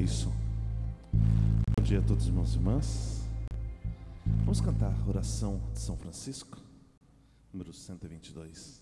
isso. Bom dia a todos os irmãos e irmãs. Vamos cantar a oração de São Francisco, número 122.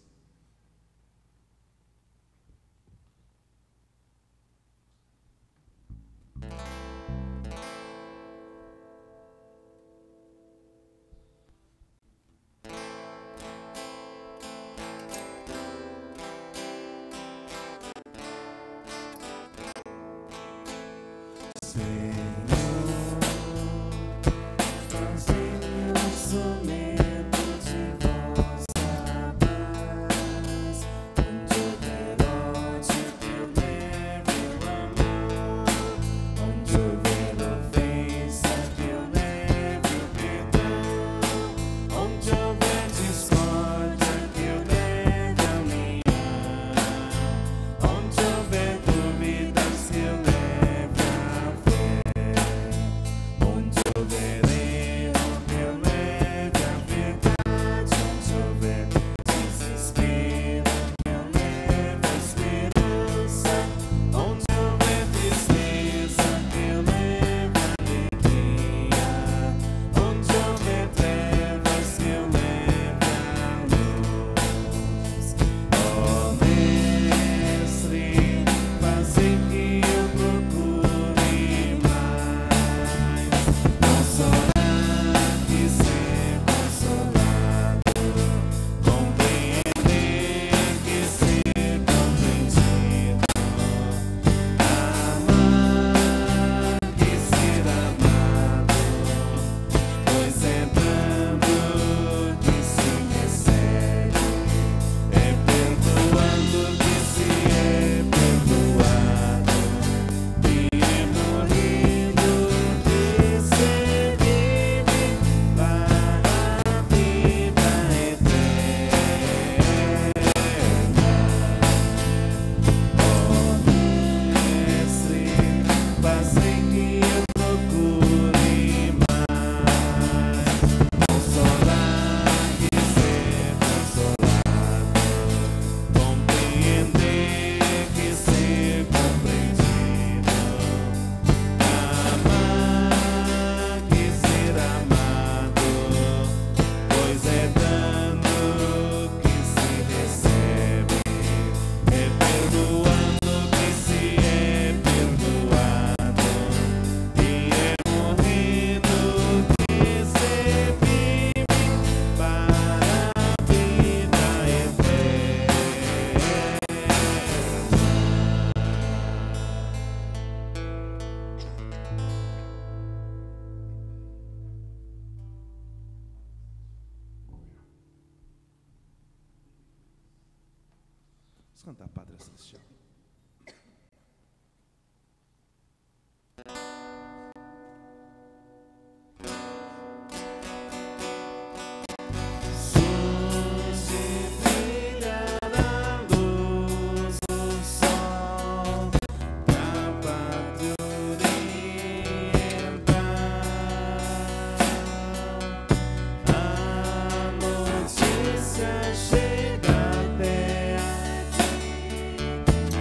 Vamos cantar Padre Celestial. Chega até aqui.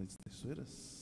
Noites Traiçoeiras.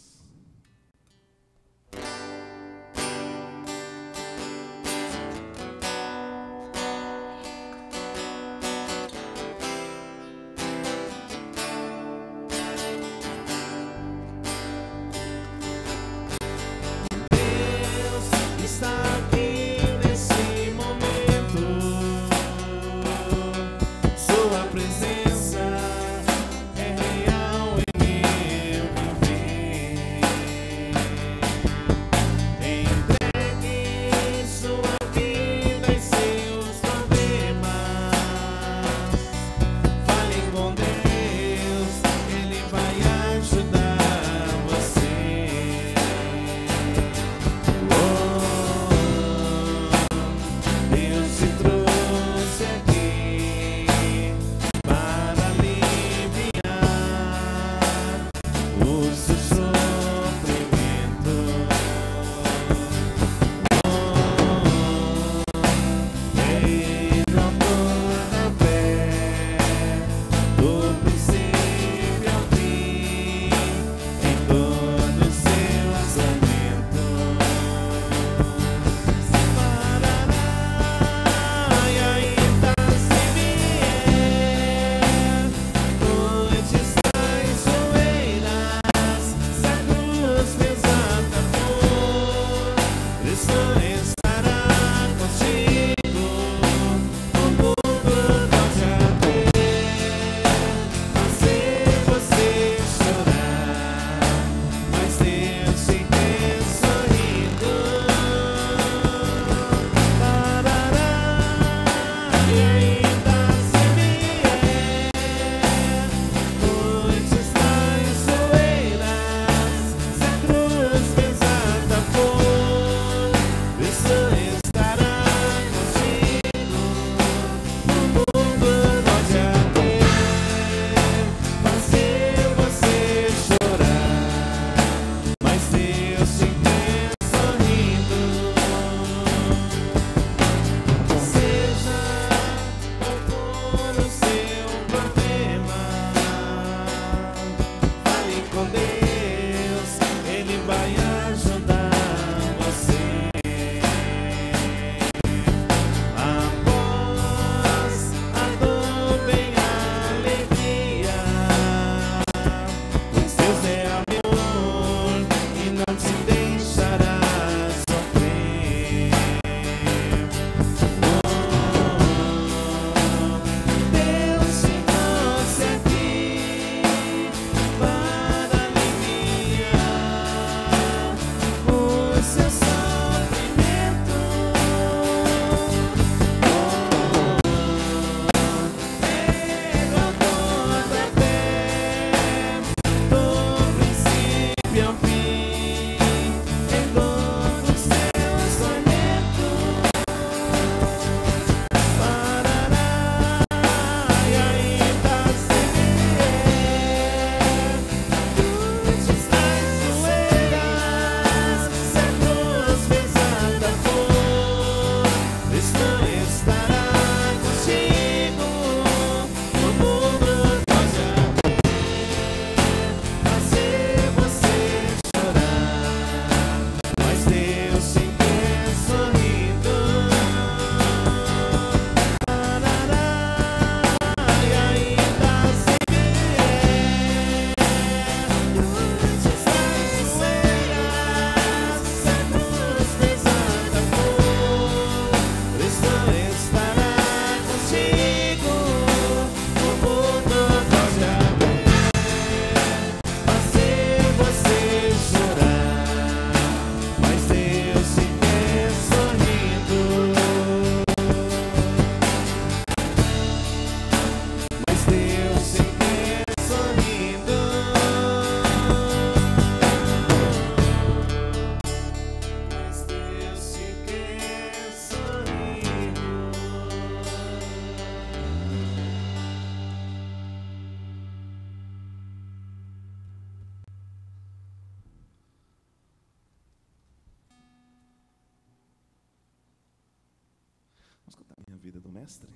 Vida do Mestre.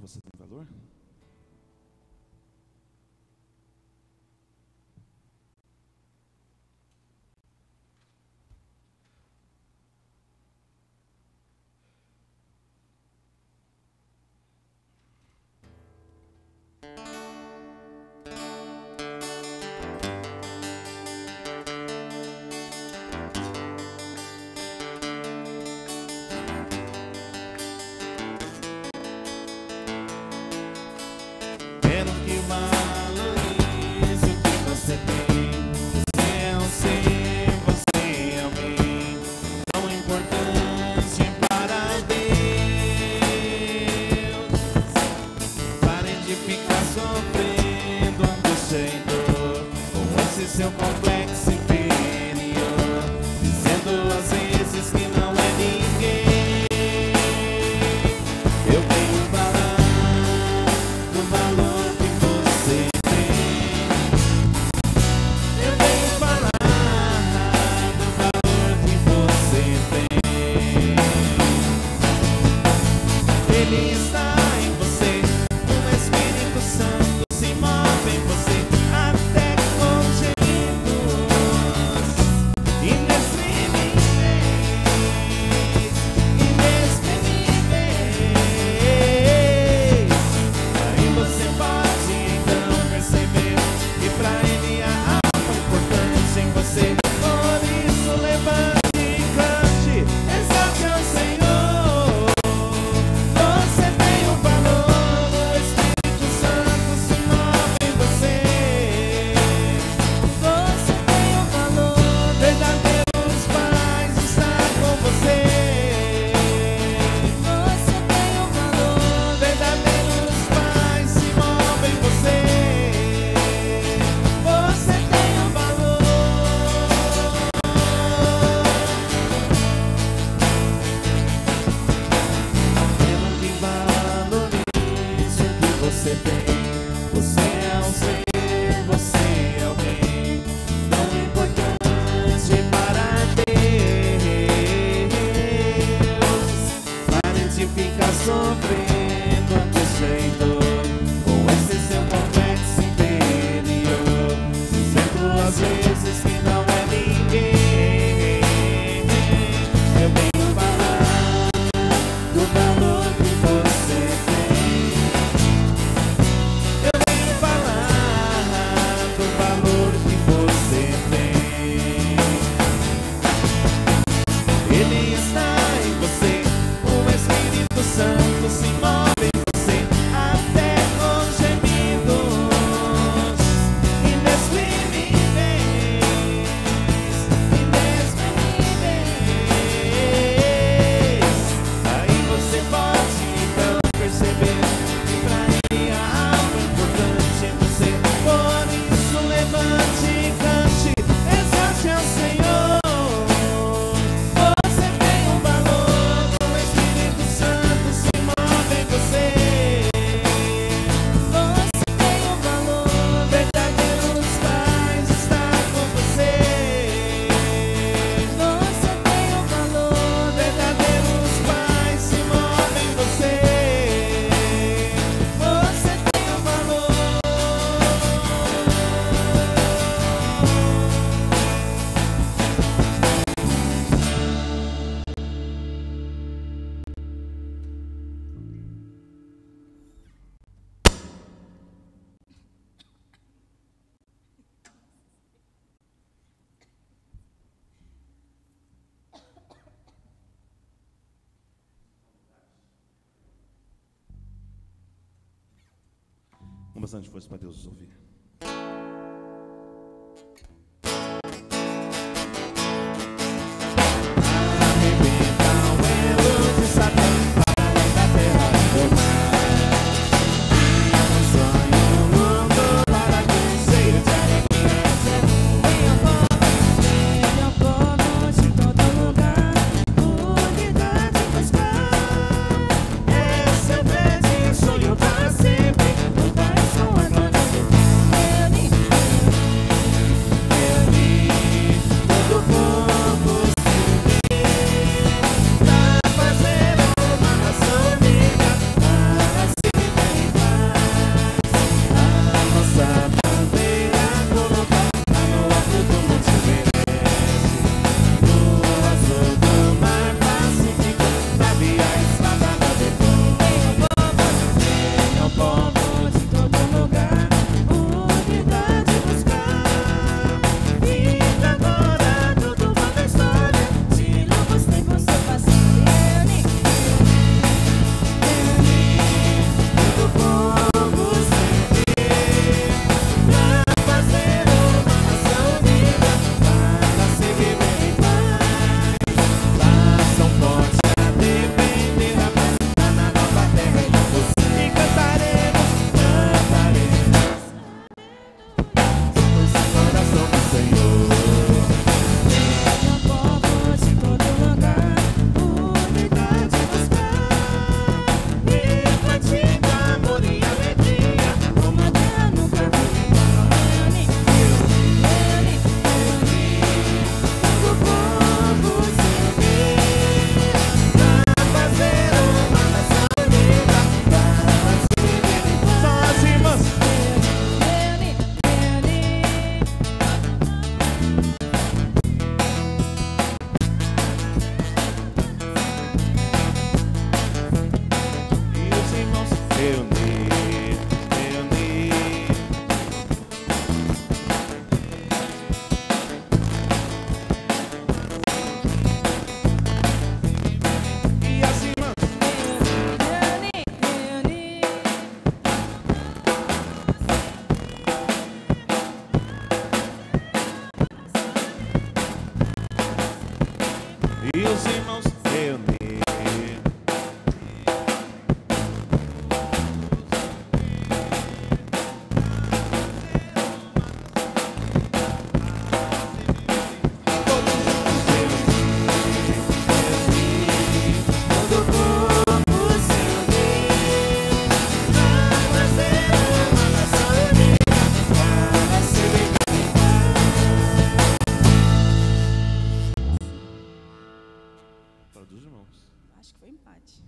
você tem valor? Quero que valorize o que você tem. Você é um ser, você é alguém tão importante para Deus. Pare de ficar sofrendo angústia e dor com esse seu complexo inferior, dizendo às vezes que não é ninguém. Eu venho falar do valor que você tem. Eu venho falar do valor que você tem. Ele está em você, o Espírito Santo se move em você, até com gemidos inexprimíveis, inexprimíveis. Aí você pode então perceber que pra Ele há algo importante em você. Por isso levante e cante, exalte ao Senhor. Você tem um valor, o Espírito Santo se move em você. Você tem um valor, verdadeiros pais está com você. Você tem um valor, verdadeiros pais se movem em você. Você tem um valor. Quero que valorize o que você tem. Você é um ser, você é alguém tão importante para Deus. Pare de ficar sofrendo angústia e dor com esse seu complexo interior, dizendo às vezes que não é ninguém. Eu venho falar do valor que você tem. Eu venho falar do valor que você tem. Ele está em você, o Espírito Santo se move em você, até com gemidos inexprimíveis, inexprimíveis. Aí você pode então perceber que pra Ele há algo importante em você. Por isso levante e cante, exalte ao Senhor. Você tem um valor, o Espírito Santo se move em você. Você tem um valor, verdadeiros pais está com você. Você tem um valor, verdadeiros pais se movem em você. Você tem um valor. Com bastante força para Deus nos ouvir. Arrebenta o elo de Satã para além da terra e do mar. Cria um sonho louco para que cheio de alegria venha povo de todo lugar, unidade buscar. Esse é o grande sonho para sempre, o Pai sua glória. reunir, reunir. E assim, e os irmãos reunir. Dos irmãos. Acho que foi empate.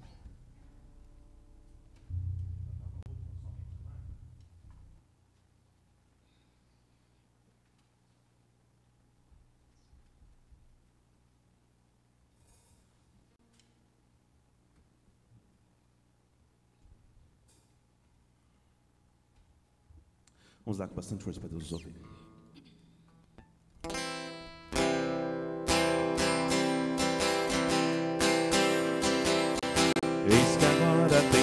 Vamos lá com bastante força para Deus ouvir. Eis que agora tem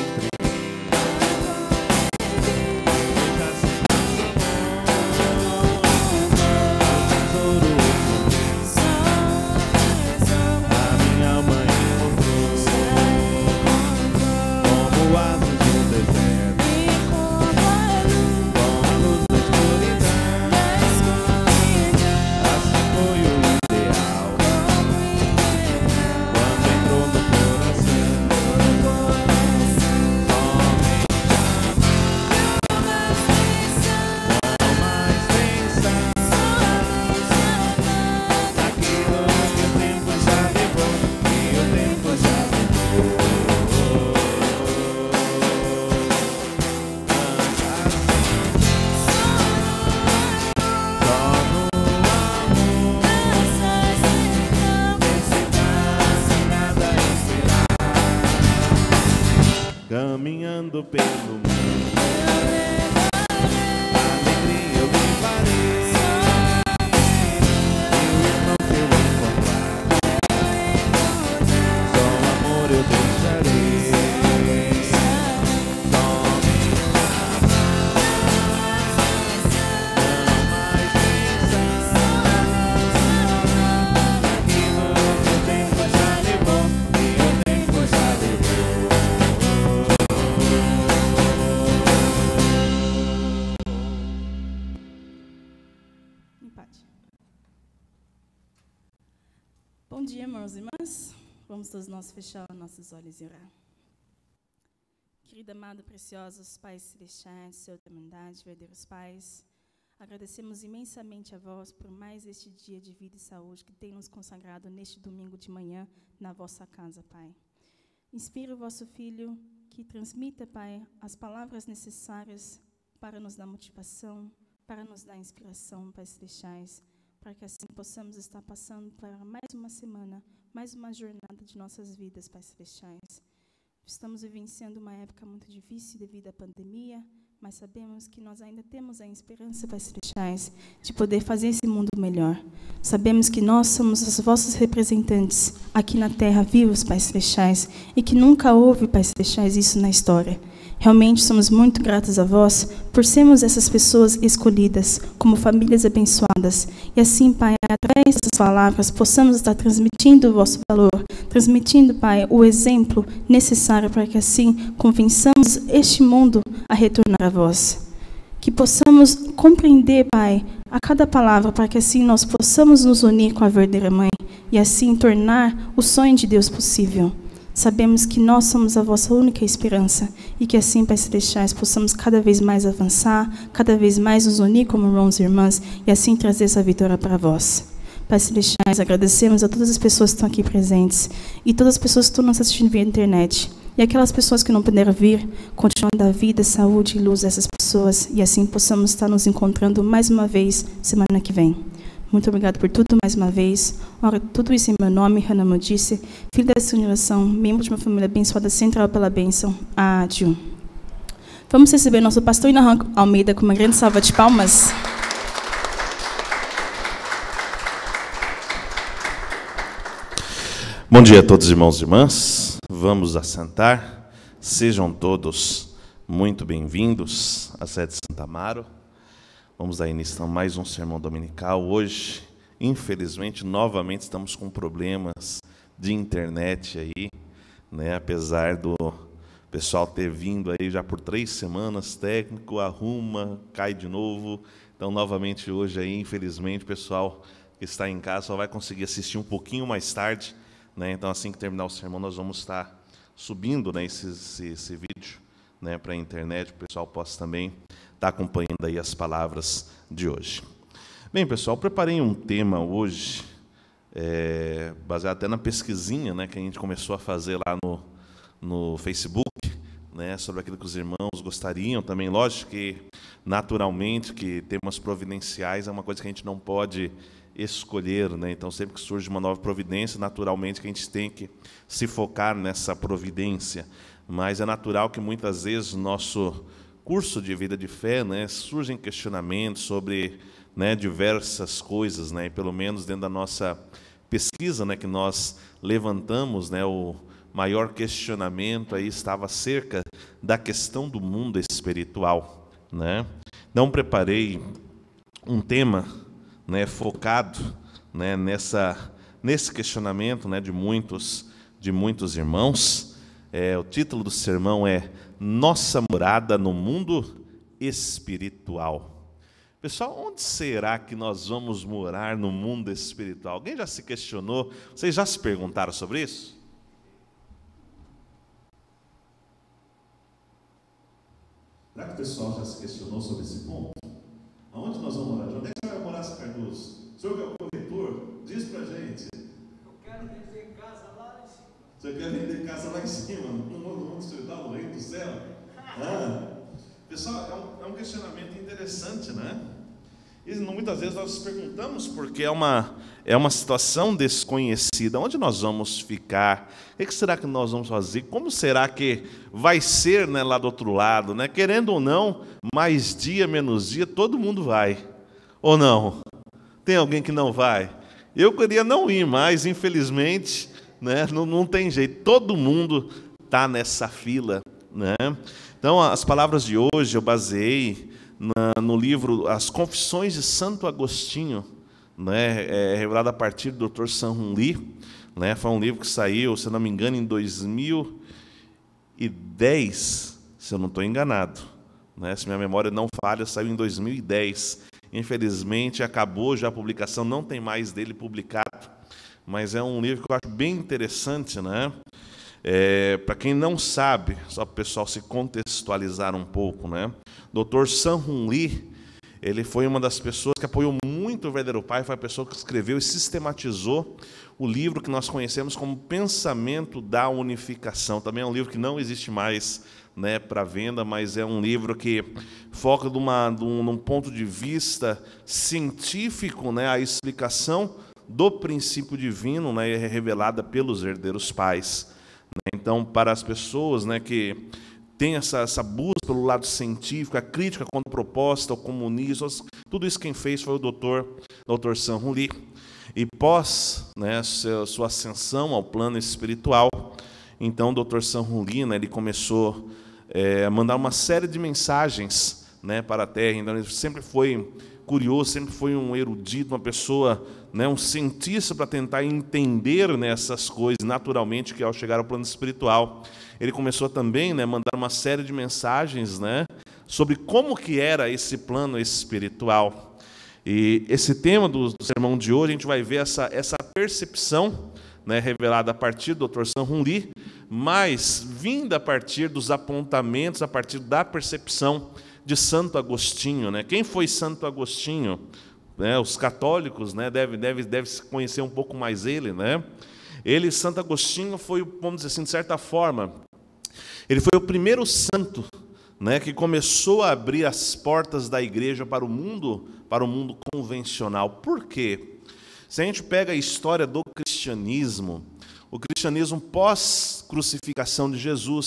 caminhando pelo mundo. Alegria eu levarei, e o irmão que eu encontrar, só amor eu deixarei. Bom dia, irmãos e irmãs. Vamos todos nós fechar nossos olhos e orar. Querido, amado, preciosos Pais Celestiais, Senhor da Trindade, verdadeiros Pais, agradecemos imensamente a vós por mais este dia de vida e saúde que tem nos consagrado neste domingo de manhã na vossa casa, Pai. Inspira o vosso Filho que transmita, Pai, as palavras necessárias para nos dar motivação, para nos dar inspiração, Pai Celestiais, para que assim possamos estar passando para mais uma semana, mais uma jornada de nossas vidas, Pai Celestiais. Estamos vivenciando uma época muito difícil devido à pandemia, mas sabemos que nós ainda temos a esperança, Pai Celestiais, de poder fazer esse mundo melhor. Sabemos que nós somos os vossos representantes aqui na terra, vivos, Pai Celestiais, e que nunca houve, Pai Celestiais, isso na história. Realmente somos muito gratos a vós por sermos essas pessoas escolhidas como famílias abençoadas. E assim, Pai, através dessas palavras, possamos estar transmitindo o vosso valor, transmitindo, Pai, o exemplo necessário para que assim convençamos este mundo a retornar a vós. Que possamos compreender, Pai, a cada palavra, para que assim nós possamos nos unir com a verdadeira Mãe e assim tornar o sonho de Deus possível. Sabemos que nós somos a vossa única esperança e que assim, Pai Celestiais, possamos cada vez mais avançar, cada vez mais nos unir como irmãos e irmãs e assim trazer essa vitória para vós. Pai Celestiais, agradecemos a todas as pessoas que estão aqui presentes e todas as pessoas que estão nos assistindo via internet. E aquelas pessoas que não puderam vir, continuando a vida, saúde e luz dessas pessoas e assim possamos estar nos encontrando mais uma vez semana que vem. Muito obrigado por tudo mais uma vez. Ora, tudo isso em meu nome, Hannah Modice, filha dessa geração, membro de uma família abençoada central pela bênção. Adiu. Vamos receber nosso pastor Inahan Almeida com uma grande salva de palmas. Bom dia a todos, irmãos e irmãs. Vamos assentar. Sejam todos muito bem-vindos à sede de Santa Amaro. Vamos dar início a mais um sermão dominical. Hoje, infelizmente, novamente estamos com problemas de internet aí, né? Apesar do pessoal ter vindo aí já por 3 semanas, técnico arruma, cai de novo. Então, novamente hoje aí, infelizmente, o pessoal que está em casa só vai conseguir assistir um pouquinho mais tarde, né? Então, assim que terminar o sermão, nós vamos estar subindo, né, esse vídeo, né, para a internet, para o pessoal possa também estar acompanhando aí as palavras de hoje. Bem, pessoal, preparei um tema hoje, baseado até na pesquisinha, né, que a gente começou a fazer lá no Facebook, né, sobre aquilo que os irmãos gostariam também. Lógico que, naturalmente, que temas providenciais é uma coisa que a gente não pode escolher, né? Então, sempre que surge uma nova providência, naturalmente que a gente tem que se focar nessa providência. Mas é natural que, muitas vezes, no nosso curso de vida de fé, né, surgem questionamentos sobre, né, diversas coisas, né, e pelo menos dentro da nossa pesquisa, né, que nós levantamos, né, o maior questionamento aí estava acerca da questão do mundo espiritual, né? Não preparei um tema, né, focado, né, nesse questionamento, né, de muitos irmãos. O título do sermão é Nossa Morada no Mundo Espiritual. Pessoal, onde será que nós vamos morar no mundo espiritual? Alguém já se questionou? Vocês já se perguntaram sobre isso? Será que o pessoal já se questionou sobre esse ponto? Aonde nós vamos morar? De onde é que você vai morar, Sr. Cardoso? O senhor que é o corretor? Diz pra gente. Eu quero vender casa lá em cima. Você quer vender casa lá em cima? No mundo espiritual, no reino do céu? Pessoal, é um questionamento interessante, né? E muitas vezes nós nos perguntamos porque é uma situação desconhecida. Onde nós vamos ficar? O que será que nós vamos fazer? Como será que vai ser, né, lá do outro lado? Né? Querendo ou não, mais dia, menos dia, todo mundo vai. Ou não? Tem alguém que não vai? Eu queria não ir, mas infelizmente, né, não tem jeito. Todo mundo está nessa fila, né? Então, as palavras de hoje eu baseei no livro As Confissões de Santo Agostinho, né, revelado a partir do Dr. Sang-Hoon Lee, né, foi um livro que saiu, se não me engano, em 2010, se eu não estou enganado, né, se minha memória não falha, saiu em 2010. Infelizmente, acabou já a publicação, não tem mais dele publicado, mas é um livro que eu acho bem interessante, né? Para quem não sabe, só para o pessoal se contextualizar um pouco, né? Dr. Sang-Hoon Lee, ele foi uma das pessoas que apoiou muito o verdadeiro Pai, foi a pessoa que escreveu e sistematizou o livro que nós conhecemos como Pensamento da Unificação. Também é um livro que não existe mais, né, para venda, mas é um livro que foca num ponto de vista científico, né, a explicação do princípio divino, né, revelada pelos herdeiros pais. Então, para as pessoas, né, que têm essa busca pelo lado científico, a crítica contra a proposta, o comunismo, tudo isso quem fez foi o Dr. Sang-Hoon Lee. E pós, né, sua ascensão ao plano espiritual, então o Dr. Sang-Hoon Lee, né, ele começou a mandar uma série de mensagens, né, para a Terra. Então, ele sempre foi curioso, sempre foi um erudito, uma pessoa, né, um cientista para tentar entender, né, essas coisas, naturalmente, que ao chegar ao plano espiritual, ele começou também, né, a mandar uma série de mensagens, né, sobre como que era esse plano espiritual. E esse tema do sermão de hoje, a gente vai ver essa percepção, né, revelada a partir do Dr. Sang-Hoon Lee, mas vinda a partir dos apontamentos, a partir da percepção de Santo Agostinho, né? Quem foi Santo Agostinho? Né, os católicos, né, devem conhecer um pouco mais ele, né? Santo Agostinho foi, vamos dizer assim, de certa forma, ele foi o primeiro santo, né, que começou a abrir as portas da igreja para o mundo convencional. Por quê? Se a gente pega a história do cristianismo, o cristianismo pós-crucificação de Jesus,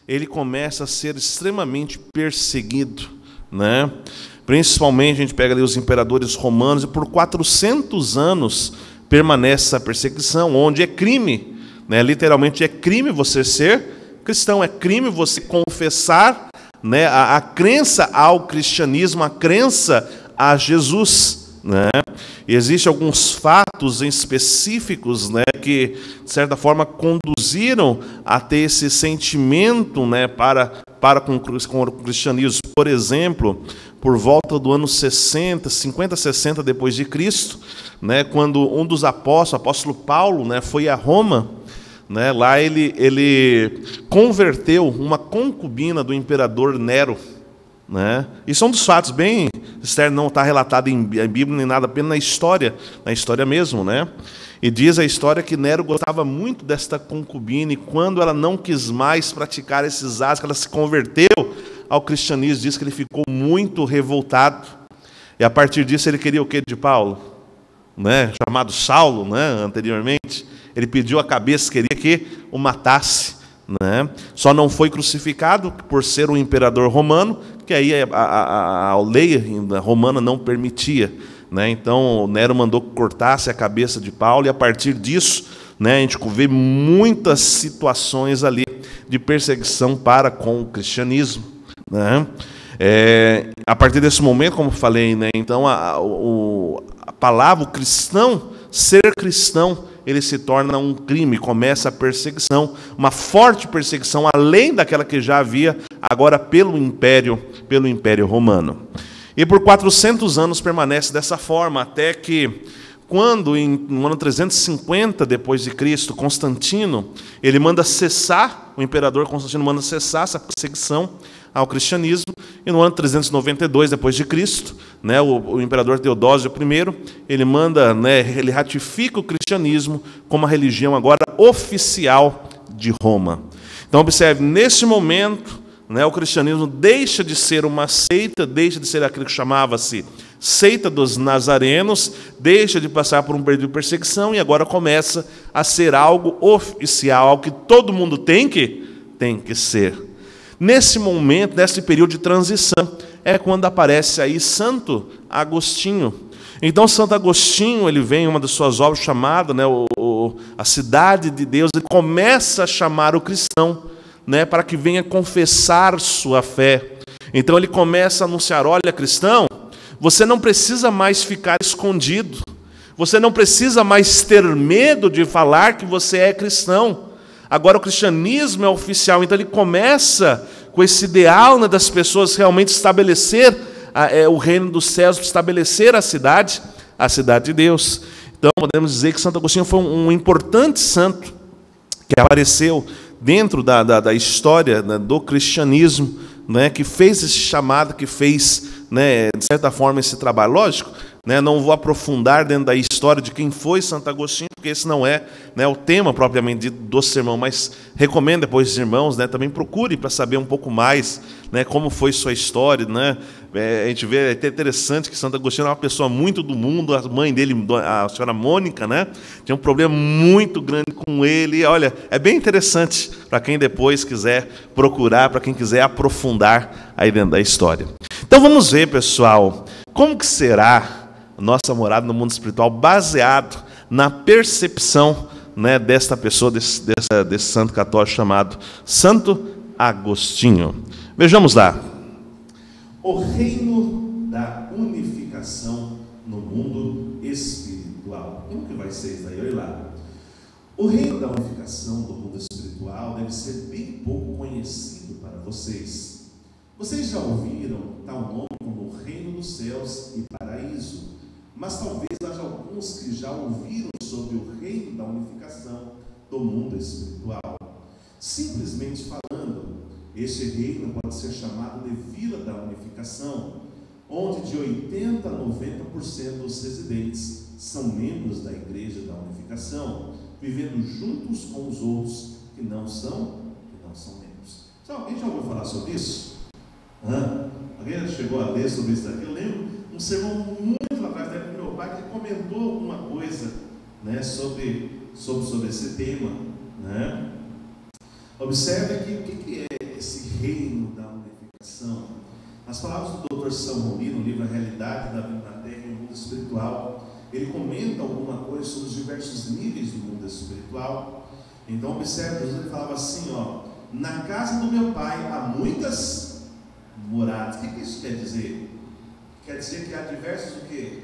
ele começa a ser extremamente perseguido, né? Principalmente a gente pega ali os imperadores romanos, e por 400 anos permanece essa perseguição, onde é crime, né? Literalmente é crime você ser cristão, é crime você confessar, né, a crença ao cristianismo, a crença a Jesus, né? E existem alguns fatos específicos, né, que de certa forma conduziram a ter esse sentimento, né, para com o cristianismo. Por exemplo, por volta do ano 50, 60 depois de Cristo, né, quando um dos apóstolos, o apóstolo Paulo, né, foi a Roma, né, lá ele converteu uma concubina do imperador Nero, né? Isso é um dos fatos bem externos, não está relatado em Bíblia nem nada, apenas na história mesmo, né? E diz a história que Nero gostava muito desta concubina, e quando ela não quis mais praticar esses atos, que ela se converteu ao cristianismo, diz que ele ficou muito revoltado. E a partir disso ele queria o que de Paulo? Né? Chamado Saulo, né? Anteriormente. Ele pediu a cabeça, queria que o matasse, né? Só não foi crucificado por ser um imperador romano, que aí a lei romana não permitia, né? Então Nero mandou que cortasse a cabeça de Paulo, e a partir disso, né, a gente vê muitas situações ali de perseguição para com o cristianismo, né? A partir desse momento, como falei, né, então a palavra o cristão, ser cristão, ele se torna um crime, começa a perseguição, uma forte perseguição, além daquela que já havia, agora pelo Império Romano. E por 400 anos permanece dessa forma, até que, quando, no ano 350 depois de Cristo, Constantino, ele manda cessar, o imperador Constantino manda cessar essa perseguição ao cristianismo, e no ano 392 depois de Cristo, né, o imperador Teodósio I, ele manda, né, ele ratifica o cristianismo como a religião agora oficial de Roma. Então observe, nesse momento, né, o cristianismo deixa de ser uma seita, deixa de ser aquilo que chamava-se seita dos nazarenos, deixa de passar por um período de perseguição e agora começa a ser algo oficial, algo que todo mundo tem que ser. Nesse momento, nesse período de transição, é quando aparece aí Santo Agostinho. Então, Santo Agostinho, ele vem em uma das suas obras chamada, né, a Cidade de Deus, ele começa a chamar o cristão, né, para que venha confessar sua fé. Então, ele começa a anunciar: olha, cristão, você não precisa mais ficar escondido, você não precisa mais ter medo de falar que você é cristão. Agora o cristianismo é oficial, então ele começa com esse ideal, né, das pessoas realmente estabelecer o reino dos céus, estabelecer a cidade de Deus. Então podemos dizer que Santo Agostinho foi um importante santo que apareceu dentro da história, né, do cristianismo, né, que fez esse chamado, que fez, né, de certa forma esse trabalho. Lógico, né, não vou aprofundar dentro da história de quem foi Santo Agostinho, porque esse não é, né, o tema propriamente do sermão, mas recomendo depois os irmãos, né, também procure para saber um pouco mais, né, como foi sua história, né. A gente vê, é até interessante que Santo Agostinho era uma pessoa muito do mundo, a mãe dele, a senhora Mônica, né, tinha um problema muito grande com ele. Olha, é bem interessante para quem depois quiser procurar, para quem quiser aprofundar aí dentro da história. Então vamos ver, pessoal, como que será nossa morada no mundo espiritual baseado na percepção, né, desta pessoa, desse santo católico chamado Santo Agostinho. Vejamos lá. O reino da unificação no mundo espiritual. Como que vai ser isso daí? Olha lá. O reino da unificação do mundo espiritual deve ser bem pouco conhecido para vocês. Vocês já ouviram tal nome como o reino dos céus e paraíso, mas talvez haja alguns que já ouviram sobre o reino da unificação do mundo espiritual. Simplesmente falando, este reino pode ser chamado de Vila da Unificação, onde de 80% a 90% dos residentes são membros da Igreja da Unificação, vivendo juntos com os outros que não são membros. Alguém já ouviu falar sobre isso? Alguém já chegou a ler sobre isso aqui? Eu lembro um sermão muito lá atrás do meu pai que comentou alguma coisa, né, sobre esse tema, né? Observe aqui o que é As palavras do Dr. Samori, no livro A Realidade da Vida na Terra e o Mundo Espiritual, ele comenta alguma coisa sobre os diversos níveis do mundo espiritual. Então observe, Jesus ele falava assim, ó: na casa do meu pai há muitas moradas. O que isso quer dizer? Quer dizer que há diversos o quê?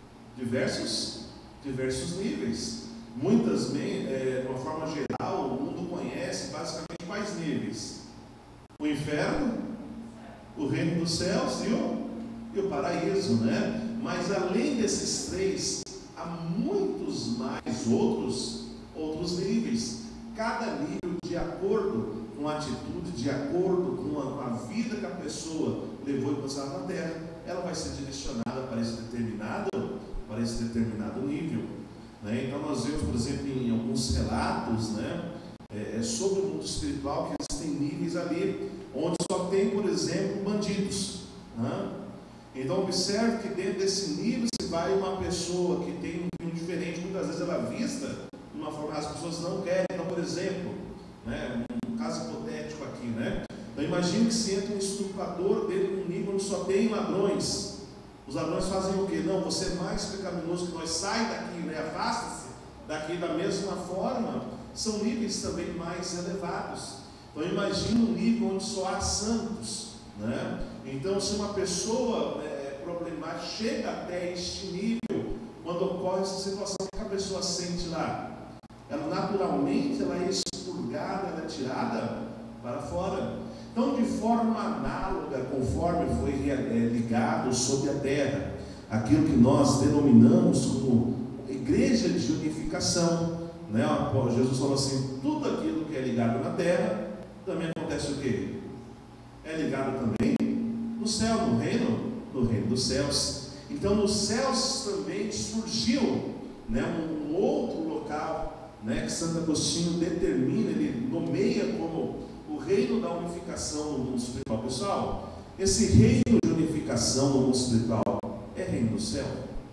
Diversos níveis. Muitas, de uma forma geral, o mundo conhece basicamente quais níveis? O inferno, o reino dos céus e o paraíso, né? Mas além desses três, há muitos mais outros níveis. Cada nível, de acordo com a atitude, de acordo com a vida que a pessoa levou e passou na terra, ela vai ser direcionada para esse determinado nível, né? Então nós vemos, por exemplo, em alguns relatos, né, sobre o mundo espiritual, que existem níveis ali, onde só tem, por exemplo, bandidos, né? Então observe que dentro desse nível se vai uma pessoa que tem um nível diferente, muitas vezes ela é vista de uma forma que as pessoas não querem. Então, por exemplo, né, um caso hipotético aqui, né? Então imagine que se entra um estuprador dentro de um nível onde só tem ladrões. Os ladrões fazem o quê? Não, você é mais pecaminoso que nós, sai daqui, né? Afasta-se daqui. Da mesma forma, são níveis também mais elevados. Então imagine um nível onde só há santos, né? Então, se uma pessoa problemática chega até este nível, quando ocorre essa situação, o que a pessoa sente lá? Ela naturalmente ela é expurgada, ela é tirada para fora. Então, de forma análoga, conforme foi ligado sobre a terra, aquilo que nós denominamos como igreja de unificação, né? Jesus falou assim: tudo aquilo que é ligado na terra, também acontece o quê? É ligado também no céu, no reino dos céus. Então, nos céus também surgiu, né, um outro local, né, que Santo Agostinho determina, ele nomeia como o reino da unificação no mundo espiritual. Pessoal, esse reino de unificação no mundo espiritual é reino do céu?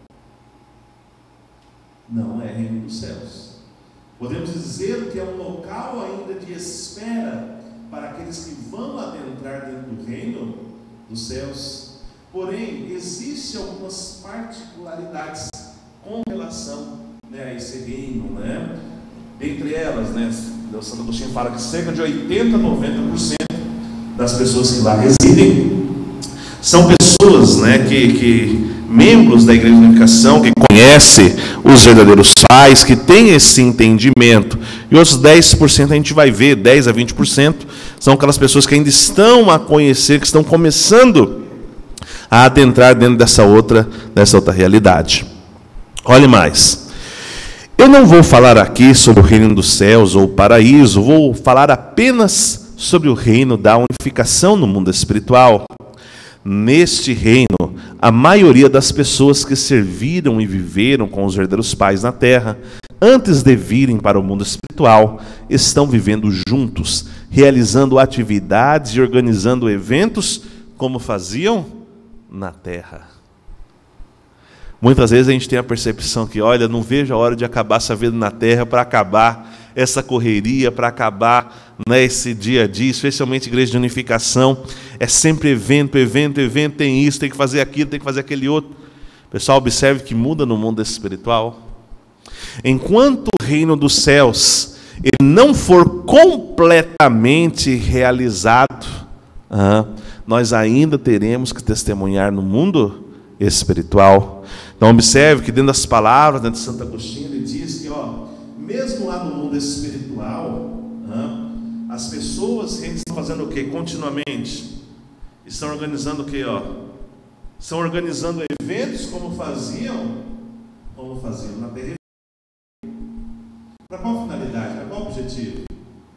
Não é reino dos céus. Podemos dizer que é um local ainda de espera para aqueles que vão adentrar dentro do reino dos céus. Porém, existem algumas particularidades com relação, né, a esse reino, né? Dentre elas, né, o Santo Agostinho fala que cerca de 80 a 90% das pessoas que lá residem são pessoas, né, membros da Igreja de Unificação, que conhecem os verdadeiros pais, que têm esse entendimento. E outros 10% a gente vai ver, 10 a 20%, são aquelas pessoas que ainda estão a conhecer, que estão começando a adentrar dentro dessa outra realidade. Olhe mais. Eu não vou falar aqui sobre o reino dos céus ou o paraíso, vou falar apenas sobre o reino da unificação no mundo espiritual. Neste reino, a maioria das pessoas que serviram e viveram com os verdadeiros pais na terra, antes de virem para o mundo espiritual, estão vivendo juntos, realizando atividades e organizando eventos como faziam na terra. Muitas vezes a gente tem a percepção que, olha, não vejo a hora de acabar essa vida na terra, para acabar essa correria, para acabar, né, esse dia a dia, especialmente igreja de unificação, é sempre evento, tem isso, tem que fazer aquilo, tem que fazer aquele outro. Pessoal, observe que muda no mundo espiritual. Enquanto o reino dos céus ele não for completamente realizado, nós ainda teremos que testemunhar no mundo espiritual. Então observe que dentro das palavras, dentro de Santo Agostinho, ele diz que, mesmo lá no mundo espiritual, as pessoas que estão fazendo o quê? Continuamente estão organizando o quê? Estão organizando eventos como faziam na terra. Para qual finalidade? Para qual objetivo?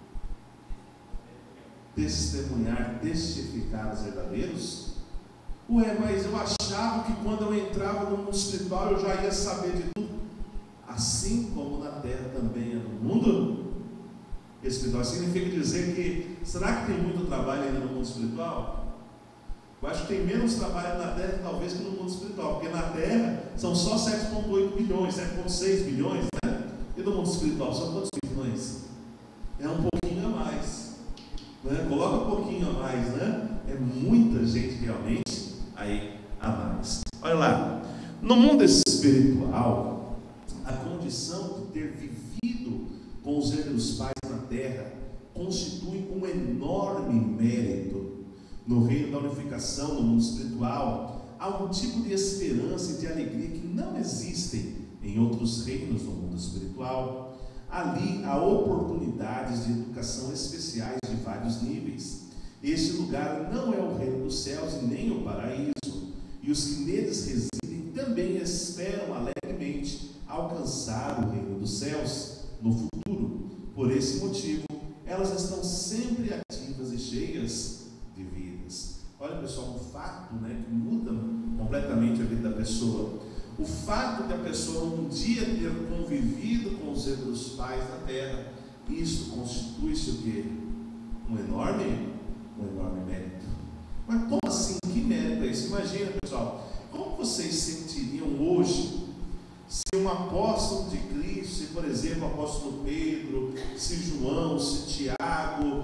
Testemunhar, testificar os verdadeiros. Mas eu achava que quando eu entrava no mundo espiritual eu já ia saber de tudo. Assim como na terra também é no mundo espiritual. Significa dizer que, será que tem muito trabalho ainda no mundo espiritual? Eu acho que tem menos trabalho na terra talvez que no mundo espiritual, porque na terra são só 7,8 bilhões, 7,6 bilhões, né? E no mundo espiritual são quantos bilhões? É um pouquinho a mais, né? Coloca um pouquinho a mais, né? É muita gente que realmente aí a mais. Olha lá, no mundo espiritual, a condição de ter vivido com os verdadeiros pais na terra constitui um enorme mérito. No reino da unificação, no mundo espiritual, há um tipo de esperança e de alegria que não existem em outros reinos do mundo espiritual. Ali há oportunidades de educação especiais de vários níveis. Este lugar não é o reino dos céus e nem o paraíso, e os que neles residem também esperam alegremente alcançar o reino dos céus no futuro. Por esse motivo, elas estão sempre ativas e cheias de vidas. Olha, pessoal, um fato, que muda completamente a vida da pessoa. O fato de a pessoa um dia ter convivido com os verdadeiros pais na terra, isso constitui-se o quê? Um enorme mérito. Mas como assim? Que mérito é esse? Imagina, pessoal, como vocês sentiriam hoje se um apóstolo de Cristo, se por exemplo o apóstolo Pedro, se João, se Tiago,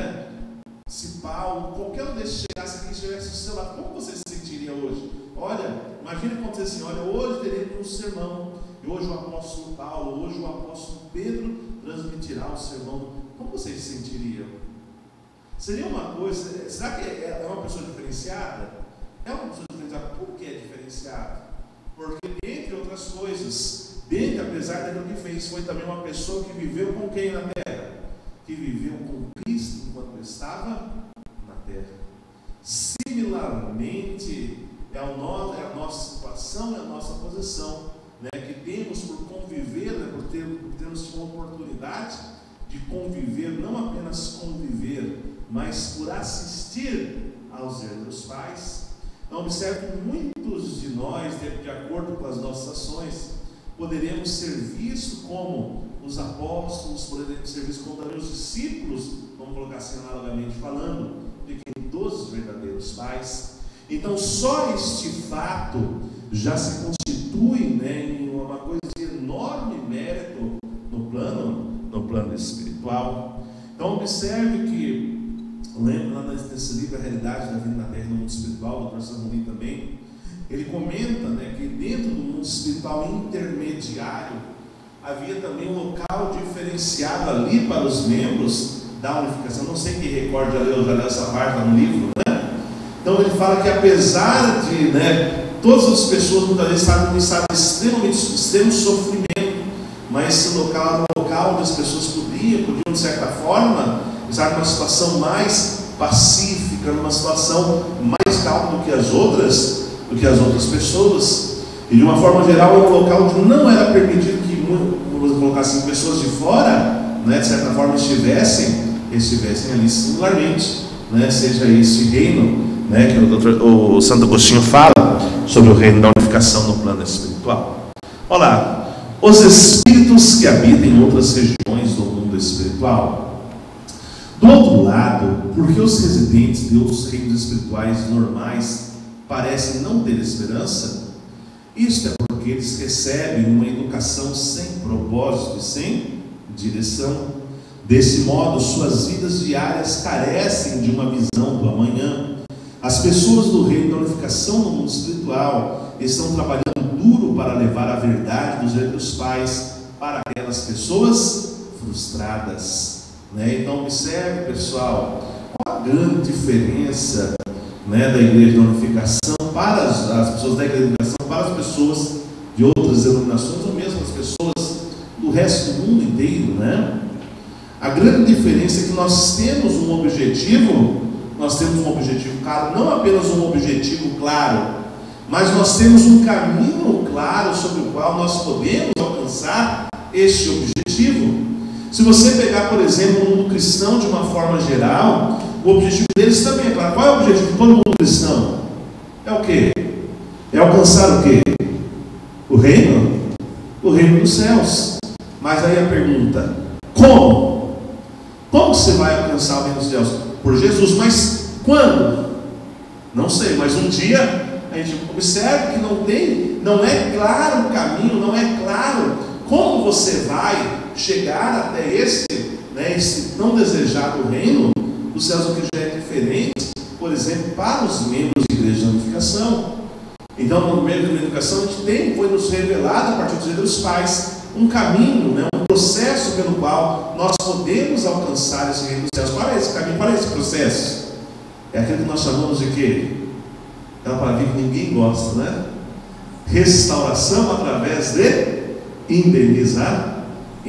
se Paulo, qualquer um desses chegasse aqui e estivesse do seu lado, como você se sentiria hoje? Olha, imagina acontecer assim, olha, hoje teremos um sermão, e hoje o apóstolo Paulo, hoje o apóstolo Pedro transmitirá o sermão. Como você se sentiria? Seria uma coisa, será que é uma pessoa diferenciada? É uma pessoa diferenciada. Por que é diferenciada? Porque, entre outras coisas, apesar daquilo que fez, foi também uma pessoa que viveu com quem na terra? Que viveu com Cristo enquanto estava na terra. Similarmente, é a nossa situação, é a nossa posição, que temos por conviver, por termos uma oportunidade de conviver, não apenas conviver, mas por assistir aos verdadeiros pais. Então, observe que muitos de nós, de acordo com as nossas ações, poderemos ser vistos como os apóstolos, poderemos ser vistos como também os discípulos, vamos colocar assim analogamente falando, de quem dos verdadeiros pais. Então, só este fato já se constitui em uma coisa de enorme mérito no plano espiritual. Então, observe que, lembra lá nesse livro A Realidade da Vida na Terra e no Mundo Espiritual, do Dr. Samuni também, ele comenta que dentro do mundo espiritual intermediário havia também um local diferenciado ali para os membros da unificação. Não sei quem recorda, já leu essa parte lá no livro, Então ele fala que apesar de todas as pessoas muitas vezes estavam em estado de extremo sofrimento, mas esse local era um local onde as pessoas podiam de certa forma estar numa situação mais pacífica, numa situação mais calma do que as outras pessoas. E de uma forma geral era um local onde não era permitido que, vamos colocar assim, pessoas de fora, de certa forma estivessem ali similarmente, seja esse reino, que o Santo Agostinho fala sobre o reino da unificação no plano espiritual. Olha lá, os espíritos que habitam em outras regiões do mundo espiritual. Do outro lado, porque os residentes de outros reinos espirituais normais parecem não ter esperança, isto é porque eles recebem uma educação sem propósito e sem direção. Desse modo, suas vidas diárias carecem de uma visão do amanhã. As pessoas do reino da unificação no mundo espiritual estão trabalhando duro para levar a verdade dos verdadeiros pais para aquelas pessoas frustradas. Então observe, pessoal, qual a grande diferença da igreja da unificação para as pessoas da igreja da unificação, para as pessoas de outras denominações, ou mesmo as pessoas do resto do mundo inteiro. A grande diferença é que nós temos um objetivo claro, não apenas um objetivo claro, mas nós temos um caminho claro sobre o qual nós podemos alcançar este objetivo. Se você pegar, por exemplo, o mundo cristão de uma forma geral, o objetivo deles também é claro. Qual é o objetivo de todo mundo cristão? É o quê? É alcançar o quê? O reino dos céus. Mas aí a pergunta, como? Como você vai alcançar o reino dos céus? Por Jesus. Mas quando? Não sei, mas um dia a gente observa que não é claro o caminho, não é claro como você vai chegar até esse não desejado reino dos céus, o que já é diferente, por exemplo, para os membros de igreja de unificação. Então, no meio da unificação, a gente foi nos revelado, a partir dos pais, um caminho, né, um processo pelo qual nós podemos alcançar esse reino dos céus. Qual é esse caminho? Qual é esse processo? É aquilo que nós chamamos de quê? Aquela palavra que ninguém gosta, né? Restauração através de indenização.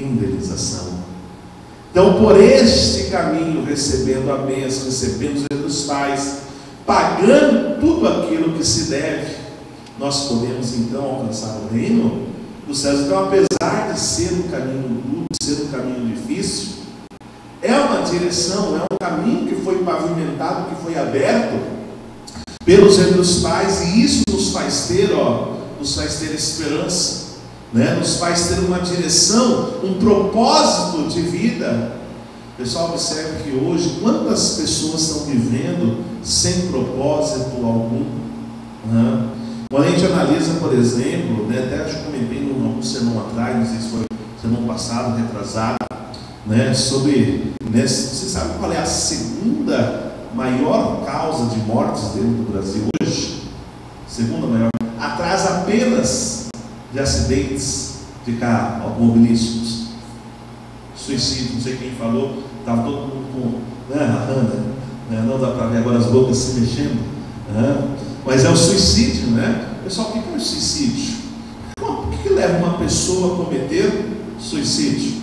Então, por este caminho, recebendo a bênção, recebendo os reinos dos pais, pagando tudo aquilo que se deve, nós podemos então alcançar o reino dos céus. Então, apesar de ser um caminho duro, ser um caminho difícil, é uma direção, é um caminho que foi pavimentado, que foi aberto pelos reinos dos pais, e isso nos faz ter, nos faz ter esperança, né? Nos faz ter uma direção, um propósito de vida. Pessoal, observe que hoje quantas pessoas estão vivendo sem propósito algum, né? Quando a gente analisa, por exemplo, né, até eu comentei num sermão atrás, não sei se foi sermão passado, retrasado, né, sobre, né, você sabe qual é a segunda maior causa de mortes dentro do Brasil hoje? Segunda maior, atrás apenas de acidentes de carro, automobilísticos, suicídio. Não sei quem falou, estava todo mundo com, né, né, não dá para ver agora as bocas se mexendo, né? Mas é o suicídio, né? Pessoal, o que é o suicídio? Por que leva uma pessoa a cometer suicídio?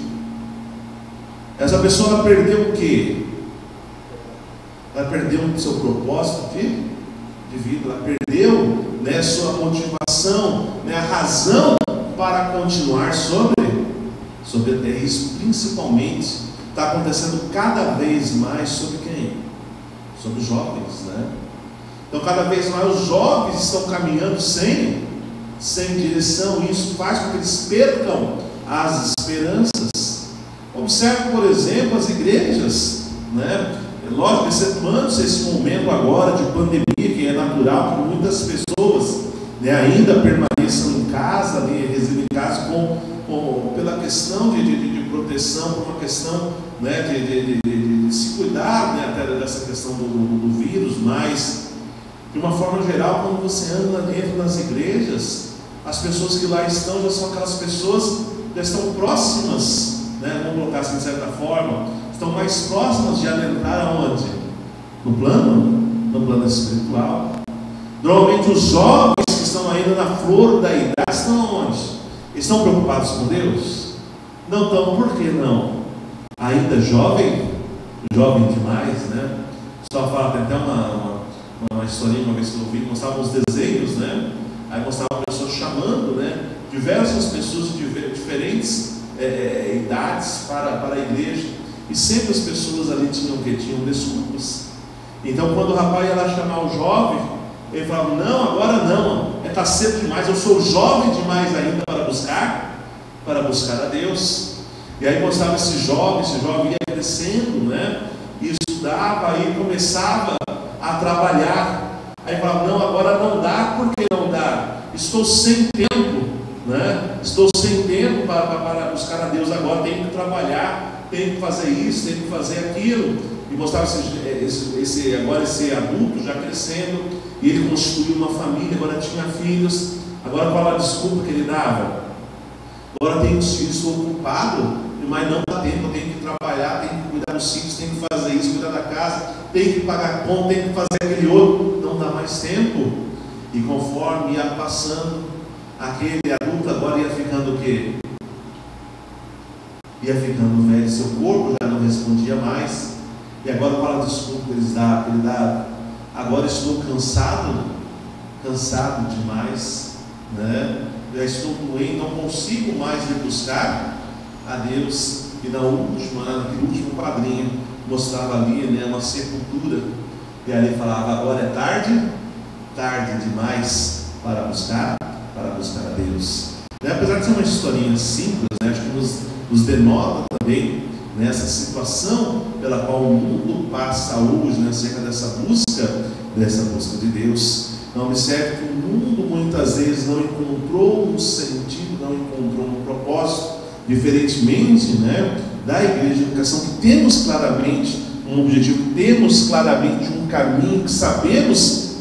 Essa pessoa perdeu o quê? Ela perdeu o seu propósito de vida, ela perdeu, né, sua motivação, né, a razão para continuar sobre a terra. Isso principalmente está acontecendo cada vez mais sobre quem? Sobre os jovens, né? Então, cada vez mais os jovens estão caminhando sem direção, e isso faz com que eles percam as esperanças. Observe, por exemplo, as igrejas, né? Lógico, excetuando-se esse momento agora de pandemia, que é natural que muitas pessoas, né, ainda permaneçam em casa, né, residem em casa pela questão de proteção, por uma questão, né, de se cuidar, né, até dessa questão do vírus, mas de uma forma geral, quando você anda dentro das igrejas, as pessoas que lá estão já são aquelas pessoas que já estão próximas, né, vamos colocar assim de certa forma, estão mais próximas de adentrar aonde? No plano espiritual. Normalmente os jovens que estão ainda na flor da idade estão onde? Estão preocupados com Deus? Não estão. Por que não? Ainda jovem demais, né? Só fala, tem até uma historinha uma vez que eu ouvi, mostrava os desenhos, né? Aí mostrava pessoas chamando, né, diversas pessoas de diferentes idades para a igreja, e sempre as pessoas ali tinham desculpas. Então, quando o rapaz ia lá chamar o jovem, ele falava: não, agora não, está cedo demais, eu sou jovem demais ainda para buscar a Deus. E aí mostrava esse jovem ia crescendo, né, e estudava, aí começava a trabalhar. Aí falava: não, agora não dá. Por que não dá? Estou sem tempo, né? Estou sem tempo para buscar a Deus agora, tenho que trabalhar, tenho que fazer isso, tenho que fazer aquilo. E mostrava esse adulto já crescendo, e ele constituiu uma família, agora tinha filhos. Agora qual a desculpa que ele dava? Agora tenho os filhos, estou ocupado, mas não dá tempo, eu tenho que trabalhar, tenho que cuidar dos filhos, tenho que fazer isso, cuidar da casa, tenho que pagar conta, tenho que fazer aquele outro, não dá mais tempo. E conforme ia passando, aquele adulto agora ia ficando o quê? Ia ficando velho, seu corpo já não respondia mais. E agora qual a desculpa que ele dava? Agora estou cansado demais, né? Já estou doente, não consigo mais ir buscar a Deus. E naquele último quadrinho mostrava ali, né, uma sepultura, e ali falava: agora é tarde demais para buscar a Deus, né? Apesar de ser uma historinha simples, né, acho que nos denota também nessa situação pela qual o mundo passa hoje, né, acerca dessa busca de Deus. Então, observe que o mundo muitas vezes não encontrou um sentido, não encontrou um propósito, diferentemente, né, da igreja de educação, que temos claramente um objetivo, temos claramente um caminho, que sabemos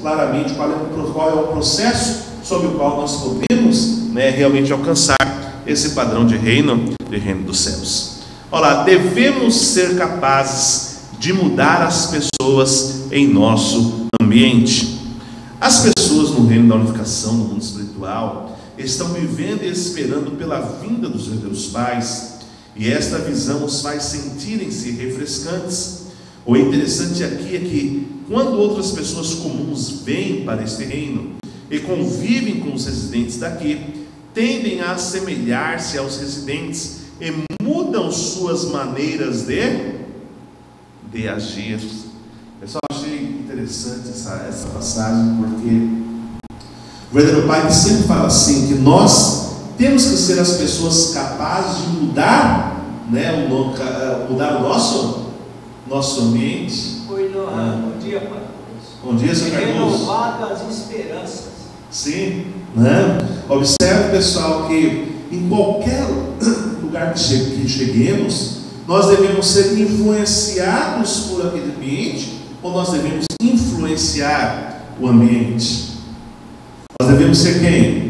claramente qual é o processo sobre o qual nós podemos, né, realmente alcançar esse padrão de reino dos céus. Olha lá, devemos ser capazes de mudar as pessoas em nosso ambiente. As pessoas no reino da unificação, no mundo espiritual, estão vivendo e esperando pela vinda dos verdadeiros pais, e esta visão os faz sentirem-se refrescantes. O interessante aqui é que, quando outras pessoas comuns vêm para este reino e convivem com os residentes daqui, tendem a assemelhar-se aos residentes e mudam suas maneiras de agir. Pessoal, achei interessante essa passagem, porque o verdadeiro Pai sempre fala assim, que nós temos que ser as pessoas capazes de mudar, né, mudar o nosso ambiente. Oi, Bom dia, Pai. Bom dia, Sr. Cardoso. Renovado as esperanças. Sim, né? Observe, pessoal, que em qualquer lugar que cheguemos, nós devemos ser influenciados por aquele ambiente, ou nós devemos influenciar o ambiente? Nós devemos ser quem?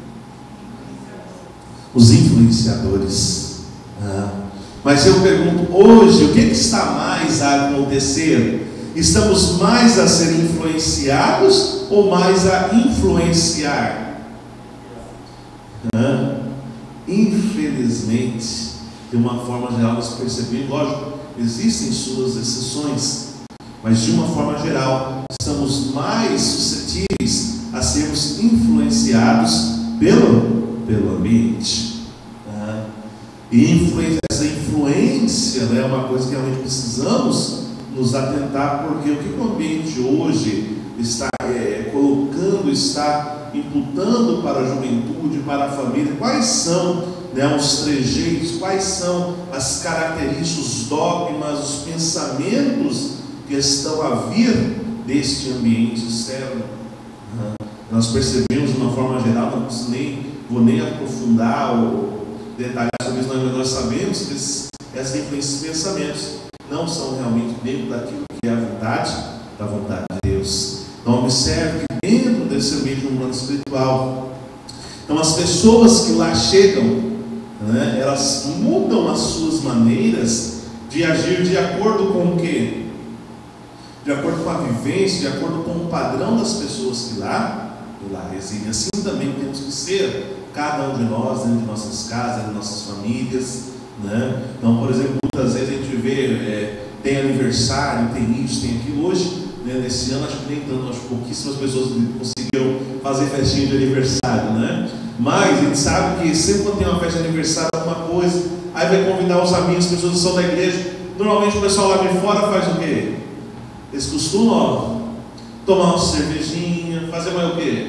Os influenciadores. Mas eu pergunto, hoje, o que está mais a acontecer? Estamos mais a ser influenciados ou mais a influenciar? Infelizmente, de uma forma geral, nós percebemos, lógico, existem suas exceções, mas de uma forma geral, estamos mais suscetíveis a sermos influenciados pelo ambiente. E essa influência, né, é uma coisa que realmente precisamos nos atentar, porque o que o ambiente hoje está colocando, está imputando para a juventude, para a família, quais são, né, os trejeitos, quais são as características, os dogmas, os pensamentos que estão a vir deste ambiente externo. Nós percebemos de uma forma geral, não vou nem aprofundar ou detalhar sobre isso, mas nós sabemos que essas influências de pensamentos não são realmente dentro daquilo que é a vontade de Deus. Então observe que dentro desse ambiente do mundo espiritual, então as pessoas que lá chegam, né, elas mudam as suas maneiras de agir de acordo com o quê? De acordo com a vivência, de acordo com o padrão das pessoas que lá residem. Assim também temos que ser, cada um de nós, dentro de nossas casas, dentro de nossas famílias, né? Então, por exemplo, muitas vezes a gente vê, tem aniversário, tem isso, tem aquilo. Hoje, né, nesse ano, acho que nem tanto, acho que pouquíssimas pessoas conseguiram fazer festinha de aniversário, né? Mas a gente sabe que sempre quando tem uma festa de aniversário, alguma coisa, aí vai convidar os amigos, as pessoas que são da igreja. Normalmente o pessoal lá de fora faz o quê? Eles costumam, tomar uma cervejinha, fazer mais o quê?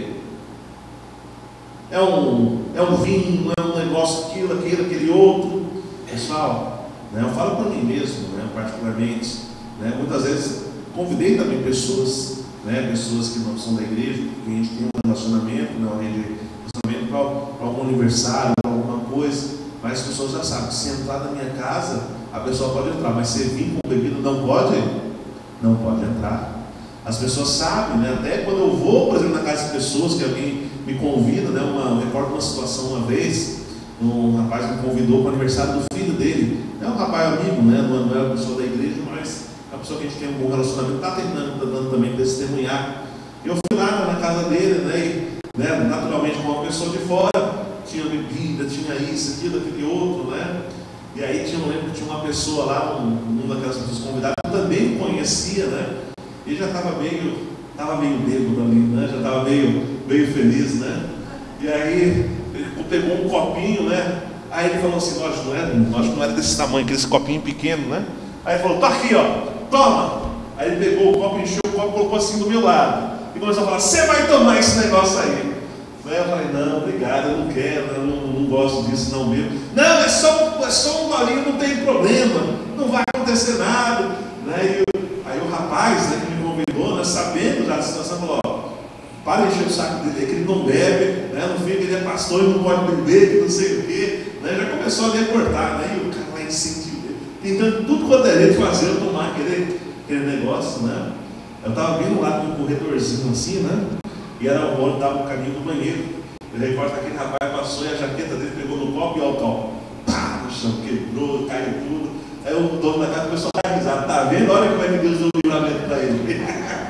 É um vinho, é um negócio, aquele outro. Pessoal, né, eu falo para mim mesmo, né, particularmente, né, muitas vezes convidei também pessoas, né, pessoas que não são da igreja, que a gente tem um relacionamento, né, uma rede de relacionamento para algum aniversário, para alguma coisa, mas as pessoas já sabem que se entrar na minha casa, a pessoa pode entrar, mas se vir com bebida não pode entrar. As pessoas sabem, né, até quando eu vou, por exemplo, na casa de pessoas, que alguém me convida, né, eu recordo uma situação uma vez, um rapaz me convidou para o aniversário do filho dele. É um rapaz amigo, né? Não é uma pessoa da igreja, mas é uma pessoa que a gente tem um bom relacionamento, está tentando também testemunhar. Eu fui lá na casa dele, né? E, né, naturalmente, com uma pessoa de fora, tinha bebida, tinha isso, aquele outro, né? E aí eu lembro que tinha uma pessoa lá, uma daquelas pessoas convidadas, que eu também conhecia, né? Ele já estava meio bêbado ali, né? Já estava meio feliz, né? E aí ele pegou um copinho, né? Aí ele falou assim, lógico, não era desse tamanho, aquele copinho pequeno, né? Aí ele falou, tá aqui, ó, toma! Aí ele pegou o copo, encheu o copo, colocou assim do meu lado e começou a falar, você vai tomar esse negócio aí. Aí eu falei, não, obrigado, eu não quero, eu não gosto disso, não bebo. Não, é só um golinho, não tem problema, não vai acontecer nada, né? Aí o rapaz, né, que me convidou, né, sabendo já da situação, falou, ó, para de encher o saco dele, que ele não bebe, né? No fim que ele é pastor e não pode beber, que não sei o quê, né? Já começou a cortar, né? E o cara lá incentivou, tentando tudo quanto é ele fazer eu tomar aquele negócio, né? Eu estava vindo lá de um corredorzinho assim, né? E era o ônibus estava no caminho do banheiro. Eu recordo que aquele rapaz passou e a jaqueta dele pegou no copo e o copo. Pá, no chão, quebrou, caiu tudo. Aí o dono da casa começou a dar risada. Tá vendo? Olha como é que Deus deu o livramento para ele.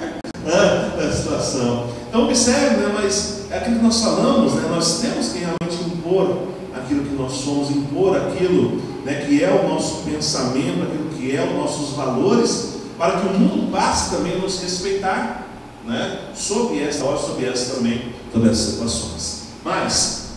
A situação. Então observe, né? Mas é aquilo que nós falamos, né? Nós temos que realmente impor aquilo que nós somos, impor aquilo, né, que é o nosso pensamento, aquilo que é os nossos valores, para que o mundo passe também a nos respeitar, né, sobre essa situações. Mas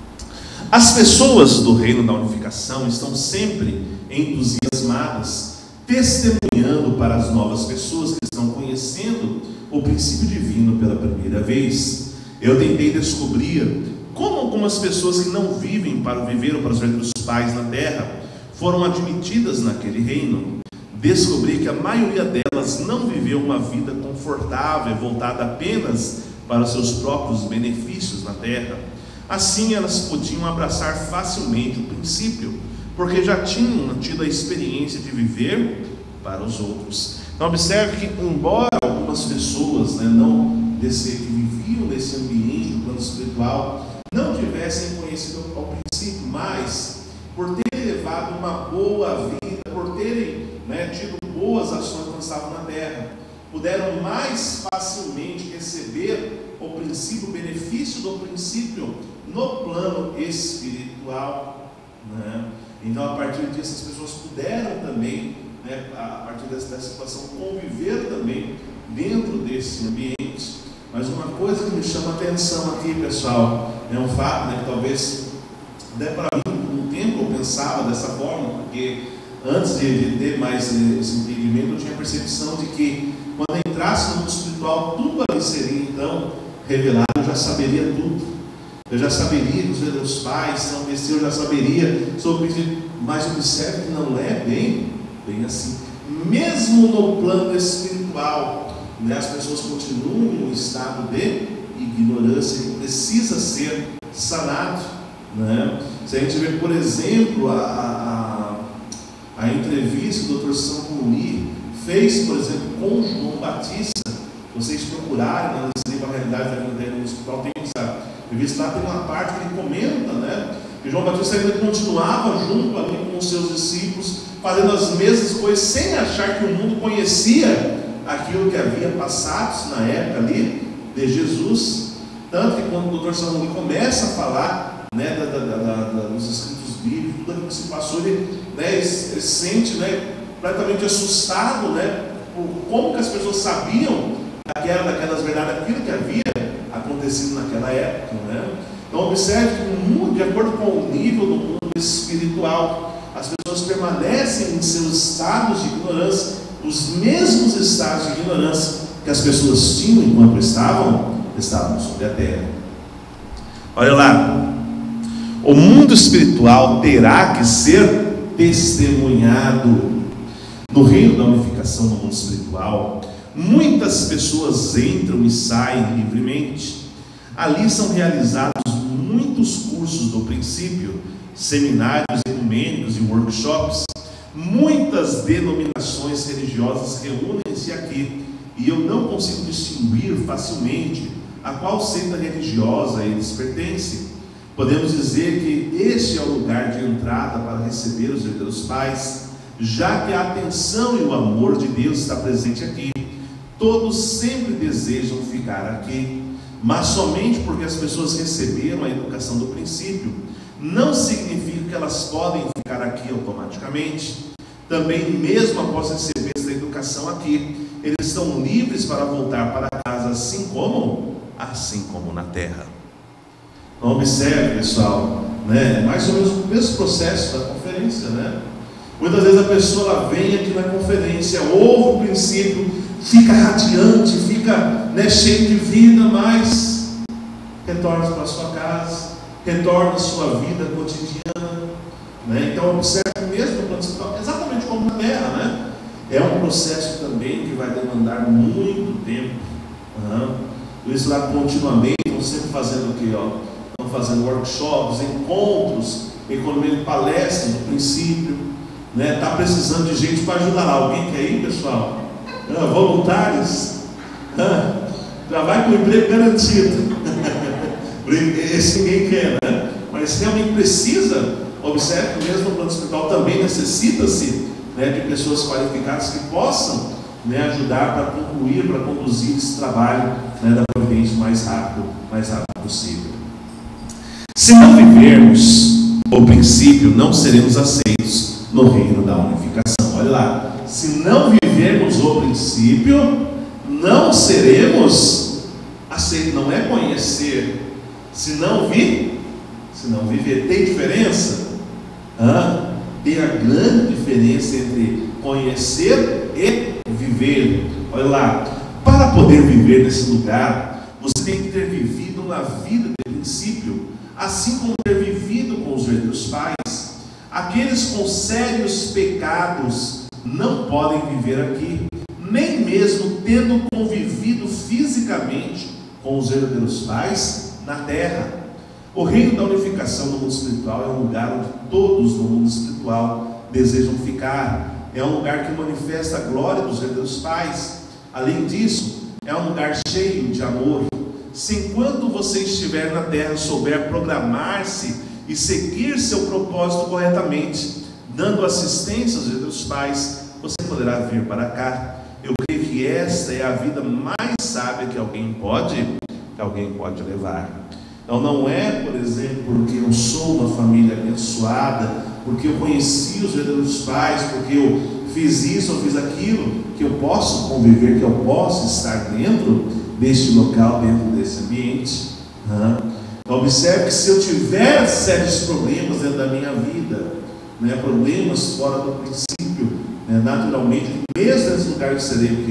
as pessoas do reino da unificação estão sempre entusiasmadas, testemunhando para as novas pessoas que estão conhecendo o princípio divino pela primeira vez. Eu tentei descobrir como algumas pessoas que não vivem para viver ou para os verdadeiros pais na terra foram admitidas naquele reino. Descobri que a maioria delas não viveu uma vida confortável, voltada apenas para os seus próprios benefícios na terra. Assim, elas podiam abraçar facilmente o princípio, porque já tinham tido a experiência de viver para os outros. Então, observe que, embora algumas pessoas, né, que viviam nesse ambiente do plano espiritual, não tivessem conhecido ao princípio, mas por terem levado uma boa vida, por terem, né, tido boas ações quando estavam na terra, puderam mais facilmente receber o princípio, o benefício do princípio no plano espiritual, né? Então, a partir disso, as pessoas puderam também, né, a partir dessa situação, conviver também dentro desse ambiente. Mas uma coisa que me chama a atenção aqui, pessoal, é um fato, né, que talvez, até para mim, por um tempo eu pensava dessa forma, porque antes de ter mais esse entendimento, eu tinha a percepção de que quando entrasse no mundo espiritual, tudo ali seria então revelado. Eu já saberia tudo. Eu já saberia que os verdadeiros pais são Messias, eu já saberia sobre isso. Mas observe que não é bem assim. Mesmo no plano espiritual, né, as pessoas continuam em um estado de ignorância que precisa ser sanado, né? Se a gente vê, por exemplo, a entrevista que o Dr. Samponi fez, por exemplo, com João Batista, vocês procurarem na livro A Realidade da Vida Eterna no Hospital, tem essa revista lá, tem uma parte que ele comenta, né, que João Batista ainda continuava junto ali com os seus discípulos, fazendo as mesmas coisas, sem achar que o mundo conhecia aquilo que havia passado na época ali de Jesus. Tanto que quando o Dr. Samponi começa a falar, né, dos escritos bíblicos, tudo aquilo que se passou, ele, né, ele se sente, né, completamente assustado, né, por como que as pessoas sabiam daquelas verdades, aquilo que havia acontecido naquela época, né? Então observe que o mundo, de acordo com o nível do mundo espiritual, as pessoas permanecem em seus estados de ignorância, os mesmos estados de ignorância que as pessoas tinham enquanto estavam sobre a terra. Olha lá, o mundo espiritual terá que ser testemunhado. No reino da unificação no mundo espiritual, muitas pessoas entram e saem livremente. Ali são realizados muitos cursos do princípio, seminários ecumênicos e workshops. Muitas denominações religiosas reúnem-se aqui, e eu não consigo distinguir facilmente a qual seita religiosa eles pertencem. Podemos dizer que este é o lugar de entrada para receber os verdadeiros pais, já que a atenção e o amor de Deus está presente aqui. Todos sempre desejam ficar aqui, mas somente porque as pessoas receberam a educação do princípio, não significa que elas podem ficar aqui automaticamente. Também, mesmo após receber essa educação aqui, eles estão livres para voltar para casa, assim como na terra. Então, observe, pessoal, né? Mais ou menos o mesmo processo da conferência, né? Muitas vezes a pessoa ela vem aqui na conferência, ouve o princípio, fica radiante, fica, né, cheio de vida, mas retorna para a sua casa, retorna à sua vida cotidiana, né? Então observe mesmo exatamente como na terra, né? É um processo também que vai demandar muito tempo. Eles lá continuamente estão sempre fazendo o quê? Estão fazendo workshops, encontros, economia, palestras do princípio, né? Está precisando de gente para ajudar lá. Alguém quer ir, pessoal? Voluntários? Já vai com o emprego garantido. Esse ninguém quer, né? Mas realmente precisa. Observe que mesmo no plano espiritual também necessita-se, né, de pessoas qualificadas que possam, né, ajudar para concluir, para conduzir esse trabalho, né, da providência mais rápido possível. Se não vivermos o princípio, não seremos aceitos no reino da unificação. Olha lá, se não vivermos o princípio, não seremos aceitos. Não é conhecer, se não viver. Tem diferença? Tem a grande diferença entre conhecer e viver. Olha lá, para poder viver nesse lugar, você tem que ter vivido uma vida de princípio, assim como ter vivido com os verdadeiros pais. Aqueles com sérios pecados não podem viver aqui, nem mesmo tendo convivido fisicamente com os verdadeiros pais na terra. O reino da unificação no mundo espiritual é um lugar onde todos no mundo espiritual desejam ficar. É um lugar que manifesta a glória dos verdadeiros pais. Além disso, é um lugar cheio de amor. Se enquanto você estiver na terra souber programar-se e seguir seu propósito corretamente, dando assistência aos verdadeiros pais, você poderá vir para cá. Eu creio que esta é a vida mais sábia que alguém pode levar. Então não é, por exemplo, porque eu sou uma família abençoada, porque eu conheci os verdadeiros pais, porque eu fiz isso ou fiz aquilo, que eu posso conviver, que eu posso estar dentro deste local, dentro desse ambiente. Observe que se eu tiver sérios problemas dentro da minha vida, né, problemas fora do princípio, né, naturalmente, mesmo nesse lugar eu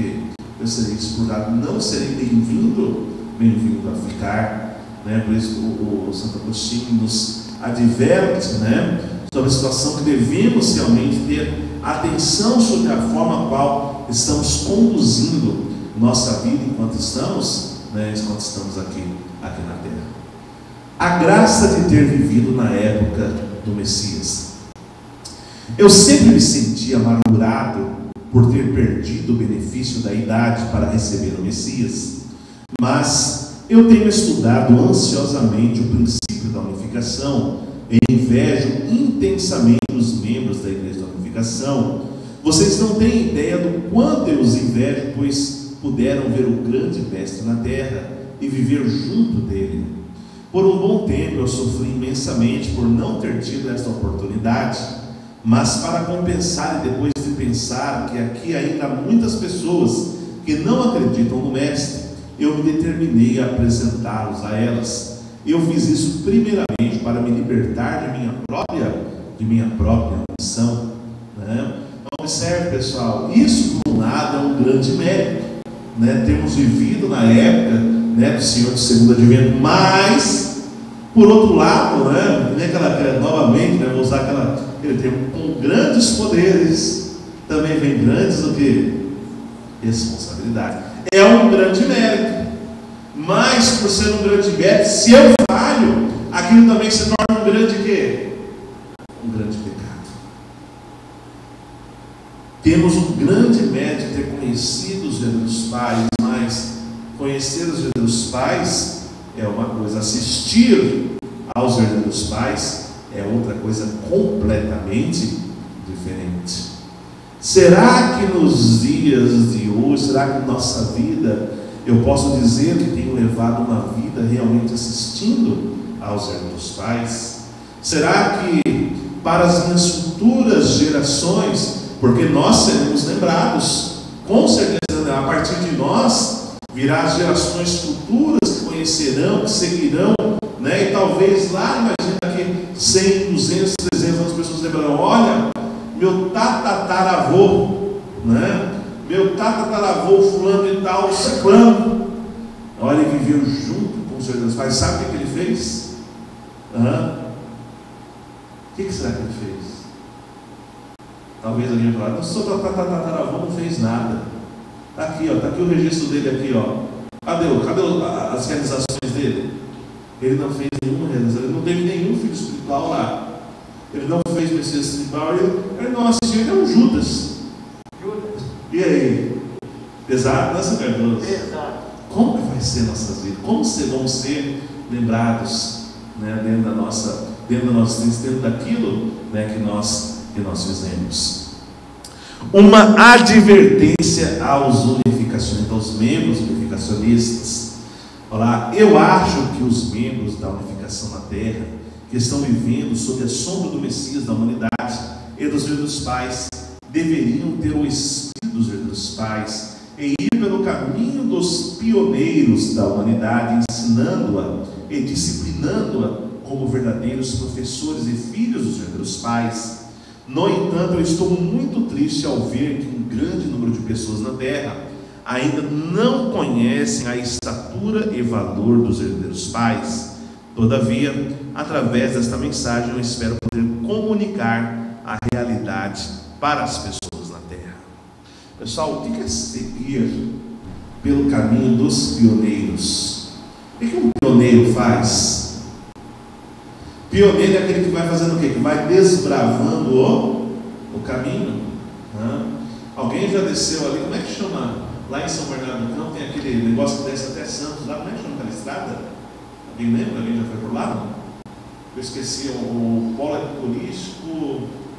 serei explorado, não serei bem-vindo a ficar. Por isso o Santo Agostinho nos adverte, né, sobre a situação que devemos realmente ter atenção sobre a forma qual estamos conduzindo nossa vida enquanto estamos aqui na terra. A graça de ter vivido na época do Messias. Eu sempre me senti amargurado por ter perdido o benefício da idade para receber o Messias, mas eu tenho estudado ansiosamente o princípio da unificação e invejo intensamente os membros da Igreja da Unificação. Vocês não têm ideia do quanto eu os invejo, pois puderam ver o grande mestre na terra e viver junto dele. Por um bom tempo eu sofri imensamente por não ter tido esta oportunidade, mas para compensar e depois de pensar que aqui ainda há muitas pessoas que não acreditam no mestre, eu me determinei a apresentá-los a elas. Eu fiz isso primeiramente para me libertar de minha própria missão, né? Então, observe, pessoal, isso por um lado é um grande mérito, né? Temos vivido na época, né, do Senhor do segundo advento, mas por outro lado, né, novamente, né, vou usar aquele termo, com grandes poderes também vem grandes do que responsabilidade. É um grande mérito, mas por ser um grande mérito, se eu falho, aquilo também se torna um grande quê? Um grande pecado. Temos um grande mérito de ter conhecido os verdadeiros pais, mas conhecer os verdadeiros pais é uma coisa, assistir aos verdadeiros pais é outra coisa completamente diferente. Será que nos dias de hoje, será que na nossa vida, eu posso dizer que tenho levado uma vida realmente assistindo aos verdadeiros pais? Será que para as minhas futuras gerações, porque nós seremos lembrados, com certeza, a partir de nós, virá as gerações futuras que conhecerão, que seguirão, né? E talvez lá, imagina que 100, 200, 300 anos, as pessoas lembrarão, olha, meu tataravô, né? Meu tataravô fulano e tal, ciclano, olha, ele viveu junto com os verdadeiros pais. Sabe o que ele fez? O que será que ele fez? Talvez alguém vai falar, não sou tataravô, não fez nada. Está aqui, ó, está aqui o registro dele aqui, ó. Cadê as realizações dele? Ele não fez nenhuma realização, ele não teve nenhum filho espiritual lá. Ele não fez Messias espiritual, ele não assistiu, ele é um Judas. E aí? Pesado, né, seu Cardoso? Pesado. Como que vai ser nossas vidas? Como vamos ser lembrados, né, dentro da nossa dentro daquilo, né, que nós fizemos? Uma advertência aos unificacionistas, aos membros unificacionistas. Olá, eu acho que os membros da unificação na Terra, que estão vivendo sob a sombra do Messias da humanidade e dos verdadeiros pais, deveriam ter o espírito dos verdadeiros pais e ir pelo caminho dos pioneiros da humanidade, ensinando-a e disciplinando-a como verdadeiros professores e filhos dos verdadeiros pais. No entanto, eu estou muito triste ao ver que um grande número de pessoas na Terra ainda não conhecem a estatura e valor dos verdadeiros pais. Todavia, através desta mensagem, eu espero poder comunicar a realidade para as pessoas na Terra. Pessoal, o que é seguir pelo caminho dos pioneiros? O que um pioneiro faz? Pioneiro é aquele que vai fazendo o quê? Que vai desbravando o caminho. Alguém já desceu ali? Como é que chama? Lá em São Bernardo do Campo tem aquele negócio que desce até Santos. Lá, como é que chama aquela estrada? Alguém lembra? Alguém já foi por lá? Não? Eu esqueci o polo turístico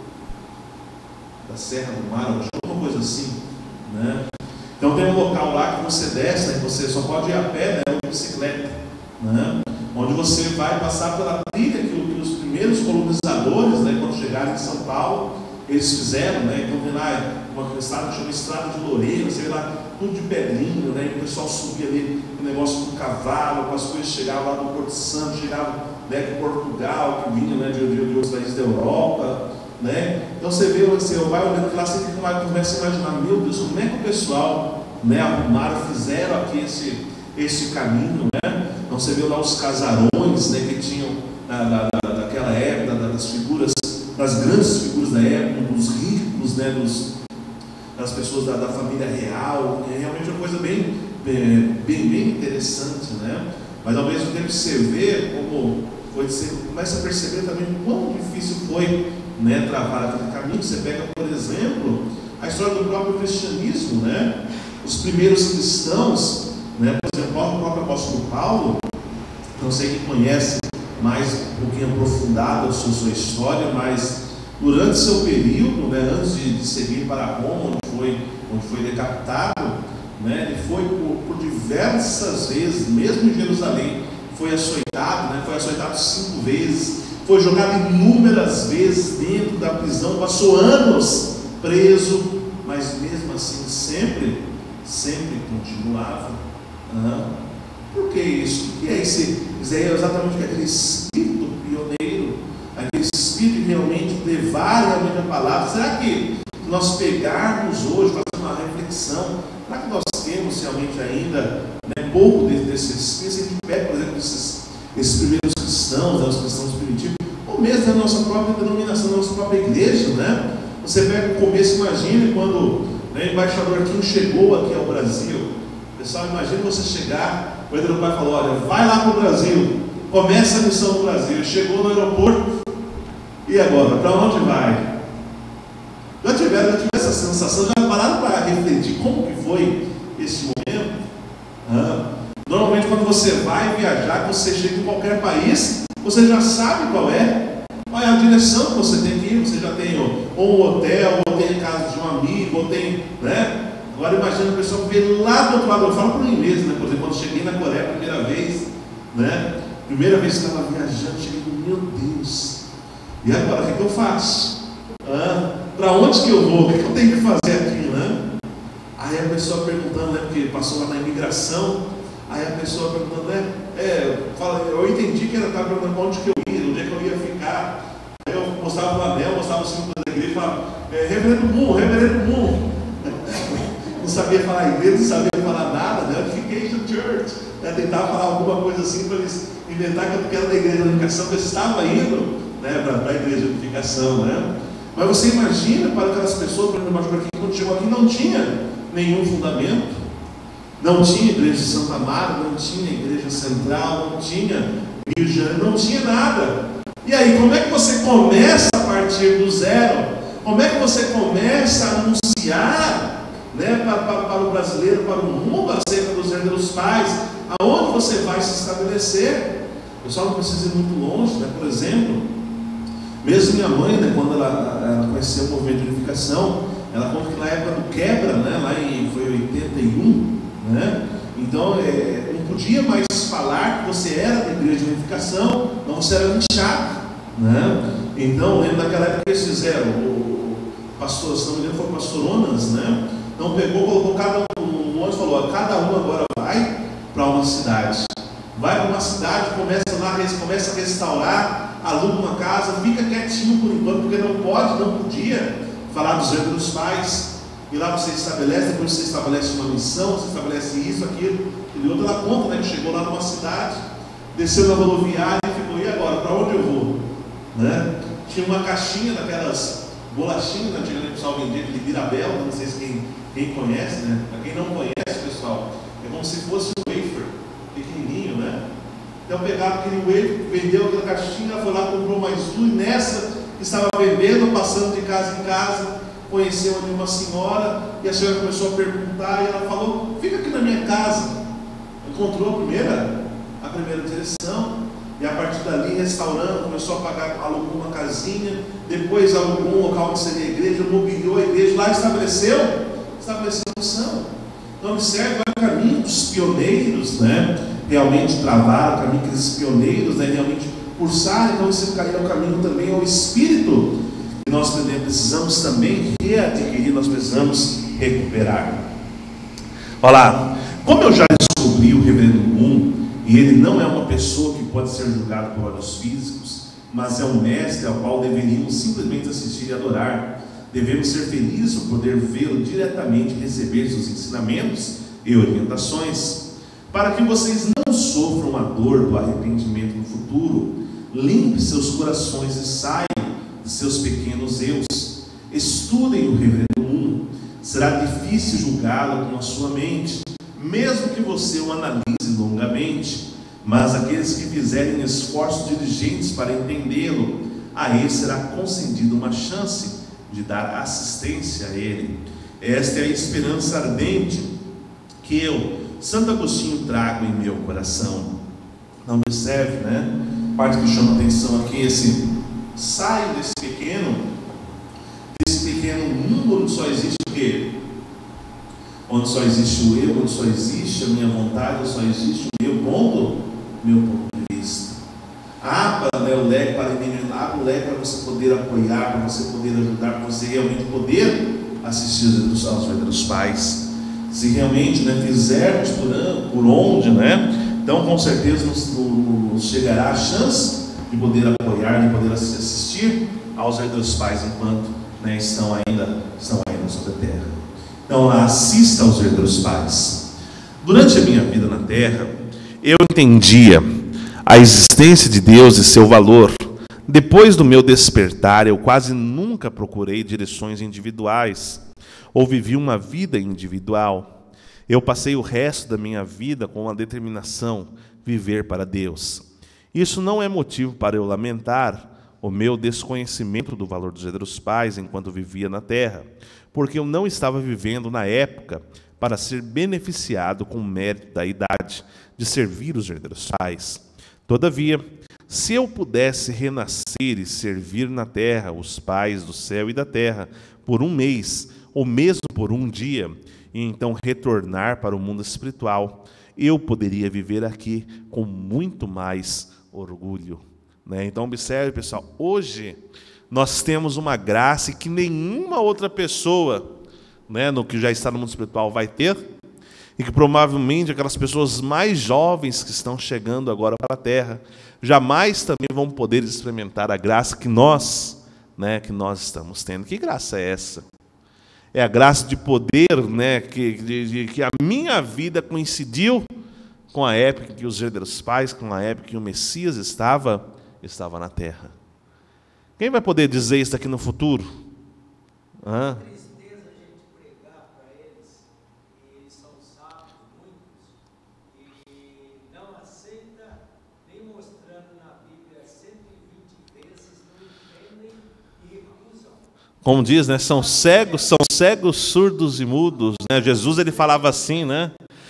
da Serra do Mar, alguma coisa assim, né? Então tem um local lá que você desce, né, que você só pode ir a pé, né, ou de bicicleta, né, onde você vai passar pela trilha que os primeiros colonizadores, né, quando chegaram em São Paulo, eles fizeram, né? Então tem lá uma estrada que chama Estrada de Loureiro, você vê lá tudo de pedrinho, né, e o pessoal subia ali o negócio com o cavalo, com as coisas, chegava lá no Porto Santo, chegava, né, de Portugal, que vinha, né, de outros países da Europa, né? Então você vê, você vai olhando lá, você começa a imaginar, meu Deus, como é que o pessoal, né, arrumaram, fizeram aqui esse caminho, né? Então você vê lá os casarões, né, que tinham daquela época, das figuras, das grandes figuras da época, dos ricos, né, das pessoas da família real. É realmente uma coisa bem interessante, né? Mas ao mesmo tempo você vê como foi, você começa a perceber também o quão difícil foi, né, travar aquele caminho. Você pega, por exemplo, a história do próprio cristianismo, né? Os primeiros cristãos, né, por exemplo, o próprio apóstolo Paulo, não sei quem conhece mais um pouquinho aprofundado a sua história, mas durante seu período, né, antes de seguir para Roma, onde foi decapitado, né, ele foi por diversas vezes, mesmo em Jerusalém, foi açoitado, né, foi açoitado 5 vezes, foi jogado inúmeras vezes dentro da prisão, passou anos preso, mas mesmo assim sempre continuava. Por que isso? O que é esse? É exatamente aquele espírito pioneiro, aquele espírito que realmente levar realmente a palavra. Será que nós pegarmos hoje, fazer uma reflexão, será que nós temos realmente ainda, né, pouco desse espírito? Se a gente pega, por exemplo, esses primeiros cristãos, né, os cristãos primitivos, ou mesmo da nossa própria denominação, da nossa própria igreja, né? Você pega o começo, imagine quando, né, o embaixador Kim chegou aqui ao Brasil. Pessoal, imagine você chegar, o Pedro Pai falou, olha, vai lá para o Brasil, começa a missão no Brasil. Chegou no aeroporto, e agora, para onde vai? Já tiveram essa sensação, já pararam para refletir como que foi esse momento? Normalmente quando você vai viajar, você chega em qualquer país, você já sabe qual é a direção que você tem que ir. Você já tem ou um hotel, ou tem a casa de um amigo, ou tem, né? Agora imagina a pessoa que vê lá do outro lado. Eu falo por mim mesmo, né? Por exemplo, quando cheguei na Coreia a primeira vez, né? Primeira vez que estava viajando, cheguei, meu Deus, e agora o que eu faço? Para onde que eu vou? O que eu tenho que fazer aqui, né? Aí a pessoa perguntando, né? Porque passou lá na imigração, aí a pessoa perguntando, né? Eu entendi que ela estava perguntando onde que eu ia, onde é que eu ia ficar. Aí eu mostrava o anel, mostrava o símbolo da igreja e falava, Reverendo Moon. Não sabia falar inglês, não sabia falar nada, né? Unification Church, né? Tentava falar alguma coisa assim para eles inventar que eu era da igreja de unificação, que eu estava indo, né, para a igreja de unificação, né? Mas você imagina para aquelas pessoas, por exemplo, quando chegou aqui não tinha nenhum fundamento, não tinha igreja de Santa Amaro, não tinha igreja central, não tinha Rio de Janeiro, não tinha nada. E aí, como é que você começa a partir do zero? Como é que você começa a anunciar né, para o brasileiro, para o mundo, acerca dos herdeiros pais, aonde você vai se estabelecer. O pessoal não precisa ir muito longe, né? Por exemplo, mesmo minha mãe, né, quando ela conheceu o movimento de unificação, ela conta que na época do quebra, né, lá foi 81, né, então não podia mais falar que você era da igreja de unificação, não, você era linchado, né? Então, lembro daquela época que eles fizeram, o pastor, se não me engano, foi o pastor Onas, né? Então pegou, colocou cada um, onde falou, cada um agora vai para uma cidade. Vai para uma cidade, começa a restaurar, aluga uma casa, fica quietinho por enquanto, porque não podia falar dos herdeiros pais. E lá você estabelece, depois você estabelece uma missão, você estabelece isso, aquilo, e outra. Ela conta, né, que chegou lá numa cidade, desceu na rodoviária e ficou, e agora, para onde eu vou? Né? Tinha uma caixinha daquelas bolachinhas, antigamente o pessoal vendia aquele Mirabel, não sei se quem conhece, né? Para quem não conhece, pessoal, é como se fosse um wafer, pequenininho, né? Então pegava aquele wafer, vendeu aquela caixinha, foi lá, comprou mais um, e nessa estava vendendo, passando de casa em casa, conheceu ali uma senhora, e a senhora começou a perguntar, e ela falou, fica aqui na minha casa. Encontrou a primeira direção, e a partir dali, restaurando, começou a pagar, alugou uma casinha, depois alugou um local que seria a igreja, mobiliou a igreja, lá estabeleceu a missão. Então observe o caminho dos pioneiros, né? Realmente travaram, o caminho que esses pioneiros, né, realmente cursaram. Então esse é o caminho também ao Espírito, que nós precisamos também readquirir, nós precisamos recuperar. Olha lá, como eu já descobri o reverendo Moon, e ele não é uma pessoa que pode ser julgado por olhos físicos, mas é um mestre ao qual deveríamos simplesmente assistir e adorar. Devemos ser felizes por poder vê-lo diretamente e receber seus ensinamentos e orientações, para que vocês não sofram a dor do arrependimento no futuro. Limpe seus corações e saiam de seus pequenos eus. Estudem o reverendo Moon. Será difícil julgá-lo com a sua mente, mesmo que você o analise longamente, mas aqueles que fizerem esforços diligentes para entendê-lo, a eles será concedida uma chance de dar assistência a ele. Esta é a esperança ardente que eu, Santo Agostinho, trago em meu coração. Não observe, né? A parte que chama atenção aqui, esse saio desse pequeno mundo onde só existe o quê? Onde só existe o eu, onde só existe a minha vontade, onde só existe o meu ponto de vista. Abra, né, o leque para eliminar, o leque para você poder apoiar, para você poder ajudar, para você realmente poder assistir aos verdadeiros pais. Se realmente, né, fizermos por onde, né, então com certeza nos chegará a chance de poder apoiar, de poder assistir aos verdadeiros pais enquanto, né, estão ainda sobre a terra. Então assista aos verdadeiros pais. Durante a minha vida na terra, eu entendia a existência de Deus e seu valor. Depois do meu despertar, eu quase nunca procurei direções individuais ou vivi uma vida individual. Eu passei o resto da minha vida com a determinação de viver para Deus. Isso não é motivo para eu lamentar o meu desconhecimento do valor dos verdadeiros pais enquanto vivia na terra, porque eu não estava vivendo na época para ser beneficiado com o mérito da idade de servir os verdadeiros pais. Todavia, se eu pudesse renascer e servir na terra os pais do céu e da terra por um mês, ou mesmo por um dia, e então retornar para o mundo espiritual, eu poderia viver aqui com muito mais orgulho. Né? Então observe, pessoal, hoje nós temos uma graça que nenhuma outra pessoa, né, no que já está no mundo espiritual vai ter, e que provavelmente aquelas pessoas mais jovens que estão chegando agora para a terra, jamais também vão poder experimentar a graça que nós estamos tendo. Que graça é essa? É a graça de poder, né, que a minha vida coincidiu com a época em que os verdadeiros pais, com a época em que o Messias estava na terra. Quem vai poder dizer isso aqui no futuro? É tristeza a gente pregar para eles, e eles são sábios, muitos, e não aceita, nem mostrando na Bíblia 120 vezes, não entendem e recusam. Como diz, né? São cegos, surdos e mudos, né? Jesus, ele falava assim, né?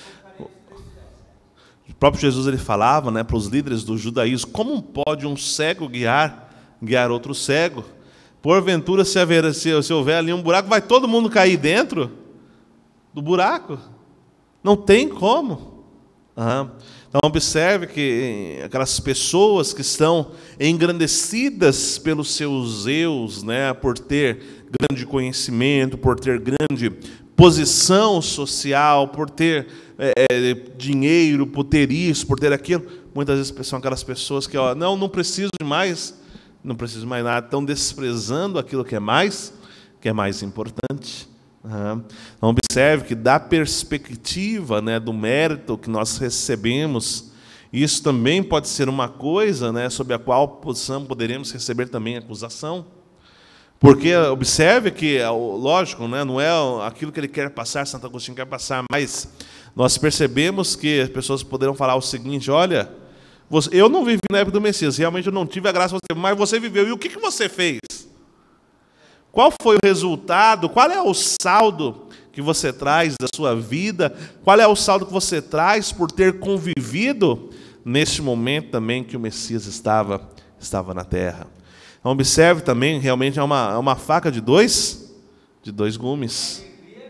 O próprio Jesus, ele falava, né, para os líderes do judaísmo: como pode um cego guiar outro cego? Porventura, se houver ali um buraco, vai todo mundo cair dentro do buraco? Não tem como. Então, observe que aquelas pessoas que estão engrandecidas pelos seus eus, né, por ter grande conhecimento, por ter grande posição social, por ter dinheiro, por ter isso, por ter aquilo, muitas vezes são aquelas pessoas que, não preciso de mais, não preciso mais nada, estão desprezando aquilo que é mais importante. Então, observe que da perspectiva, né, do mérito que nós recebemos, isso também pode ser uma coisa, né, sobre a qual poderemos receber também acusação. Porque observe que, lógico, né, não é aquilo que ele quer passar, Santo Agostinho quer passar, mas nós percebemos que as pessoas poderão falar o seguinte: olha, eu não vivi na época do Messias, realmente eu não tive a graça, mas você viveu, e o que você fez? Qual foi o resultado? Qual é o saldo que você traz da sua vida? Qual é o saldo que você traz por ter convivido neste momento também que o Messias estava na terra? Então, observe também, realmente é uma faca de dois gumes.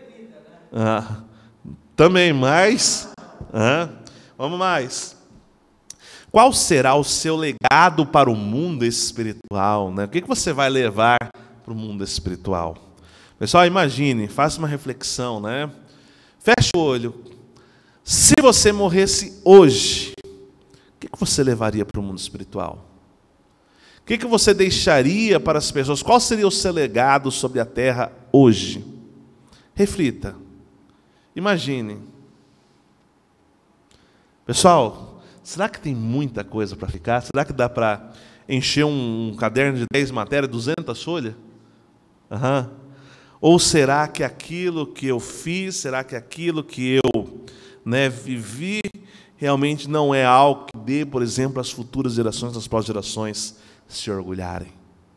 Também, mas... vamos mais. Qual será o seu legado para o mundo espiritual, né? O que você vai levar para o mundo espiritual? Pessoal, imagine, faça uma reflexão, né? Feche o olho. Se você morresse hoje, o que você levaria para o mundo espiritual? O que você deixaria para as pessoas? Qual seria o seu legado sobre a terra hoje? Reflita. Imagine. Pessoal, será que tem muita coisa para ficar? Será que dá para encher um caderno de 10 matérias, 200 folhas? Ou será que aquilo que eu fiz, será que aquilo que eu, né, vivi, realmente não é algo que dê, por exemplo, às futuras gerações, às pós-gerações se orgulharem?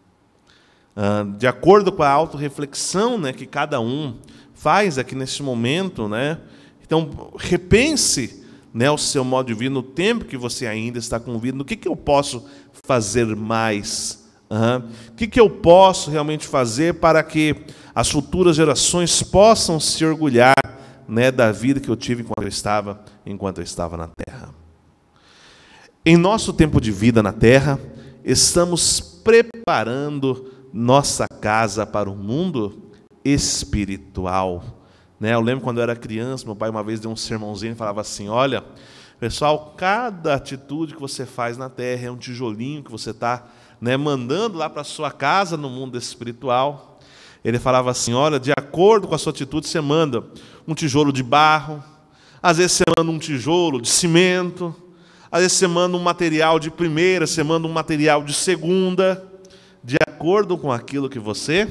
De acordo com a autorreflexão, né, que cada um faz aqui nesse momento, né, então repense, né, o seu modo de vida, no tempo que você ainda está com vida, no que eu posso fazer mais? O que eu posso realmente fazer para que as futuras gerações possam se orgulhar, né, da vida que eu tive enquanto eu estava na terra? Em nosso tempo de vida na terra, estamos preparando nossa casa para o mundo espiritual, né? Eu lembro quando eu era criança, meu pai uma vez deu um sermãozinho e falava assim: olha, pessoal, cada atitude que você faz na terra é um tijolinho que você está, né, mandando lá para a sua casa no mundo espiritual. Ele falava assim: olha, de acordo com a sua atitude, você manda um tijolo de barro, às vezes você manda um tijolo de cimento, às vezes você manda um material de primeira, você manda um material de segunda, de acordo com aquilo que você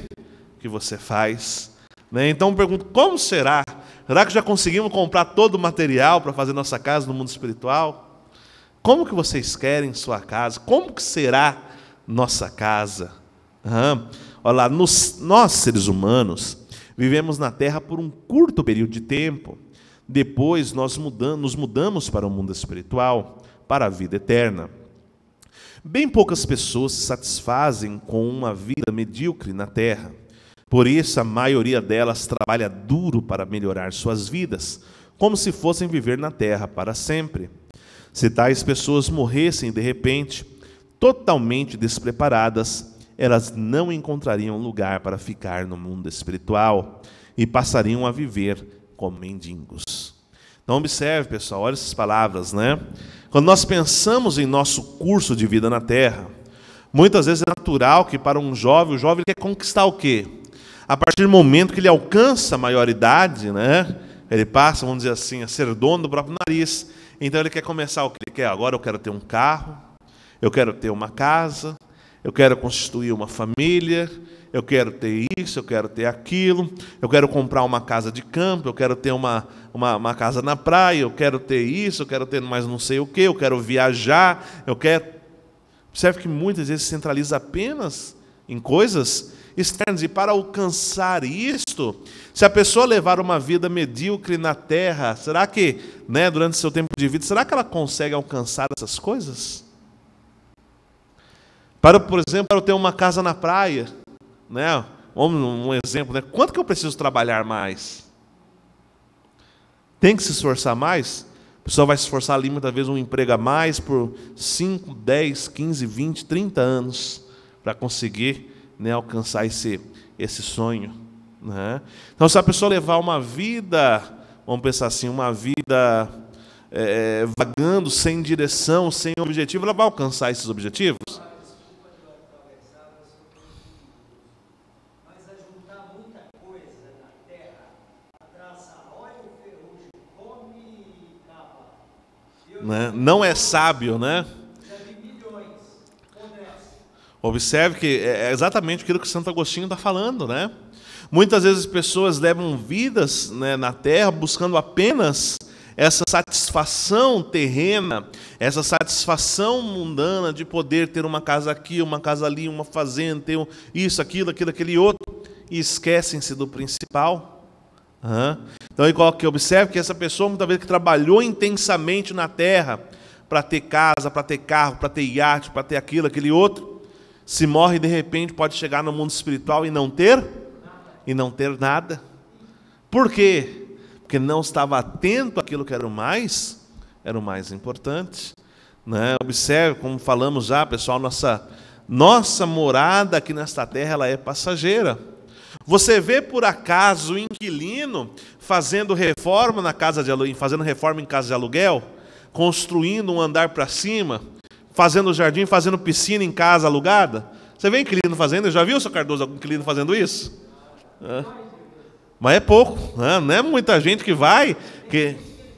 faz, né? Então eu pergunto, como será? Será que já conseguimos comprar todo o material para fazer nossa casa no mundo espiritual? Como que vocês querem sua casa? Como que será nossa casa? Olha lá, nós seres humanos vivemos na Terra por um curto período de tempo. Depois nós nos mudamos para o mundo espiritual, para a vida eterna. Bem poucas pessoas se satisfazem com uma vida medíocre na Terra. Por isso, a maioria delas trabalha duro para melhorar suas vidas, como se fossem viver na Terra para sempre. Se tais pessoas morressem de repente, totalmente despreparadas, elas não encontrariam lugar para ficar no mundo espiritual e passariam a viver como mendigos. Então observe, pessoal, olha essas palavras, né? Quando nós pensamos em nosso curso de vida na Terra, muitas vezes é natural que para um jovem, o jovem quer conquistar o quê? A partir do momento que ele alcança a maioridade, né? Ele passa, vamos dizer assim, a ser dono do próprio nariz. Então ele quer começar o que ele quer. Agora eu quero ter um carro, eu quero ter uma casa, eu quero constituir uma família, eu quero ter isso, eu quero ter aquilo, eu quero comprar uma casa de campo, eu quero ter uma casa na praia, eu quero ter isso, eu quero ter mais não sei o que, eu quero viajar, eu quero... Observe que muitas vezes se centraliza apenas em coisas externas. E para alcançar isto, se a pessoa levar uma vida medíocre na terra, será que, né, durante seu tempo de vida, será que ela consegue alcançar essas coisas? Por exemplo, para eu ter uma casa na praia, né? Um exemplo, né? Quanto que eu preciso trabalhar mais? Tem que se esforçar mais? A pessoa vai se esforçar ali muitas vezes um emprego a mais por 5, 10, 15, 20, 30 anos para conseguir, né, alcançar esse sonho, né? Então, se a pessoa levar uma vida, vamos pensar assim, uma vida vagando, sem direção, sem objetivo, ela vai alcançar esses objetivos? Né? Não é sábio, né? Observe que é exatamente aquilo que Santo Agostinho está falando, né? Muitas vezes as pessoas levam vidas, né, na terra buscando apenas essa satisfação terrena, essa satisfação mundana de poder ter uma casa aqui, uma casa ali, uma fazenda, ter isso, aquilo, aquele outro, e esquecem-se do principal. Então, igual que observe que essa pessoa, muitas vezes, que trabalhou intensamente na terra para ter casa, para ter carro, para ter iate, para ter aquilo, aquele outro, se morre de repente, pode chegar no mundo espiritual e não ter nada. Por quê? Porque não estava atento àquilo que era o mais importante, né? Observe, como falamos já, pessoal, nossa morada aqui nesta terra, ela é passageira. Você vê por acaso o inquilino fazendo reforma fazendo reforma em casa de aluguel, construindo um andar para cima, fazendo jardim, fazendo piscina em casa alugada? Você vê inquilino fazendo? Já viu, seu Cardoso, algum inquilino fazendo isso? Mas é pouco, né? Não é muita gente que vai. Que...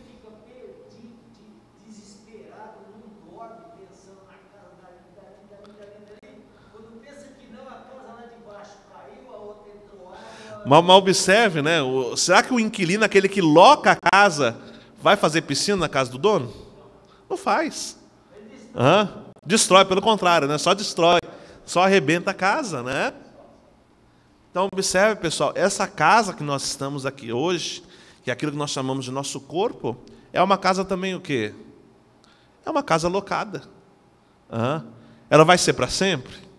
Mas observe, né? Será que o inquilino, aquele que loca a casa, vai fazer piscina na casa do dono? Não faz. Destrói, pelo contrário, né? Só destrói, só arrebenta a casa, né? Então observe, pessoal, essa casa que nós estamos aqui hoje, que é aquilo que nós chamamos de nosso corpo, é uma casa também o quê? É uma casa locada. Ela vai ser para sempre?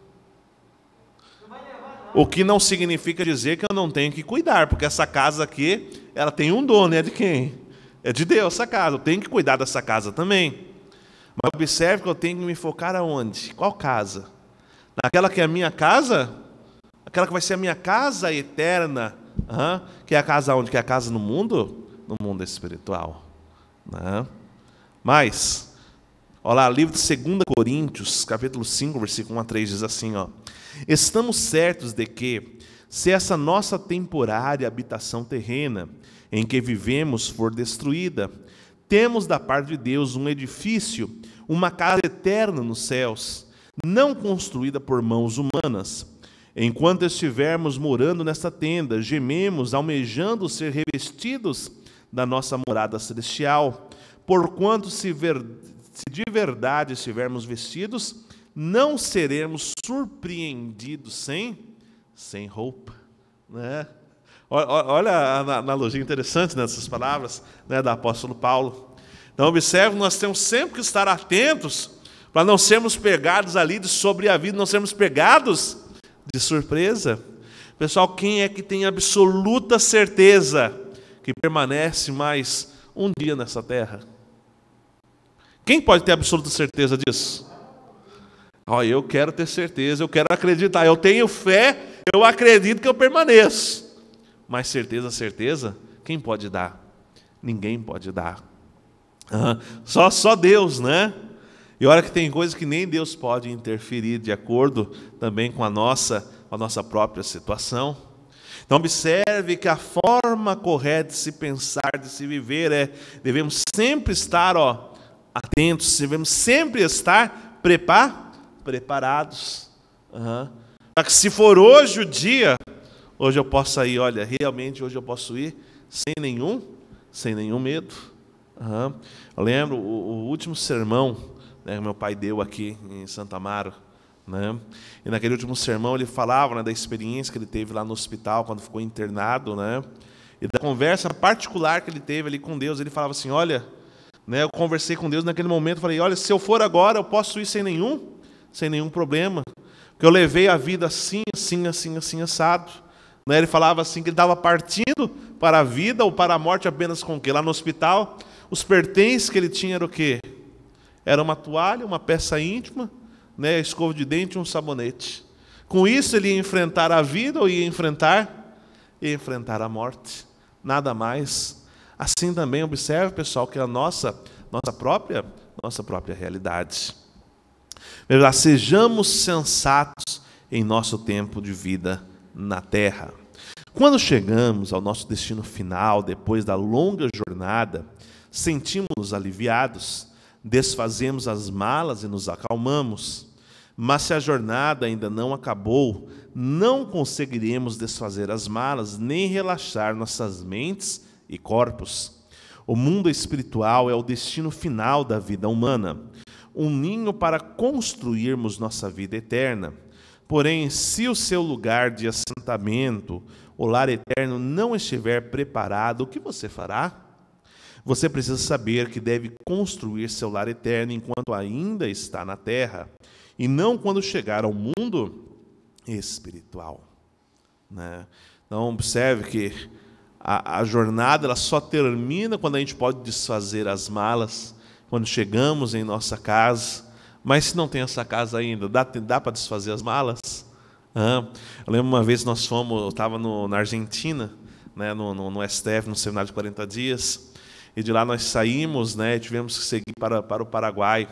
O que não significa dizer que eu não tenho que cuidar, porque essa casa aqui, ela tem um dono, é de quem? É de Deus essa casa, eu tenho que cuidar dessa casa também. Mas observe que eu tenho que me focar aonde? Qual casa? Naquela que é a minha casa? Aquela que vai ser a minha casa eterna, que é a casa onde? Que é a casa no mundo? No mundo espiritual. Mas, olha lá, livro de 2 Coríntios, capítulo 5, versículo 1 a 3, diz assim, estamos certos de que, se essa nossa temporária habitação terrena, em que vivemos, for destruída, temos da parte de Deus um edifício, uma casa eterna nos céus, não construída por mãos humanas. Enquanto estivermos morando nesta tenda, gememos, almejando ser revestidos da nossa morada celestial, porquanto se de verdade estivermos vestidos, não seremos surpreendidos sem roupa, né? Olha a analogia interessante nessas palavras, né, do apóstolo Paulo. Então observe, nós temos sempre que estar atentos para não sermos pegados ali de sobreaviso, não sermos pegados de surpresa. Pessoal, quem é que tem absoluta certeza que permanece mais um dia nessa terra? Quem pode ter absoluta certeza disso? Eu quero ter certeza, eu quero acreditar, eu tenho fé, eu acredito que eu permaneço. Mas certeza, quem pode dar? Ninguém pode dar. Só Deus, né? E olha que tem coisas que nem Deus pode interferir de acordo também com a nossa própria situação. Então observe que a forma correta de se pensar, de se viver devemos sempre estar atentos, devemos sempre estar preparados. Para que se for hoje o dia, hoje eu posso ir, realmente hoje eu posso ir sem nenhum medo. Eu lembro o último sermão, né, que meu pai deu aqui em Santa Amaro, né? E naquele último sermão ele falava, né, da experiência que ele teve lá no hospital, quando ficou internado, né? E da conversa particular que ele teve ali com Deus. Ele falava assim, olha, né, eu conversei com Deus naquele momento, falei, olha, se eu for agora, eu posso ir sem nenhum problema. Porque eu levei a vida assim, assado. Né? Ele falava assim, que ele estava partindo para a vida ou para a morte apenas com o quê? Lá no hospital, os pertences que ele tinha era o quê? Era uma toalha, uma peça íntima, né, escova de dente e um sabonete. Com isso ele ia enfrentar a vida ou ia enfrentar a morte. Nada mais. Assim também observe, pessoal, que a nossa própria realidade. Sejamos sensatos em nosso tempo de vida na terra. Quando chegamos ao nosso destino final, depois da longa jornada, sentimos-nos aliviados, desfazemos as malas e nos acalmamos. Mas se a jornada ainda não acabou, não conseguiremos desfazer as malas nem relaxar nossas mentes e corpos. O mundo espiritual é o destino final da vida humana, um ninho para construirmos nossa vida eterna. Porém, se o seu lugar de assentamento, o lar eterno, não estiver preparado, o que você fará? Você precisa saber que deve construir seu lar eterno enquanto ainda está na terra, e não quando chegar ao mundo espiritual, né? Então, observe que a jornada ela só termina quando a gente pode desfazer as malas, quando chegamos em nossa casa. Mas se não tem essa casa ainda, dá para desfazer as malas? Eu lembro uma vez nós fomos, eu estava na Argentina, né, no STF, no seminário de 40 dias, e de lá nós saímos, né, tivemos que seguir para o Paraguai.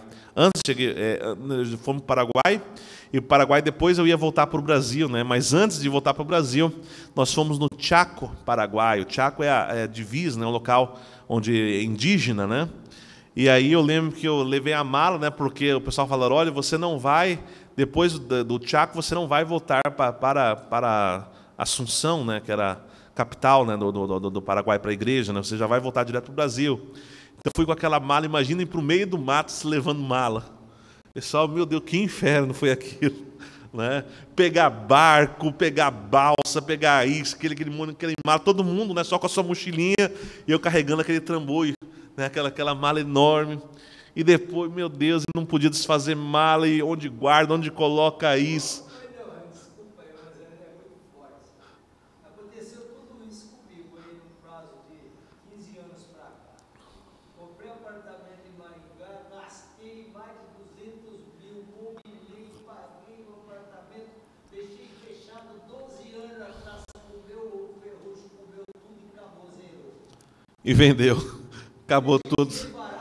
Fomos para o Paraguai, e o Paraguai depois eu ia voltar para o Brasil, né, mas antes de voltar para o Brasil, nós fomos no Chaco, Paraguai. O Chaco é a divisa, né, um local onde é indígena, né? E aí eu lembro que eu levei a mala, né, porque o pessoal falou, olha, você não vai, depois do Chaco, você não vai voltar para Assunção, né, que era a capital, né, do Paraguai, para a igreja, né, você já vai voltar direto para o Brasil. Então eu fui com aquela mala, imagina ir para o meio do mato se levando mala. Pessoal, meu Deus, que inferno foi aquilo, né? Pegar barco, pegar balsa, pegar isso, aquele mala, todo mundo, né, só com a sua mochilinha, e eu carregando aquele trambolho, né, aquela mala enorme. E depois, meu Deus, não podia desfazer mala, e onde guarda, onde coloca isso. Desculpa, mas é muito forte. Aconteceu tudo isso comigo aí no prazo de 15 anos para cá. Comprei um apartamento em Maringá, gastei mais de 200 mil, mobilei, paguei o apartamento, deixei fechado 12 anos, a taça comeu, o ferrugem comeu tudo e acabou, zerou. E vendeu. Acabou tudo.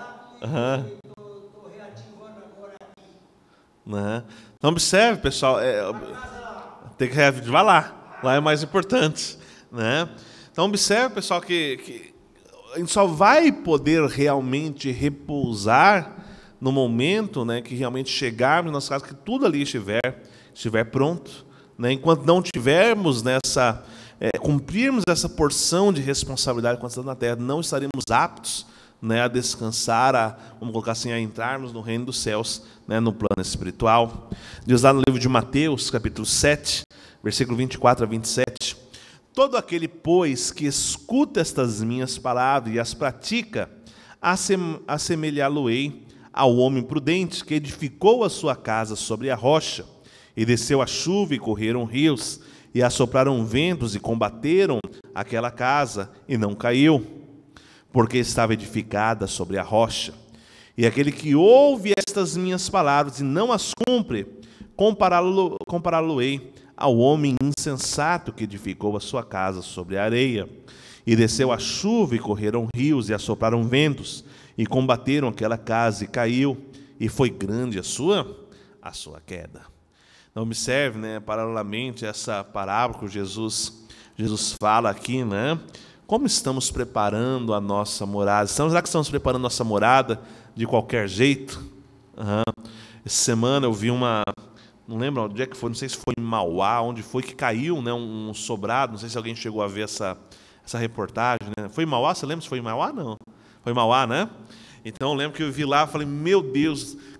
Estou reativando agora aqui. Então observe, pessoal, tem que vai lá é mais importante, né? Então observe, pessoal, que a gente só vai poder realmente repousar no momento, né, que realmente chegarmos na nossa casa, que tudo ali estiver pronto, né? Enquanto não tivermos cumprirmos essa porção de responsabilidade quando estamos na terra, não estaremos aptos, né, a descansar, vamos colocar assim, a entrarmos no reino dos céus, né, no plano espiritual. Diz lá no livro de Mateus, capítulo 7, versículo 24 a 27, todo aquele, pois, que escuta estas minhas palavras e as pratica, assemelhá-lo-ei ao homem prudente que edificou a sua casa sobre a rocha, e desceu a chuva e correram rios, e assopraram ventos e combateram aquela casa, e não caiu, porque estava edificada sobre a rocha. E aquele que ouve estas minhas palavras e não as cumpre, compará-lo-ei ao homem insensato que edificou a sua casa sobre a areia. E desceu a chuva e correram rios e assopraram ventos e combateram aquela casa e caiu, e foi grande a sua queda. Então observe, né, paralelamente essa parábola que Jesus fala aqui, né? Como estamos preparando a nossa morada? Será que estamos preparando a nossa morada de qualquer jeito? Essa semana eu vi não lembro onde é que foi, não sei se foi em Mauá, onde foi que caiu, né, um sobrado, não sei se alguém chegou a ver essa reportagem, né? Foi em Mauá, você lembra se foi em Mauá? Não. Foi em Mauá, né? Então eu lembro que eu vi lá e falei, meu Deus,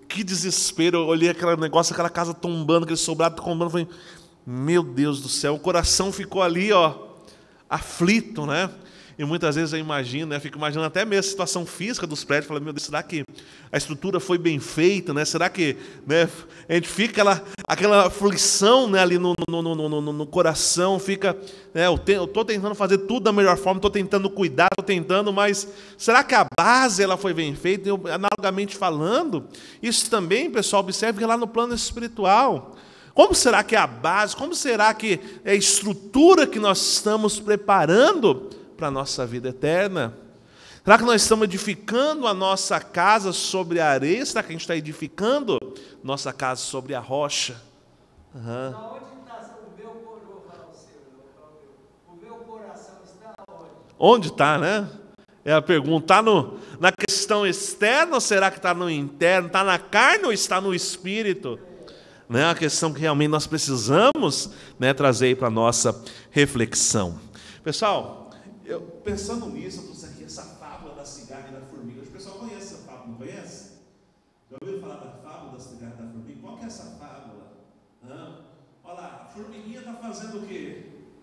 que desespero. Eu olhei aquele negócio, aquela casa tombando, aquele sobrado tombando, falei, meu Deus do céu, o coração ficou ali, aflito, né? E muitas vezes eu imagino, né? Fico imaginando até mesmo a situação física dos prédios, falando, meu Deus, será que a estrutura foi bem feita, né? Será que, né, a gente fica aquela aflição, né, ali no coração, fica, né, eu estou tentando fazer tudo da melhor forma, estou tentando cuidar, mas será que a base ela foi bem feita? Eu, analogamente falando, isso também, pessoal, observe que lá no plano espiritual, como será que é a base, como será que é a estrutura que nós estamos preparando para a nossa vida eterna? Será que nós estamos edificando a nossa casa sobre a areia? Será que a gente está edificando nossa casa sobre a rocha? Onde está o meu coração? O meu coração está onde? Onde está, né? É a pergunta. Está na questão externa ou será que está no interno? Está na carne ou está no espírito? É uma questão que realmente nós precisamos, né, trazer aí para a nossa reflexão. Pessoal, eu pensando nisso, eu trouxe aqui essa fábula da cigarra e da formiga. O pessoal conhece essa fábula, não conhece? Já ouviram falar da fábula da cigarra e da formiga? Qual que é essa fábula? Olha lá, a formiguinha está fazendo o quê?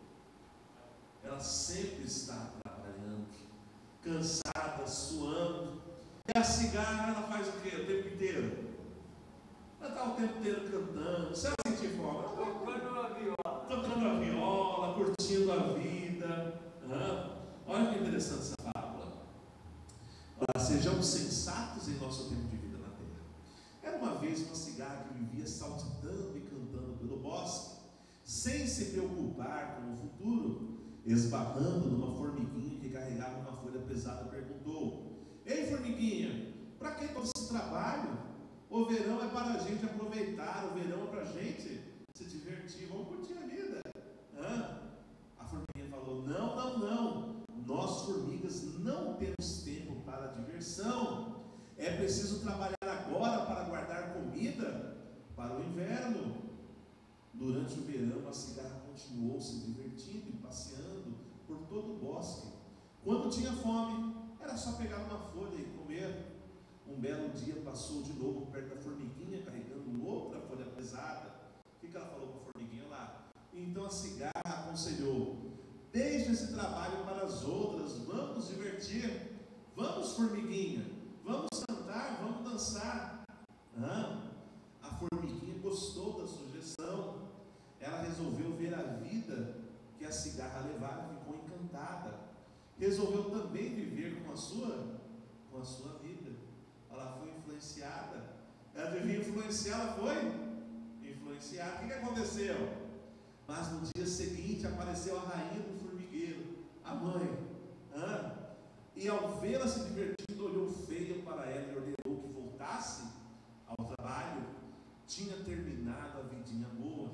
Ela sempre está trabalhando, cansada, suando. E a cigarra, ela faz o quê o tempo inteiro? Ela está o tempo inteiro cantando. Você vai sentir fome? Tocando a viola, curtindo a vida. Olha que interessante essa fábula. Sejamos sensatos em nosso tempo de vida na terra. Era uma vez uma cigarra que vivia saltitando e cantando pelo bosque, sem se preocupar com o futuro. Esbarrando numa formiguinha que carregava uma folha pesada, perguntou: ei, formiguinha, para que todo esse trabalho? O verão é para a gente aproveitar, o verão é para a gente se divertir, vamos curtir a vida. A formiguinha falou: não, nós formigas não temos tempo para diversão, é preciso trabalhar agora para guardar comida para o inverno. Durante o verão a cigarra continuou se divertindo e passeando por todo o bosque. Quando tinha fome, era só pegar uma folha e comer. Um belo dia passou de novo perto da formiguinha, carregando outra folha pesada. O que ela falou para a formiguinha lá? Então a cigarra aconselhou: deixe esse trabalho para as outras, vamos nos divertir. Vamos, formiguinha, vamos cantar, vamos dançar. A formiguinha gostou da sugestão. Ela resolveu ver a vida que a cigarra levava e ficou encantada. Resolveu também viver com a sua vida. Ela foi influenciada. Ela devia influenciar, ela foi influenciada. O que aconteceu? Mas no dia seguinte apareceu a rainha do formigueiro, a mãe. E ao vê-la se divertindo, olhou feia para ela e ordenou que voltasse ao trabalho. Tinha terminado a vidinha boa.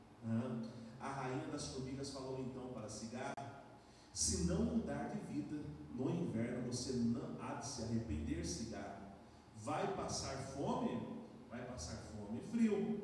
A rainha das formigas falou então para a cigarra: se não mudar de vida, no inverno você não há de se arrepender, cigarra. Vai passar fome e frio.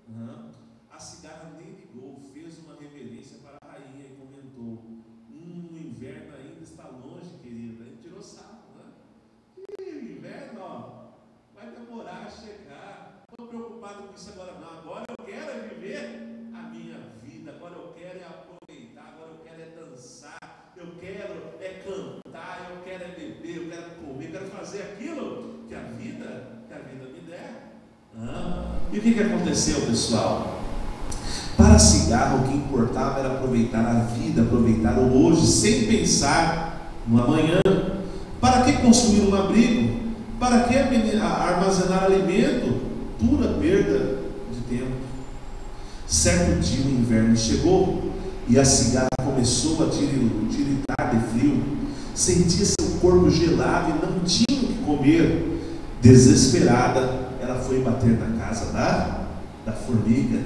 A cigarra nem ligou, fez uma reverência para a rainha e comentou: o inverno ainda está longe, querida. Ele tirou sarro, né? O inverno, vai demorar a chegar. Não estou preocupado com isso agora não. Agora eu quero é viver a minha vida. Agora eu quero é aproveitar. Agora eu quero é dançar. Eu quero é cantar. Eu quero é beber. Eu quero comer. Eu quero fazer aquilo que a vida me der. E o que aconteceu, pessoal? Para a cigarra, o que importava era aproveitar a vida, aproveitar o hoje, sem pensar no amanhã. Para que construir um abrigo? Para que armazenar alimento? Pura perda de tempo. Certo dia o inverno chegou e a cigarra começou a tiritar de frio. Sentia seu corpo gelado e não tinha o que comer. Desesperada, ela foi bater na casa da formiga.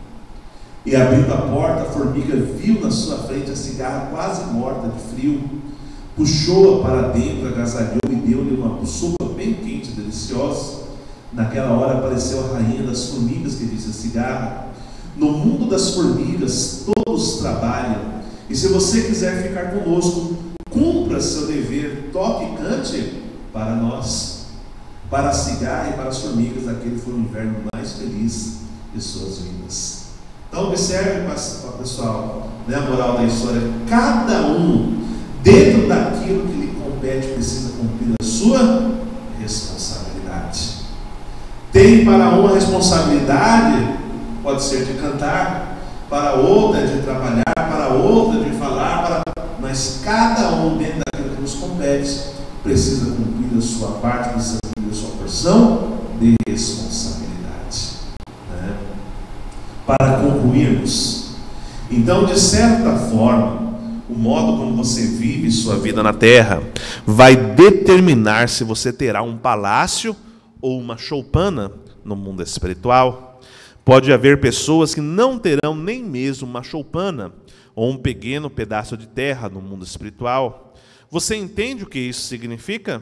E abrindo a porta, a formiga viu na sua frente a cigarra quase morta de frio. Puxou-a para dentro, agasalhou e deu-lhe uma sopa bem quente e deliciosa. Naquela hora apareceu a rainha das formigas, que disse a cigarra: no mundo das formigas todos trabalham, e se você quiser ficar conosco, cumpra seu dever, toque e cante para nós. para a cigarra e para as formigas, aquele foi o inverno mais feliz de suas vidas. Então observe, pessoal, né, a moral da história: cada um, dentro daquilo que lhe compete, precisa cumprir a sua responsabilidade. Tem para uma responsabilidade, pode ser de cantar, para outra de trabalhar, para outra de falar, mas cada um, dentro daquilo que nos compete, precisa cumprir a sua parte, precisa cumprir a sua porção de responsabilidade, né? Para concluirmos, então, de certa forma, o modo como você vive sua vida na terra vai determinar se você terá um palácio ou uma choupana no mundo espiritual. Pode haver pessoas que não terão nem mesmo uma choupana ou um pequeno pedaço de terra no mundo espiritual. Você entende o que isso significa?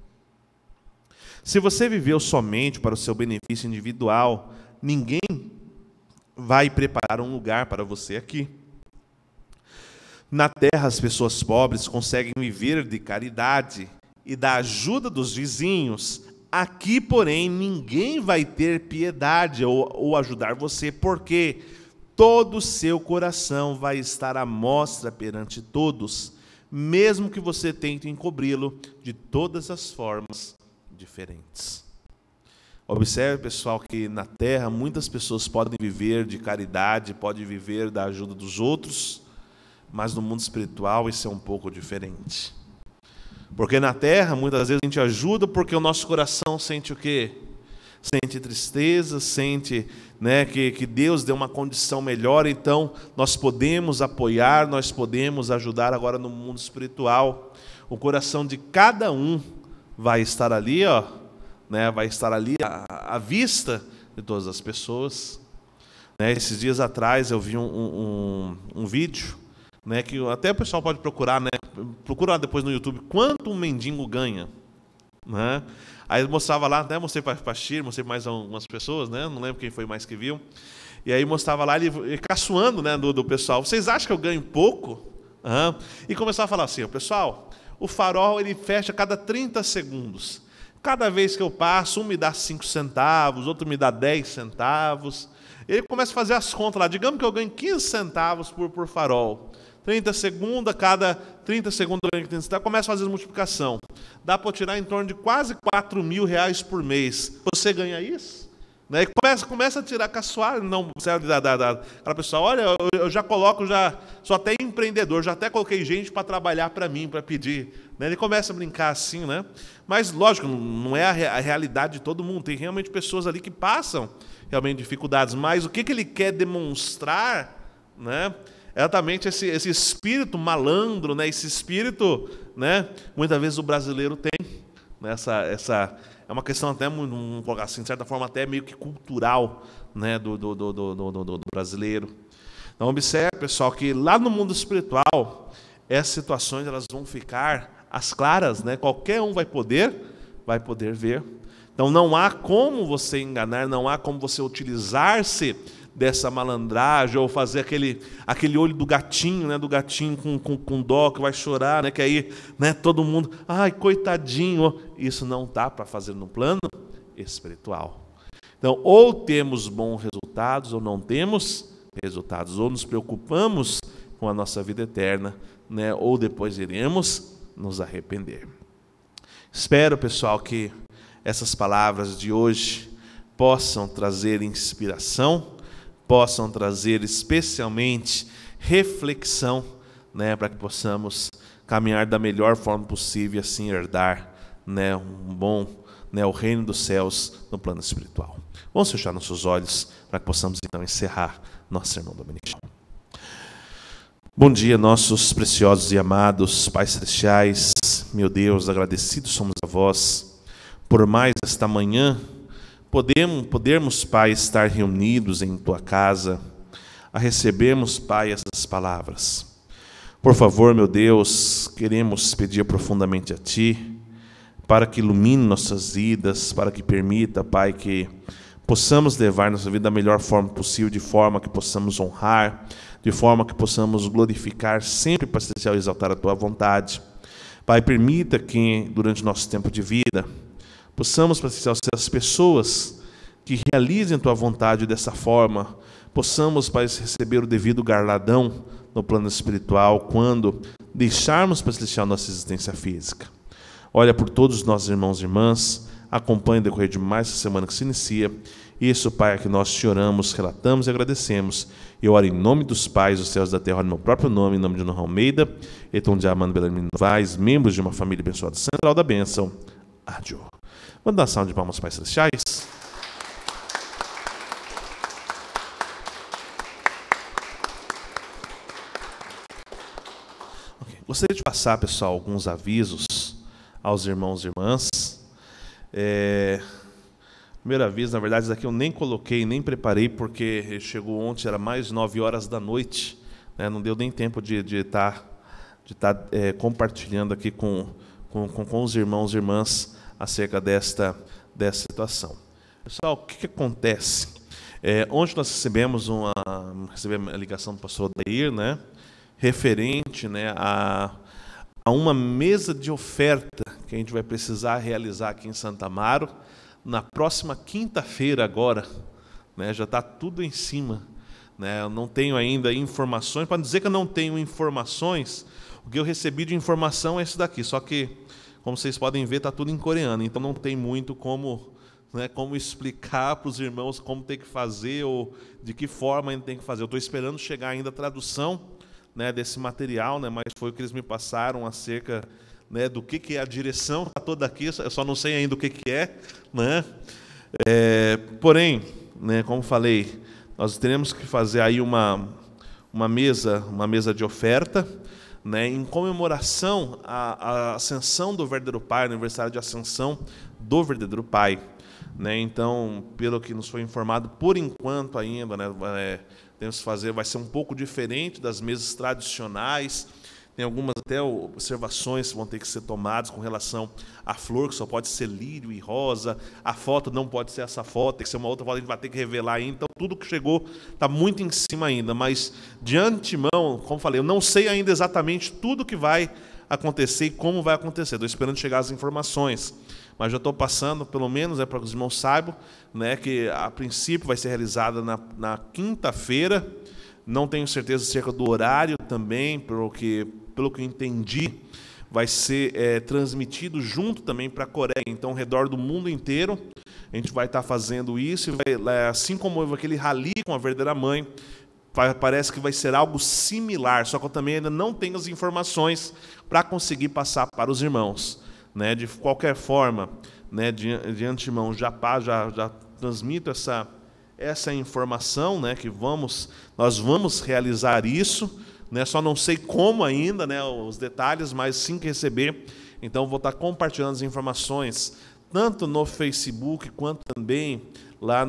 Se você viveu somente para o seu benefício individual, ninguém vai preparar um lugar para você aqui. Na terra, as pessoas pobres conseguem viver de caridade e da ajuda dos vizinhos. Aqui, porém, ninguém vai ter piedade ou ajudar você, porque todo o seu coração vai estar à mostra perante todos, mesmo que você tente encobri-lo de todas as formas diferentes. Observe, pessoal, que na terra muitas pessoas podem viver de caridade, podem viver da ajuda dos outros, mas no mundo espiritual isso é um pouco diferente. Porque na terra, muitas vezes a gente ajuda porque o nosso coração sente o quê? Sente tristeza, sente, né, que Deus deu uma condição melhor, então nós podemos apoiar, nós podemos ajudar. Agora no mundo espiritual, o coração de cada um vai estar ali, ó, né, vai estar ali à vista de todas as pessoas. Né, esses dias atrás eu vi um vídeo, né, que até o pessoal pode procurar, né, procura lá depois no YouTube, quanto um mendigo ganha, né? Aí eu mostrava lá, até mostrei para a Shir, mostrei para mais algumas pessoas, né? Não lembro quem foi mais que viu. E aí mostrava lá, ele caçoando, né, do pessoal. Vocês acham que eu ganho pouco? E começava a falar assim: pessoal, o farol ele fecha a cada 30 segundos. Cada vez que eu passo, um me dá 5 centavos, outro me dá 10 centavos. Ele começa a fazer as contas lá. Digamos que eu ganho 15 centavos por farol. 30 segundos, cada 30 segundos eu ganho 30 centavos, começa a fazer a multiplicação. Dá para tirar em torno de quase R$4.000 por mês. Você ganha isso? Né? E começa a tirar caçoar, não serve aquela pessoa: olha, eu já coloco, sou até empreendedor, já até coloquei gente para trabalhar para mim, para pedir. Né? Ele começa a brincar assim, né? Mas lógico, não é a realidade de todo mundo. Tem realmente pessoas ali que passam realmente dificuldades, mas o que ele quer demonstrar, né? Exatamente esse espírito malandro, né? Esse espírito, né? Muitas vezes o brasileiro tem, né? Essa é uma questão até, assim, de certa forma, até meio que cultural, né? do brasileiro. Então, observe, pessoal, que lá no mundo espiritual, essas situações elas vão ficar às claras, né? Qualquer um vai poder ver. Então, não há como você enganar, não há como você utilizar-se dessa malandragem, ou fazer aquele olho do gatinho, né, do gatinho com dó, que vai chorar, né, que aí, né, todo mundo, ai, coitadinho. Isso não dá para fazer no plano espiritual. Então, ou temos bons resultados, ou não temos resultados, ou nos preocupamos com a nossa vida eterna, né, ou depois iremos nos arrepender. Espero, pessoal, que essas palavras de hoje possam trazer inspiração, possam trazer especialmente reflexão, né, para que possamos caminhar da melhor forma possível e assim herdar, né, o reino dos céus no plano espiritual. Vamos fechar nossos olhos para que possamos então encerrar nosso sermão dominical. Bom dia, nossos preciosos e amados Pais Celestiais. Meu Deus, agradecidos somos a vós por mais esta manhã podermos, Pai, estar reunidos em Tua casa, a recebermos, Pai, essas palavras. Por favor, meu Deus, queremos pedir profundamente a Ti, para que ilumine nossas vidas, para que permita, Pai, que possamos levar nossa vida da melhor forma possível, de forma que possamos honrar, de forma que possamos glorificar sempre, Pai Celestial, e exaltar a Tua vontade. Pai, permita que durante o nosso tempo de vida Possamos, Pai Celestial, ser as pessoas que realizem a Tua vontade dessa forma. Possamos, Pai, receber o devido galardão no plano espiritual quando deixarmos, Pai Celestial, nossa existência física. Olha por todos os nossos irmãos e irmãs, acompanhe o decorrer de mais essa semana que se inicia. Isso, Pai, é que nós te oramos, relatamos e agradecemos. Eu oro em nome dos pais dos céus e da terra, no meu próprio nome, em nome de Nono Almeida, Eton de Armando Bellarmino Novaes, membros de uma família abençoada central da bênção. Adio. Vamos dar uma salva de palmas, Pais Celestiais? Okay. Gostaria de passar, pessoal, alguns avisos aos irmãos e irmãs. Primeiro aviso, na verdade, isso aqui eu nem coloquei, nem preparei, porque chegou ontem, era mais de 9 horas da noite, né? Não deu nem tempo de estar compartilhando aqui com os irmãos e irmãs acerca dessa situação. Pessoal, o que acontece? Ontem nós recebemos a ligação do pastor Odair, né? Referente, né, a uma mesa de oferta que a gente vai precisar realizar aqui em Santa Amaro, na próxima quinta-feira agora, né, já está tudo em cima, né, eu não tenho ainda informações, para dizer que eu não tenho informações, o que eu recebi de informação é isso daqui, só que, como vocês podem ver, está tudo em coreano, então não tem muito como explicar para os irmãos como tem que fazer ou de que forma ainda tem que fazer. Eu estou esperando chegar ainda a tradução, né, desse material, né, mas foi o que eles me passaram acerca, né, do que é a direção, está toda aqui, eu só não sei ainda o que é, né? Porém, né, como falei, nós teremos que fazer aí uma mesa de oferta, né, em comemoração à ascensão do verdadeiro Pai, aniversário de ascensão do verdadeiro Pai, né? Então, pelo que nos foi informado, por enquanto ainda, né, temos que fazer, vai ser um pouco diferente das mesas tradicionais. Tem algumas até observações que vão ter que ser tomadas com relação à flor, que só pode ser lírio e rosa. A foto não pode ser essa foto, tem que ser uma outra foto, a gente vai ter que revelar ainda. Então, tudo que chegou está muito em cima ainda. Mas, de antemão, como falei, eu não sei ainda exatamente tudo que vai acontecer e como vai acontecer. Estou esperando chegar as informações. Mas já estou passando, pelo menos, para que os irmãos saibam, né, que a princípio vai ser realizada na quinta-feira. Não tenho certeza acerca do horário também, pelo que eu entendi, vai ser transmitido junto também para a Coreia. Então, ao redor do mundo inteiro, a gente vai estar fazendo isso. Assim como houve aquele rally com a verdadeira mãe, parece que vai ser algo similar, só que eu também ainda não tenho as informações para conseguir passar para os irmãos, né? De qualquer forma, né, de antemão, já transmito essa informação, né, que nós vamos realizar isso, né, só não sei como ainda, né, os detalhes, mas sim que receber, então vou estar compartilhando as informações, tanto no Facebook, quanto também lá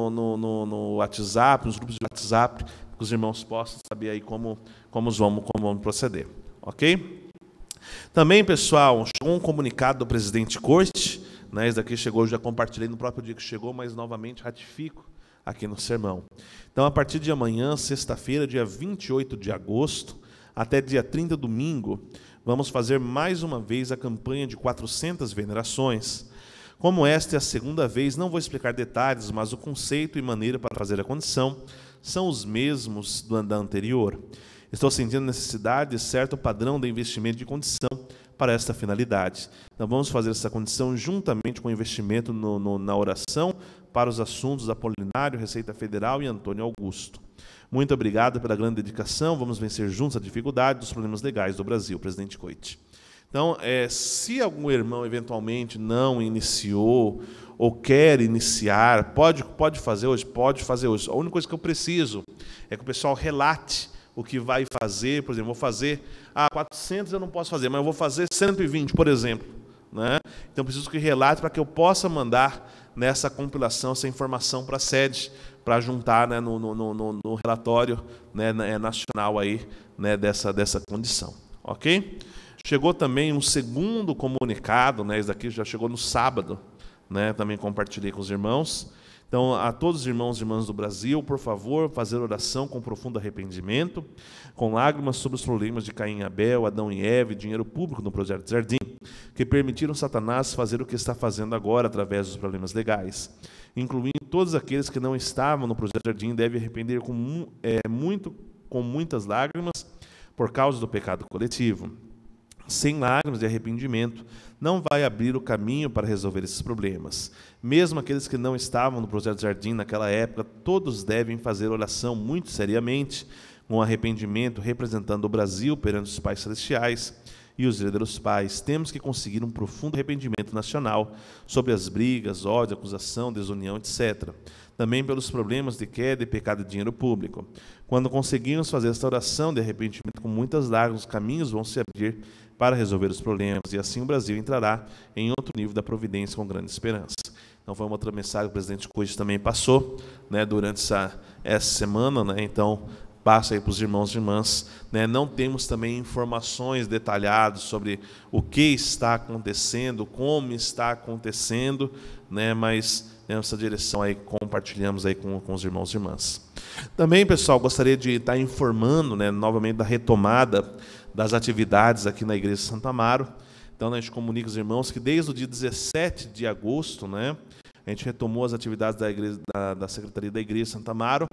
no WhatsApp, nos grupos de WhatsApp, que os irmãos possam saber aí como vamos proceder, ok? Também, pessoal, chegou um comunicado do presidente Corte, né, esse daqui chegou, já compartilhei no próprio dia que chegou, mas novamente ratifico aqui no sermão. Então, a partir de amanhã, sexta-feira, dia 28 de agosto, até dia 30, domingo, vamos fazer mais uma vez a campanha de 400 venerações. Como esta é a segunda vez, não vou explicar detalhes, mas o conceito e maneira para fazer a condição são os mesmos da anterior. Estou sentindo necessidade de certo padrão de investimento de condição para esta finalidade. Então, vamos fazer essa condição juntamente com o investimento na oração para os assuntos Apolinário, Receita Federal e Antônio Augusto. Muito obrigado pela grande dedicação. Vamos vencer juntos a dificuldade dos problemas legais do Brasil, presidente Coit. Então, se algum irmão eventualmente não iniciou ou quer iniciar, pode fazer hoje, pode fazer hoje. A única coisa que eu preciso é que o pessoal relate o que vai fazer. Por exemplo, vou fazer 400 eu não posso fazer, mas eu vou fazer 120, por exemplo, né? Então, preciso que relate para que eu possa mandar nessa compilação, essa informação para a sede, para juntar, né, no relatório, né, nacional aí, né, dessa condição. Ok? Chegou também um segundo comunicado, né, esse daqui já chegou no sábado, né, também compartilhei com os irmãos. Então, a todos os irmãos e irmãs do Brasil, por favor, fazer oração com profundo arrependimento, com lágrimas sobre os problemas de Caim e Abel, Adão e Eva e dinheiro público no projeto Jardim, que permitiram Satanás fazer o que está fazendo agora através dos problemas legais, incluindo todos aqueles que não estavam no projeto Jardim, devem arrepender com muitas lágrimas por causa do pecado coletivo. Sem lágrimas de arrependimento, não vai abrir o caminho para resolver esses problemas. Mesmo aqueles que não estavam no projeto Jardim naquela época, todos devem fazer oração muito seriamente, com arrependimento, representando o Brasil perante os pais celestiais e os verdadeiros pais. Temos que conseguir um profundo arrependimento nacional sobre as brigas, ódio, acusação, desunião, etc. Também pelos problemas de queda e pecado de dinheiro público. Quando conseguirmos fazer esta oração de arrependimento com muitas lágrimas, os caminhos vão se abrir para resolver os problemas, e assim o Brasil entrará em outro nível da providência com grande esperança. Então, foi uma outra mensagem que o presidente Coelho também passou, né, durante essa semana, né, então, passa aí para os irmãos e irmãs, né, não temos também informações detalhadas sobre o que está acontecendo, como está acontecendo, né, mas nessa direção aí compartilhamos aí com os irmãos e irmãs. Também, pessoal, gostaria de estar informando, né, novamente da retomada das atividades aqui na Igreja Santo Amaro. Então, a gente comunica aos irmãos que desde o dia 17 de agosto, né, a gente retomou as atividades da, igreja, da Secretaria da Igreja Santo Amaro,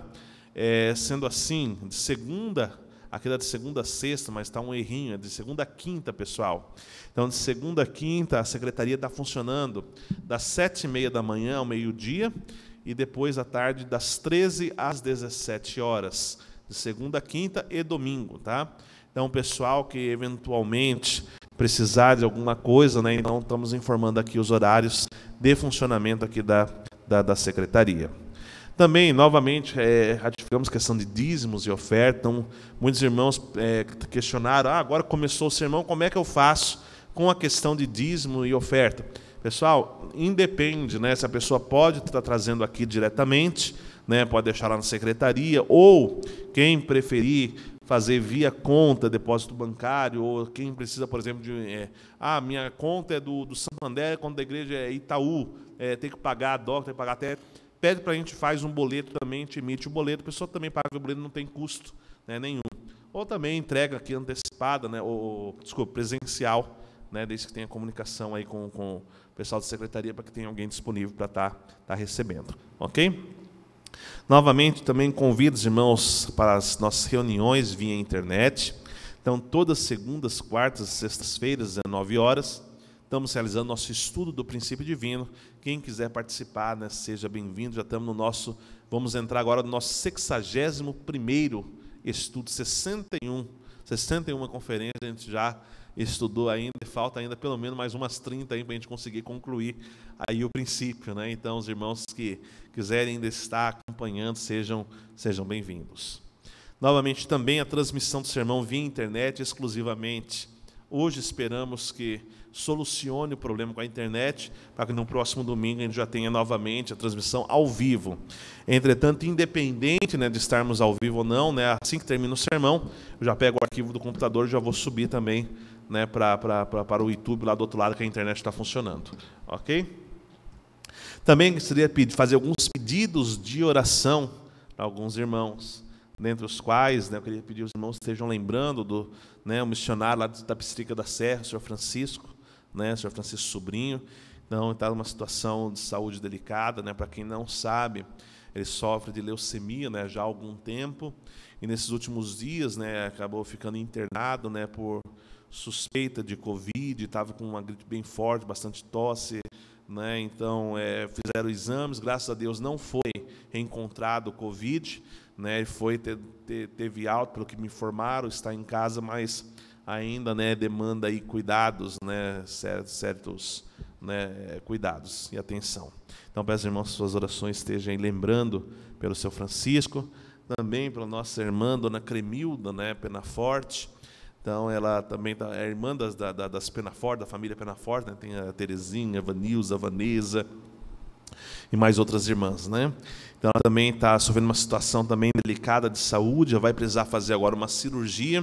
sendo assim, de segunda, aqui é de segunda a sexta, mas está um errinho, é de segunda a quinta, pessoal. Então, de segunda a quinta, a Secretaria está funcionando das 7h30 da manhã ao meio-dia, e depois à tarde, das 13 às 17 horas, de segunda a quinta e domingo, tá? Então, o pessoal que eventualmente precisar de alguma coisa, né, então estamos informando aqui os horários de funcionamento aqui da Secretaria. Também, novamente, ratificamos questão de dízimos e oferta. Então, muitos irmãos questionaram, agora começou o sermão, como é que eu faço com a questão de dízimo e oferta? Pessoal, independe, né, se a pessoa pode estar trazendo aqui diretamente, né, pode deixar lá na secretaria, ou quem preferir fazer via conta, depósito bancário, ou quem precisa, por exemplo, de minha conta é do Santander, a conta da igreja é Itaú, tem que pagar a DOC, tem que pagar até, pede para a gente faz um boleto também, a gente emite o boleto, a pessoa também paga o boleto, não tem custo, né, nenhum. Ou também entrega aqui antecipada, né, presencial, né, desde que tenha comunicação aí com o pessoal da secretaria para que tenha alguém disponível para estar recebendo, ok? Novamente, também convido os irmãos para as nossas reuniões via internet. Então, todas segundas, quartas e sextas-feiras, 19 horas, estamos realizando nosso estudo do princípio divino. Quem quiser participar, né, seja bem-vindo. Já estamos no nosso, vamos entrar agora no nosso 61º estudo, 61 conferências, a gente já estudou ainda, e falta ainda pelo menos mais umas 30 aí para a gente conseguir concluir aí o princípio, né? Então, os irmãos que quiserem ainda estar acompanhando, sejam bem-vindos. Novamente, também a transmissão do sermão via internet exclusivamente. Hoje esperamos que solucione o problema com a internet, para que no próximo domingo a gente já tenha novamente a transmissão ao vivo. Entretanto, independente, né, de estarmos ao vivo ou não, né, assim que termina o sermão, eu já pego o arquivo do computador e já vou subir também, né, para o YouTube lá do outro lado, que a internet está funcionando. Ok? Também gostaria de fazer alguns pedidos de oração para alguns irmãos, dentre os quais, né, eu queria pedir aos irmãos que estejam lembrando do, né, o missionário lá da Tapicerica da Serra, o senhor Francisco, né, o senhor Francisco Sobrinho. Então, está numa situação de saúde delicada, né, para quem não sabe, ele sofre de leucemia, né, já há algum tempo, e nesses últimos dias, né, acabou ficando internado, né, por suspeita de Covid, estava com uma gripe bem forte, bastante tosse, né, então fizeram exames, graças a Deus não foi reencontrado o Covid, né, teve alta, pelo que me informaram, está em casa, mas ainda, né, demanda aí cuidados, né, certos, né, cuidados e atenção. Então, peço, irmãos, que suas orações estejam aí lembrando pelo seu Francisco, também pela nossa irmã, dona Cremilda, né, Penaforte. Então, ela também é irmã das Penaforte, da família Penaforte, né, tem a Terezinha, a Vanilza, a Vanessa e mais outras irmãs, né? Então, ela também está sofrendo uma situação também delicada de saúde, ela vai precisar fazer agora uma cirurgia.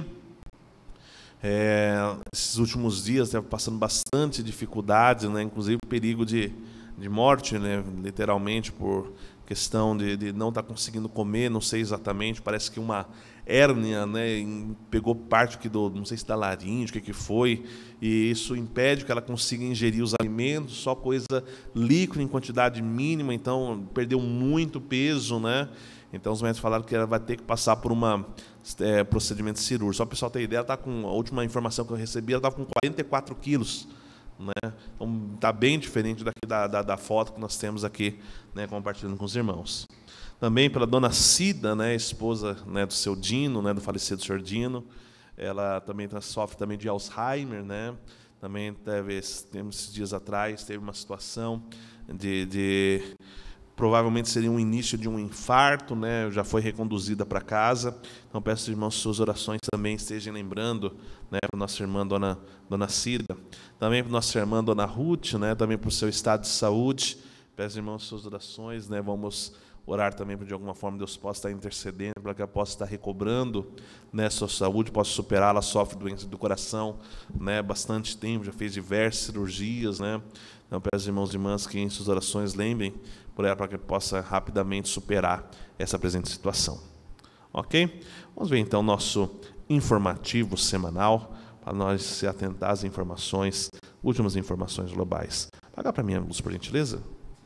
Esses últimos dias estava passando bastante dificuldades, né, inclusive perigo de morte, né, literalmente por questão de não estar conseguindo comer, não sei exatamente, parece que uma hérnia, né, pegou parte aqui não sei se da laringe, o que foi, e isso impede que ela consiga ingerir os alimentos, só coisa líquida em quantidade mínima, então perdeu muito peso, né? Então os médicos falaram que ela vai ter que passar por procedimento cirúrgico. Só para o pessoal ter ideia, ela tá com, a última informação que eu recebi, ela estava com 44 quilos. Né? Então está bem diferente daqui da foto que nós temos aqui, né, compartilhando com os irmãos. Também pela dona Cida, né, esposa, né, do seu Dino, né, do falecido senhor Dino, ela também sofre também de Alzheimer, né? Também esses dias atrás teve uma situação provavelmente seria um início de um infarto, né? Já foi reconduzida para casa. Então peço aos irmãos que suas orações também estejam lembrando, né, para nossa irmã dona Cida, também para nossa irmã dona Ruth, né, também para o seu estado de saúde. Peço aos irmãos suas orações, né? Vamos orar também para de alguma forma Deus possa estar intercedendo, para que ela possa estar recobrando, né, sua saúde, possa superar. Ela sofre doença do coração, né, bastante tempo, já fez diversas cirurgias, né? Então peço aos irmãos e irmãs que em suas orações lembrem por ela, para que possa rapidamente superar essa presente situação. Ok? Vamos ver então nosso informativo semanal, para nós se atentar às informações, últimas informações globais. Paga para mim a luz, por gentileza.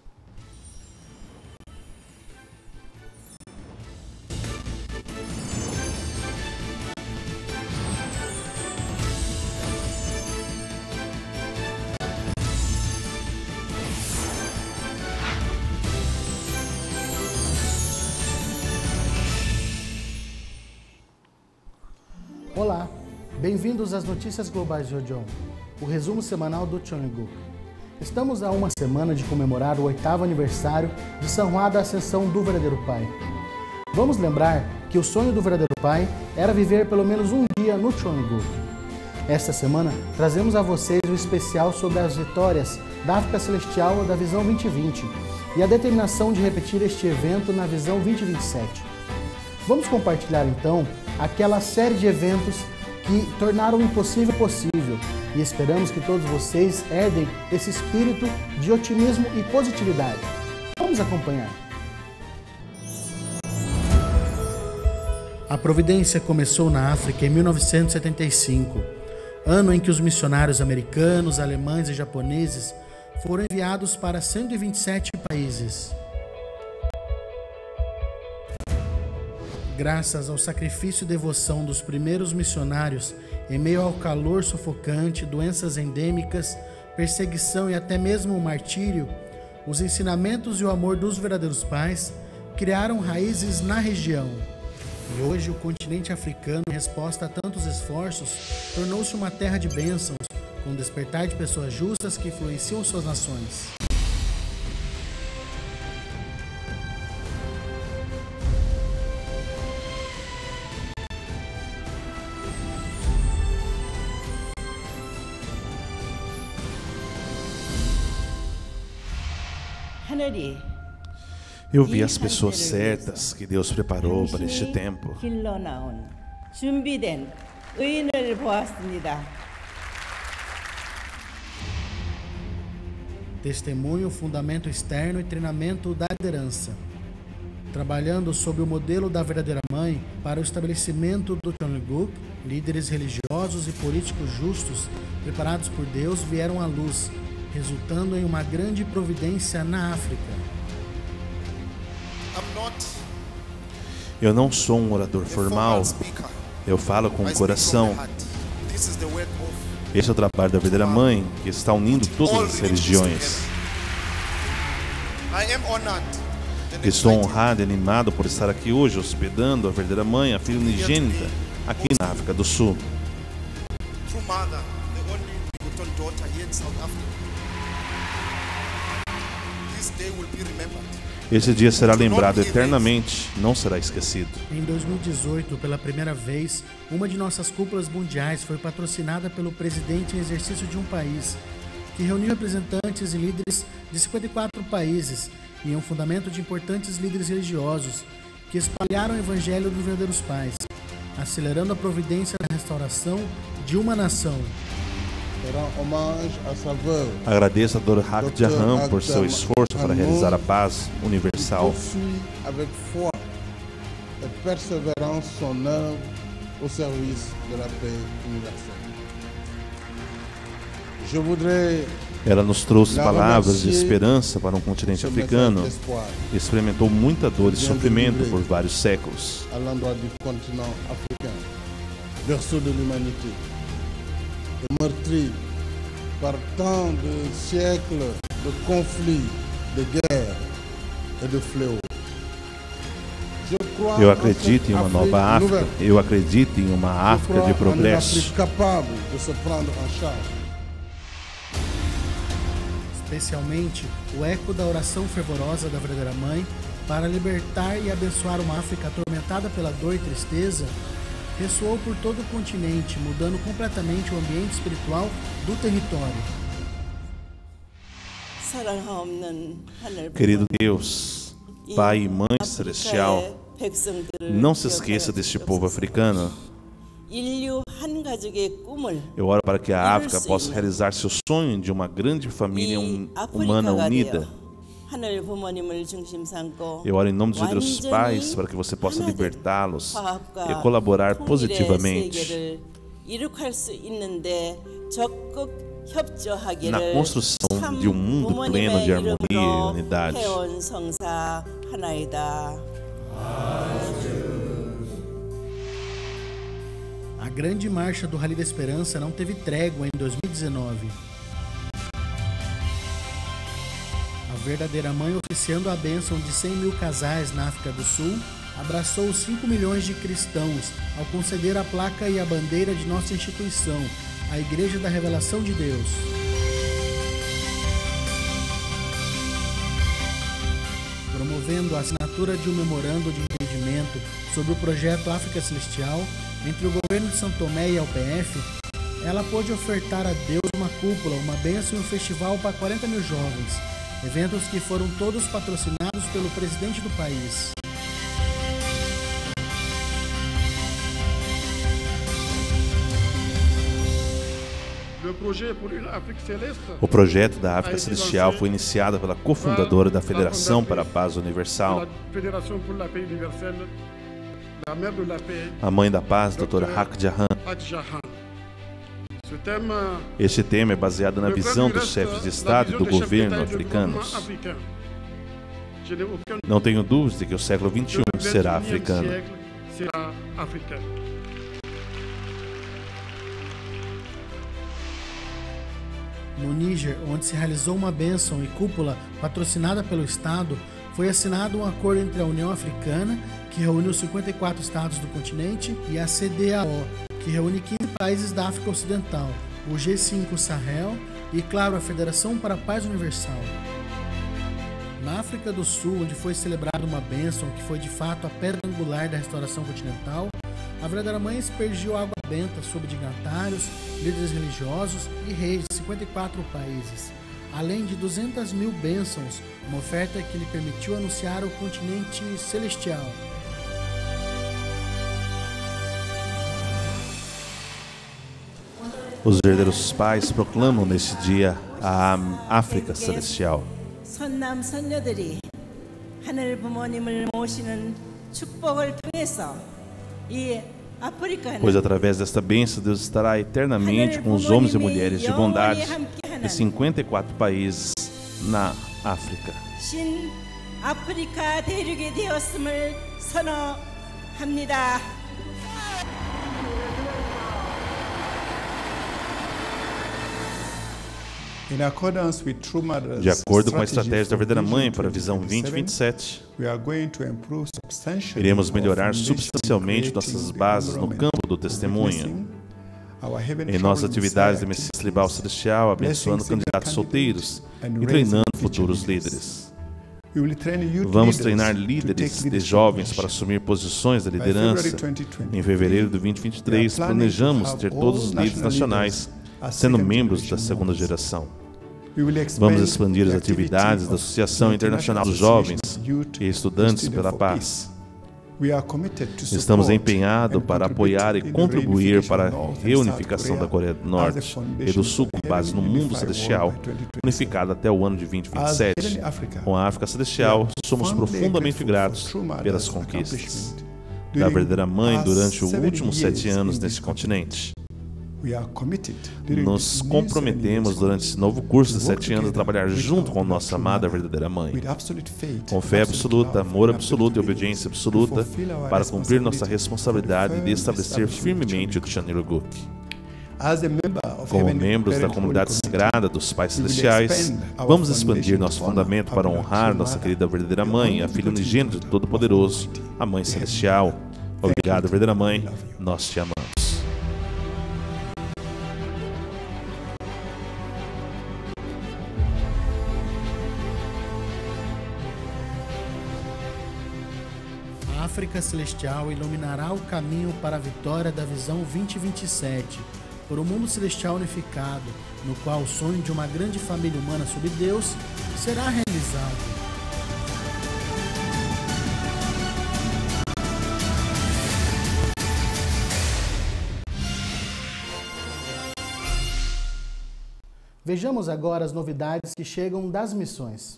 Olá, bem-vindos às Notícias Globais de Odeon, o resumo semanal do Cheongguk. Estamos a uma semana de comemorar o 8º aniversário de São Juan da Ascensão do Verdadeiro Pai. Vamos lembrar que o sonho do Verdadeiro Pai era viver pelo menos um dia no Cheongguk. Esta semana trazemos a vocês um especial sobre as vitórias da África Celestial da Visão 2020 e a determinação de repetir este evento na Visão 2027. Vamos compartilhar então aquela série de eventos que tornaram o impossível possível e esperamos que todos vocês herdem esse espírito de otimismo e positividade. Vamos acompanhar. A providência começou na África em 1975, ano em que os missionários americanos, alemães e japoneses foram enviados para 127 países. Graças ao sacrifício e devoção dos primeiros missionários, em meio ao calor sufocante, doenças endêmicas, perseguição e até mesmo o martírio, os ensinamentos e o amor dos verdadeiros pais criaram raízes na região. E hoje o continente africano, em resposta a tantos esforços, tornou-se uma terra de bênçãos, com o despertar de pessoas justas que influenciam suas nações. Eu vi as pessoas certas que Deus preparou para este tempo. Testemunho, fundamento externo e treinamento da liderança. Trabalhando sob o modelo da verdadeira mãe para o estabelecimento do Cheongguk, líderes religiosos e políticos justos, preparados por Deus, vieram à luz, resultando em uma grande providência na África. Eu não sou um orador formal, eu falo com o coração. Esse é o trabalho da verdadeira mãe, que está unindo todas as religiões. Estou honrado e animado por estar aqui hoje, hospedando a verdadeira mãe, a filha unigênita, aqui na África do Sul. Esse dia será lembrado eternamente, não será esquecido. Em 2018, pela primeira vez, uma de nossas cúpulas mundiais foi patrocinada pelo presidente em exercício de um país, que reuniu representantes e líderes de 54 países e um fundamento de importantes líderes religiosos que espalharam o evangelho dos verdadeiros pais, acelerando a providência da restauração de uma nação. Agradeço a Dr. Hak Jahan por seu esforço para realizar a paz universal. Universal. poursuit avec foi et persévérance son œuvre au service de la paix universelle. Je voudrais Ela nos trouxe palavras de esperança para um continente africano que experimentou muita dor e sofrimento por vários séculos. à l'endroit du continent africain, berceau de l'humanité, et meurtri par tant de siècles de conflits, de guerres et de fléaux. Je crois Eu en acredito cette em uma nova Afrique África. nouvelle. Eu acredito em uma Je África crois de en une progresso. Afrique capable de se prendre en charge. Especialmente o eco da oração fervorosa da verdadeira mãe para libertar e abençoar uma África atormentada pela dor e tristeza ressoou por todo o continente, mudando completamente o ambiente espiritual do território. Querido Deus, Pai e Mãe Celestial, não se esqueça deste povo africano. Eu oro para que a África possa realizar seu sonho de uma grande família humana unida. Eu oro em nome dos verdadeiros pais para que você possa libertá-los e colaborar positivamente na construção de um mundo pleno de harmonia e unidade. A grande marcha do Rally da Esperança não teve trégua em 2019. A verdadeira mãe, oficiando a bênção de 100 mil casais na África do Sul, abraçou os 5 milhões de cristãos ao conceder a placa e a bandeira de nossa instituição, a Igreja da Revelação de Deus. Promovendo a assinatura de um memorando de entendimento sobre o projeto África Celestial entre o governo de São Tomé e a UPF, ela pôde ofertar a Deus uma cúpula, uma bênção e um festival para 40 mil jovens, eventos que foram todos patrocinados pelo presidente do país. O projeto da África Celestial foi iniciado pela cofundadora da Federação para a Paz Universal, a Mãe da Paz, Dra. Hak Jahan. Este tema é baseado na visão dos chefes de Estado e do governo africanos. Não tenho dúvidas de que o século XXI será africano. No Níger, onde se realizou uma bênção e cúpula patrocinada pelo Estado, foi assinado um acordo entre a União Africana, que reúne os 54 estados do continente, e a CEDEAO, que reúne 15 países da África Ocidental, o G5 Sahel e, claro, a Federação para a Paz Universal. Na África do Sul, onde foi celebrada uma bênção que foi de fato a pedra angular da restauração continental, a verdadeira mãe aspergiu água benta sobre dignatários, líderes religiosos e reis de 54 países, além de 200 mil bênçãos, uma oferta que lhe permitiu anunciar o continente celestial. Os verdadeiros pais proclamam neste dia a África Celestial. 선남 선녀들이 하늘 부모님을 모시는 축복을 통해서 이 Pois através desta bênção Deus estará eternamente com os homens e mulheres de bondade de 54 países na África. 신 아프리카 대륙이 되었음을 선언합니다. De acordo com a estratégia da verdadeira mãe para a visão 2027, iremos melhorar substancialmente nossas bases no campo do testemunho. Em nossas atividades de Messias Tribal Celestial, abençoando candidatos solteiros e treinando futuros líderes. Vamos treinar líderes de jovens para assumir posições de liderança. Em fevereiro de 2023, planejamos ter todos os líderes nacionais sendo membros da segunda geração. Vamos expandir as atividades da Associação Internacional dos Jovens e Estudantes pela Paz. Estamos empenhados para apoiar e contribuir para a reunificação da Coreia do Norte e do Sul com base no mundo celestial, unificado até o ano de 2027. Com a África Celestial, somos profundamente gratos pelas conquistas da verdadeira mãe durante os últimos 7 anos nesse continente. Nos comprometemos durante esse novo curso de 7 anos a trabalhar junto com nossa amada verdadeira mãe, com fé absoluta, amor absoluto e obediência absoluta, para cumprir nossa responsabilidade de estabelecer firmemente o Chaniluguk. Como membros da comunidade sagrada dos Pais Celestiais, vamos expandir nosso fundamento para honrar nossa querida verdadeira mãe, a filha unigênita do Todo-Poderoso, a Mãe Celestial. Obrigado, verdadeira mãe, nós te amamos. A África Celestial iluminará o caminho para a vitória da Visão 2027, por um mundo celestial unificado, no qual o sonho de uma grande família humana sob Deus será realizado. Vejamos agora as novidades que chegam das missões.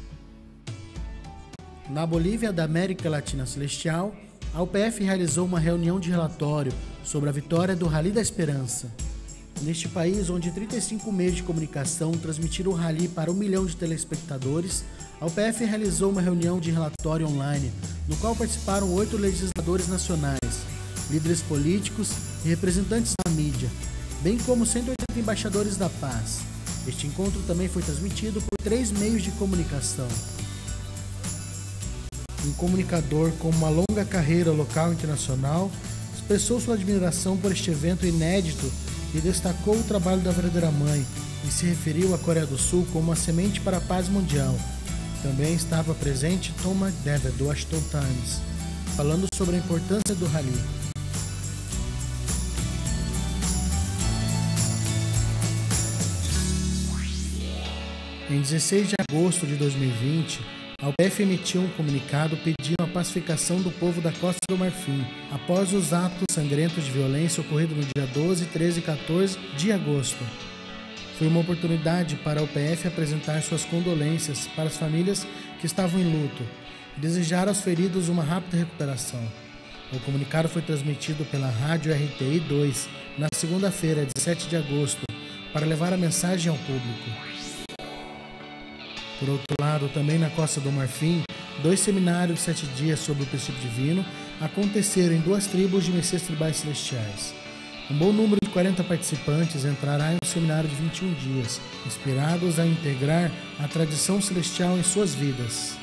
Na Bolívia da América Latina Celestial, a UPF realizou uma reunião de relatório sobre a vitória do Rally da Esperança. Neste país, onde 35 meios de comunicação transmitiram o Rally para 1 milhão de telespectadores, a UPF realizou uma reunião de relatório online, no qual participaram 8 legisladores nacionais, líderes políticos e representantes da mídia, bem como 180 embaixadores da paz. Este encontro também foi transmitido por 3 meios de comunicação. Um comunicador com uma longa carreira local e internacional expressou sua admiração por este evento inédito e destacou o trabalho da verdadeira mãe e se referiu à Coreia do Sul como uma semente para a paz mundial. Também estava presente Tom McDavid, do Washington Times, falando sobre a importância do Rally. Em 16 de agosto de 2020, a UPF emitiu um comunicado pedindo a pacificação do povo da Costa do Marfim, após os atos sangrentos de violência ocorridos no dia 12, 13 e 14 de agosto. Foi uma oportunidade para a UPF apresentar suas condolências para as famílias que estavam em luto e desejar aos feridos uma rápida recuperação. O comunicado foi transmitido pela Rádio RTI 2 na segunda-feira, 17 de agosto, para levar a mensagem ao público. Por outro lado, também na Costa do Marfim, 2 seminários de 7 dias sobre o princípio divino aconteceram em 2 tribos de Messias tribais celestiais. Um bom número de 40 participantes entrará em um seminário de 21 dias, inspirados a integrar a tradição celestial em suas vidas.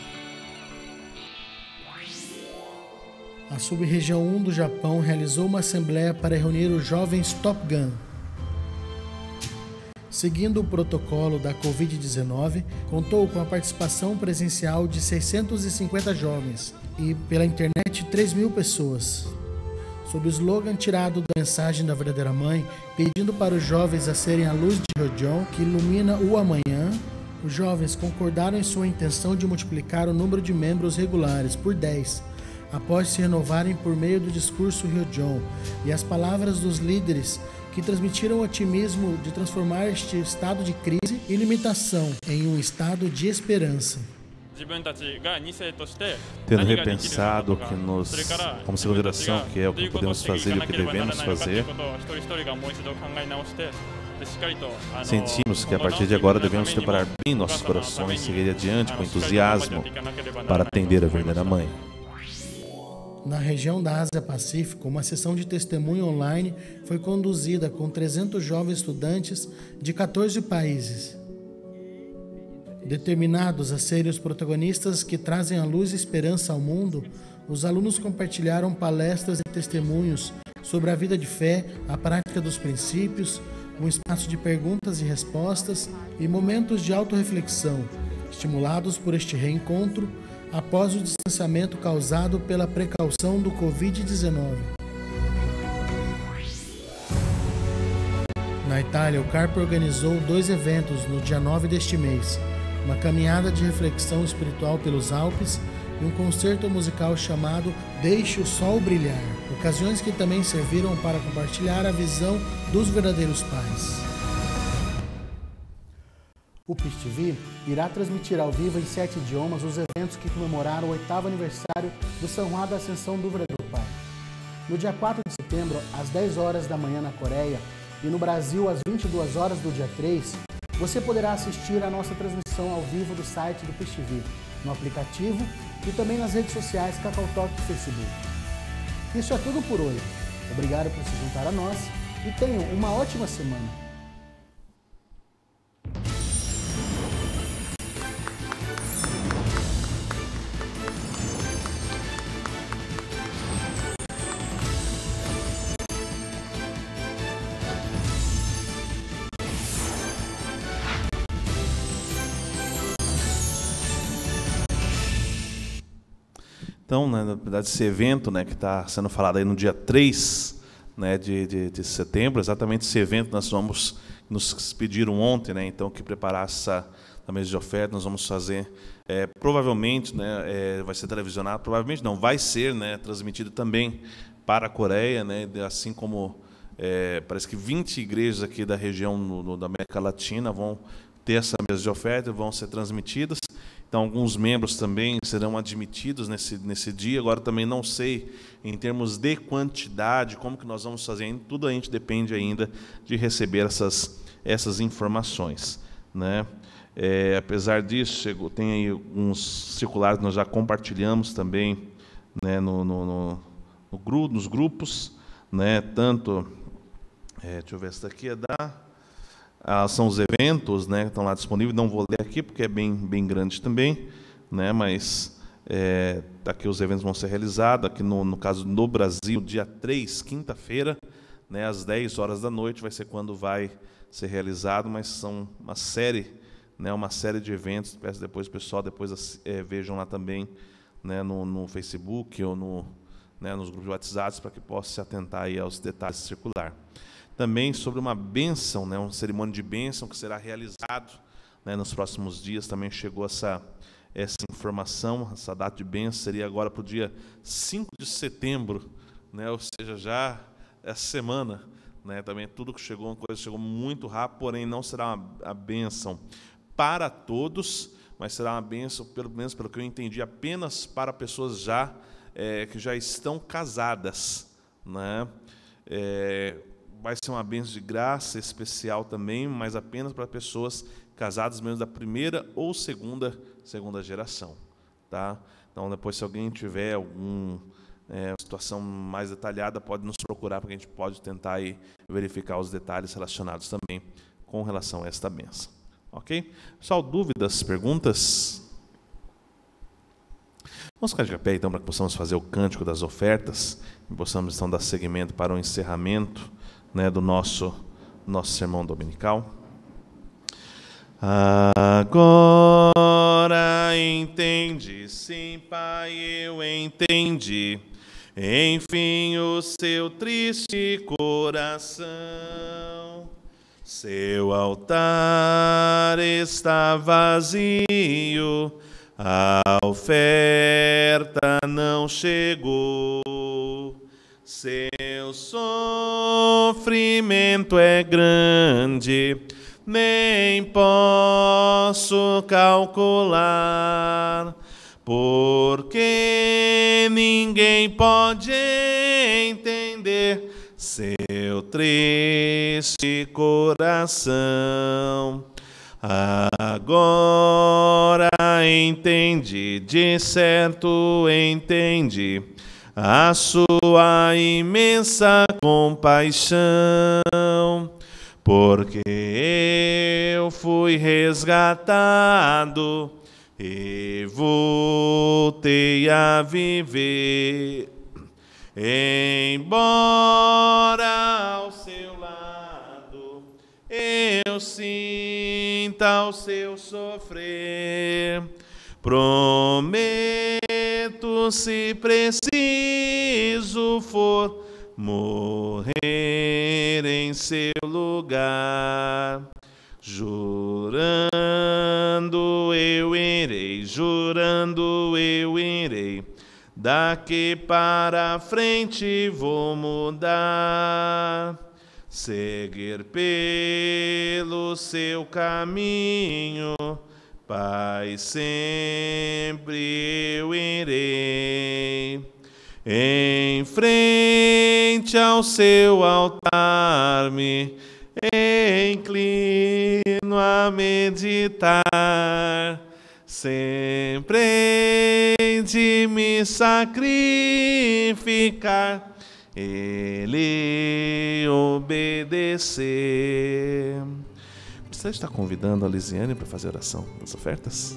A sub-região 1 do Japão realizou uma assembleia para reunir os jovens Top Gun. Seguindo o protocolo da Covid-19, contou com a participação presencial de 650 jovens e, pela internet, 3.000 pessoas. Sob o slogan tirado da mensagem da verdadeira mãe, pedindo para os jovens a serem a luz de Ryojon, que ilumina o amanhã, os jovens concordaram em sua intenção de multiplicar o número de membros regulares por 10, após se renovarem por meio do discurso Ryojon e as palavras dos líderes que transmitiram o otimismo de transformar este estado de crise e limitação em um estado de esperança. Tendo repensado que como segunda geração, que é o que podemos fazer e o que devemos fazer, sentimos que a partir de agora devemos preparar bem nossos corações e seguir adiante com entusiasmo para atender a verdadeira mãe. Na região da Ásia-Pacífico, uma sessão de testemunho online foi conduzida com 300 jovens estudantes de 14 países. Determinados a serem os protagonistas que trazem a luz e esperança ao mundo, os alunos compartilharam palestras e testemunhos sobre a vida de fé, a prática dos princípios, um espaço de perguntas e respostas e momentos de autorreflexão, estimulados por este reencontro após o distanciamento causado pela precaução do Covid-19. Na Itália, o CARP organizou 2 eventos no dia 9 deste mês, uma caminhada de reflexão espiritual pelos Alpes e um concerto musical chamado Deixe o Sol Brilhar, ocasiões que também serviram para compartilhar a visão dos verdadeiros pais. O PIS TV irá transmitir ao vivo em 7 idiomas os eventos que comemoraram o 8º aniversário do Sanhua da Ascensão do Verdadeiro Pai. No dia 4 de setembro, às 10 horas da manhã na Coreia, e no Brasil, às 22 horas do dia 3, você poderá assistir a nossa transmissão ao vivo do site do PIS TV, no aplicativo e também nas redes sociais KakaoTalk e Facebook. Isso é tudo por hoje. Obrigado por se juntar a nós e tenham uma ótima semana. Então, né, na verdade, esse evento, né, que está sendo falado aí no dia 3, né, de setembro, exatamente esse evento nós vamos, nos pediram ontem, né, então, que preparasse a mesa de oferta, nós vamos fazer, provavelmente, né, vai ser televisionado, provavelmente não, vai ser, né, transmitido também para a Coreia, né, assim como parece que 20 igrejas aqui da região da América Latina vão ter essa mesa de oferta, vão ser transmitidas. Então, alguns membros também serão admitidos nesse dia. Agora, também não sei, em termos de quantidade, como que nós vamos fazer. Tudo a gente depende ainda de receber essas informações, né? Apesar disso, tem aí uns circulares que nós já compartilhamos também, né, nos grupos, né? Tanto, deixa eu ver, essa daqui é são os eventos, né, que estão lá disponíveis. Não vou ler aqui porque é bem grande também, né, mas aqui os eventos vão ser realizados. Aqui no caso no Brasil, dia 3, quinta-feira, né, às 10 horas da noite, vai ser quando vai ser realizado, mas são uma série de eventos. Peço depois o pessoal vejam lá também, né, no Facebook ou nos grupos de WhatsApp, para que possa se atentar aí aos detalhes circular. Também sobre uma bênção, né, uma cerimônia de bênção que será realizado, né, nos próximos dias. Também chegou essa informação. Essa data de bênção seria agora para o dia 5 de setembro, né, ou seja, já essa semana, né, também tudo que chegou, uma coisa chegou muito rápido, porém não será a bênção para todos, mas será uma bênção, pelo menos pelo que eu entendi, apenas para pessoas que já estão casadas, né? Vai ser uma bênção de graça especial também, mas apenas para pessoas casadas mesmo da primeira ou segunda geração, tá? Então, depois, se alguém tiver alguma situação mais detalhada, pode nos procurar, porque a gente pode tentar aí verificar os detalhes relacionados também com relação a esta bênção. Ok? Pessoal, dúvidas, perguntas? Vamos ficar de pé, então, para que possamos fazer o cântico das ofertas e possamos, então, dar seguimento para o encerramento, né, do nosso sermão dominical. Agora entendi, sim, Pai, eu entendi, enfim, o seu triste coração. Seu altar está vazio, a oferta não chegou. Seu sofrimento é grande, nem posso calcular, porque ninguém pode entender seu triste coração. Agora entendi, de certo entendi, a sua imensa compaixão, porque eu fui resgatado e voltei a viver, embora ao seu lado eu sinta o seu sofrer. Prometo, se preciso for, morrer em seu lugar. Jurando eu irei, Daqui para frente vou mudar, seguir pelo seu caminho, Pai, sempre eu irei. Em frente ao seu altar me inclino a meditar, sempre hei de me sacrificar, Ele obedecer. Você está convidando a Lisiane para fazer oração nas ofertas?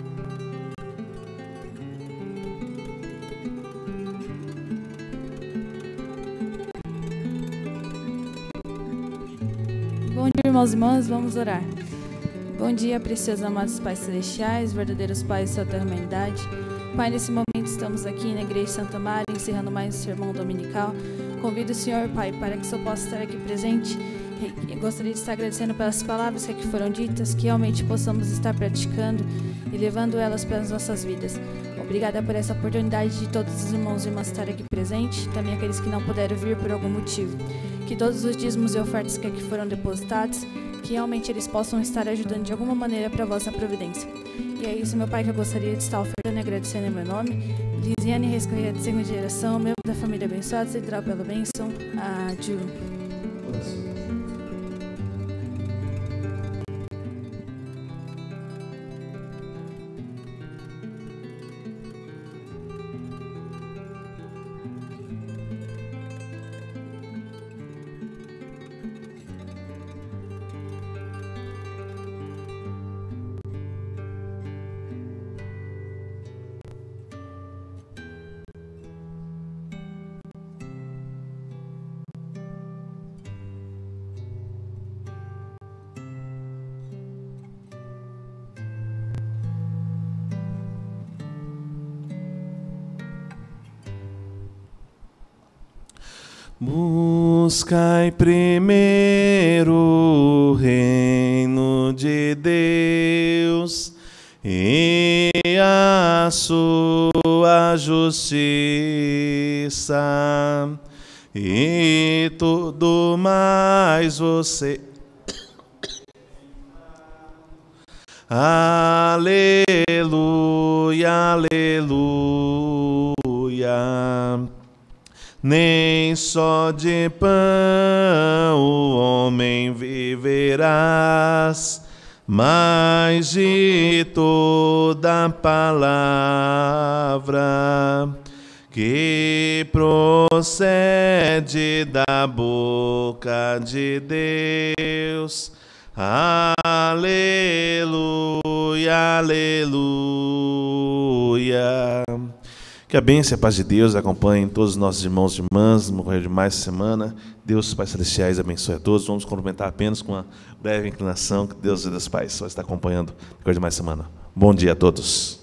Bom dia, irmãos e irmãs, vamos orar. Bom dia, preciosos amados Pais Celestiais, verdadeiros Pais de Santa Humanidade. Pai, nesse momento estamos aqui na Igreja de Santa Maria, encerrando mais um sermão dominical. Convido o Senhor, Pai, para que eu possa estar aqui presente. Eu gostaria de estar agradecendo pelas palavras que aqui foram ditas, que realmente possamos estar praticando e levando elas para as nossas vidas. Obrigada por essa oportunidade de todos os irmãos e irmãs estarem aqui presentes, também aqueles que não puderam vir por algum motivo. Que todos os dízimos e ofertas que aqui foram depositados, que realmente eles possam estar ajudando de alguma maneira para a vossa providência. E é isso, meu Pai, que eu gostaria de estar ofertando e agradecendo em meu nome. Lisiane Reis Correia, de segunda geração, membro da família abençoada, central pela bênção. Adiu. Buscai primeiro o reino de Deus e a sua justiça, e tudo mais você. Aleluia, aleluia. Nem só de pão o homem viverás, mas de toda palavra que procede da boca de Deus. Aleluia, aleluia. Que a bênção e a paz de Deus acompanhem todos os nossos irmãos e irmãs no correr de mais semana. Deus, Pai Celestiais, abençoe a todos. Vamos cumprimentar apenas com uma breve inclinação. Que Deus e Deus Pais só está acompanhando no correr de mais semana. Bom dia a todos.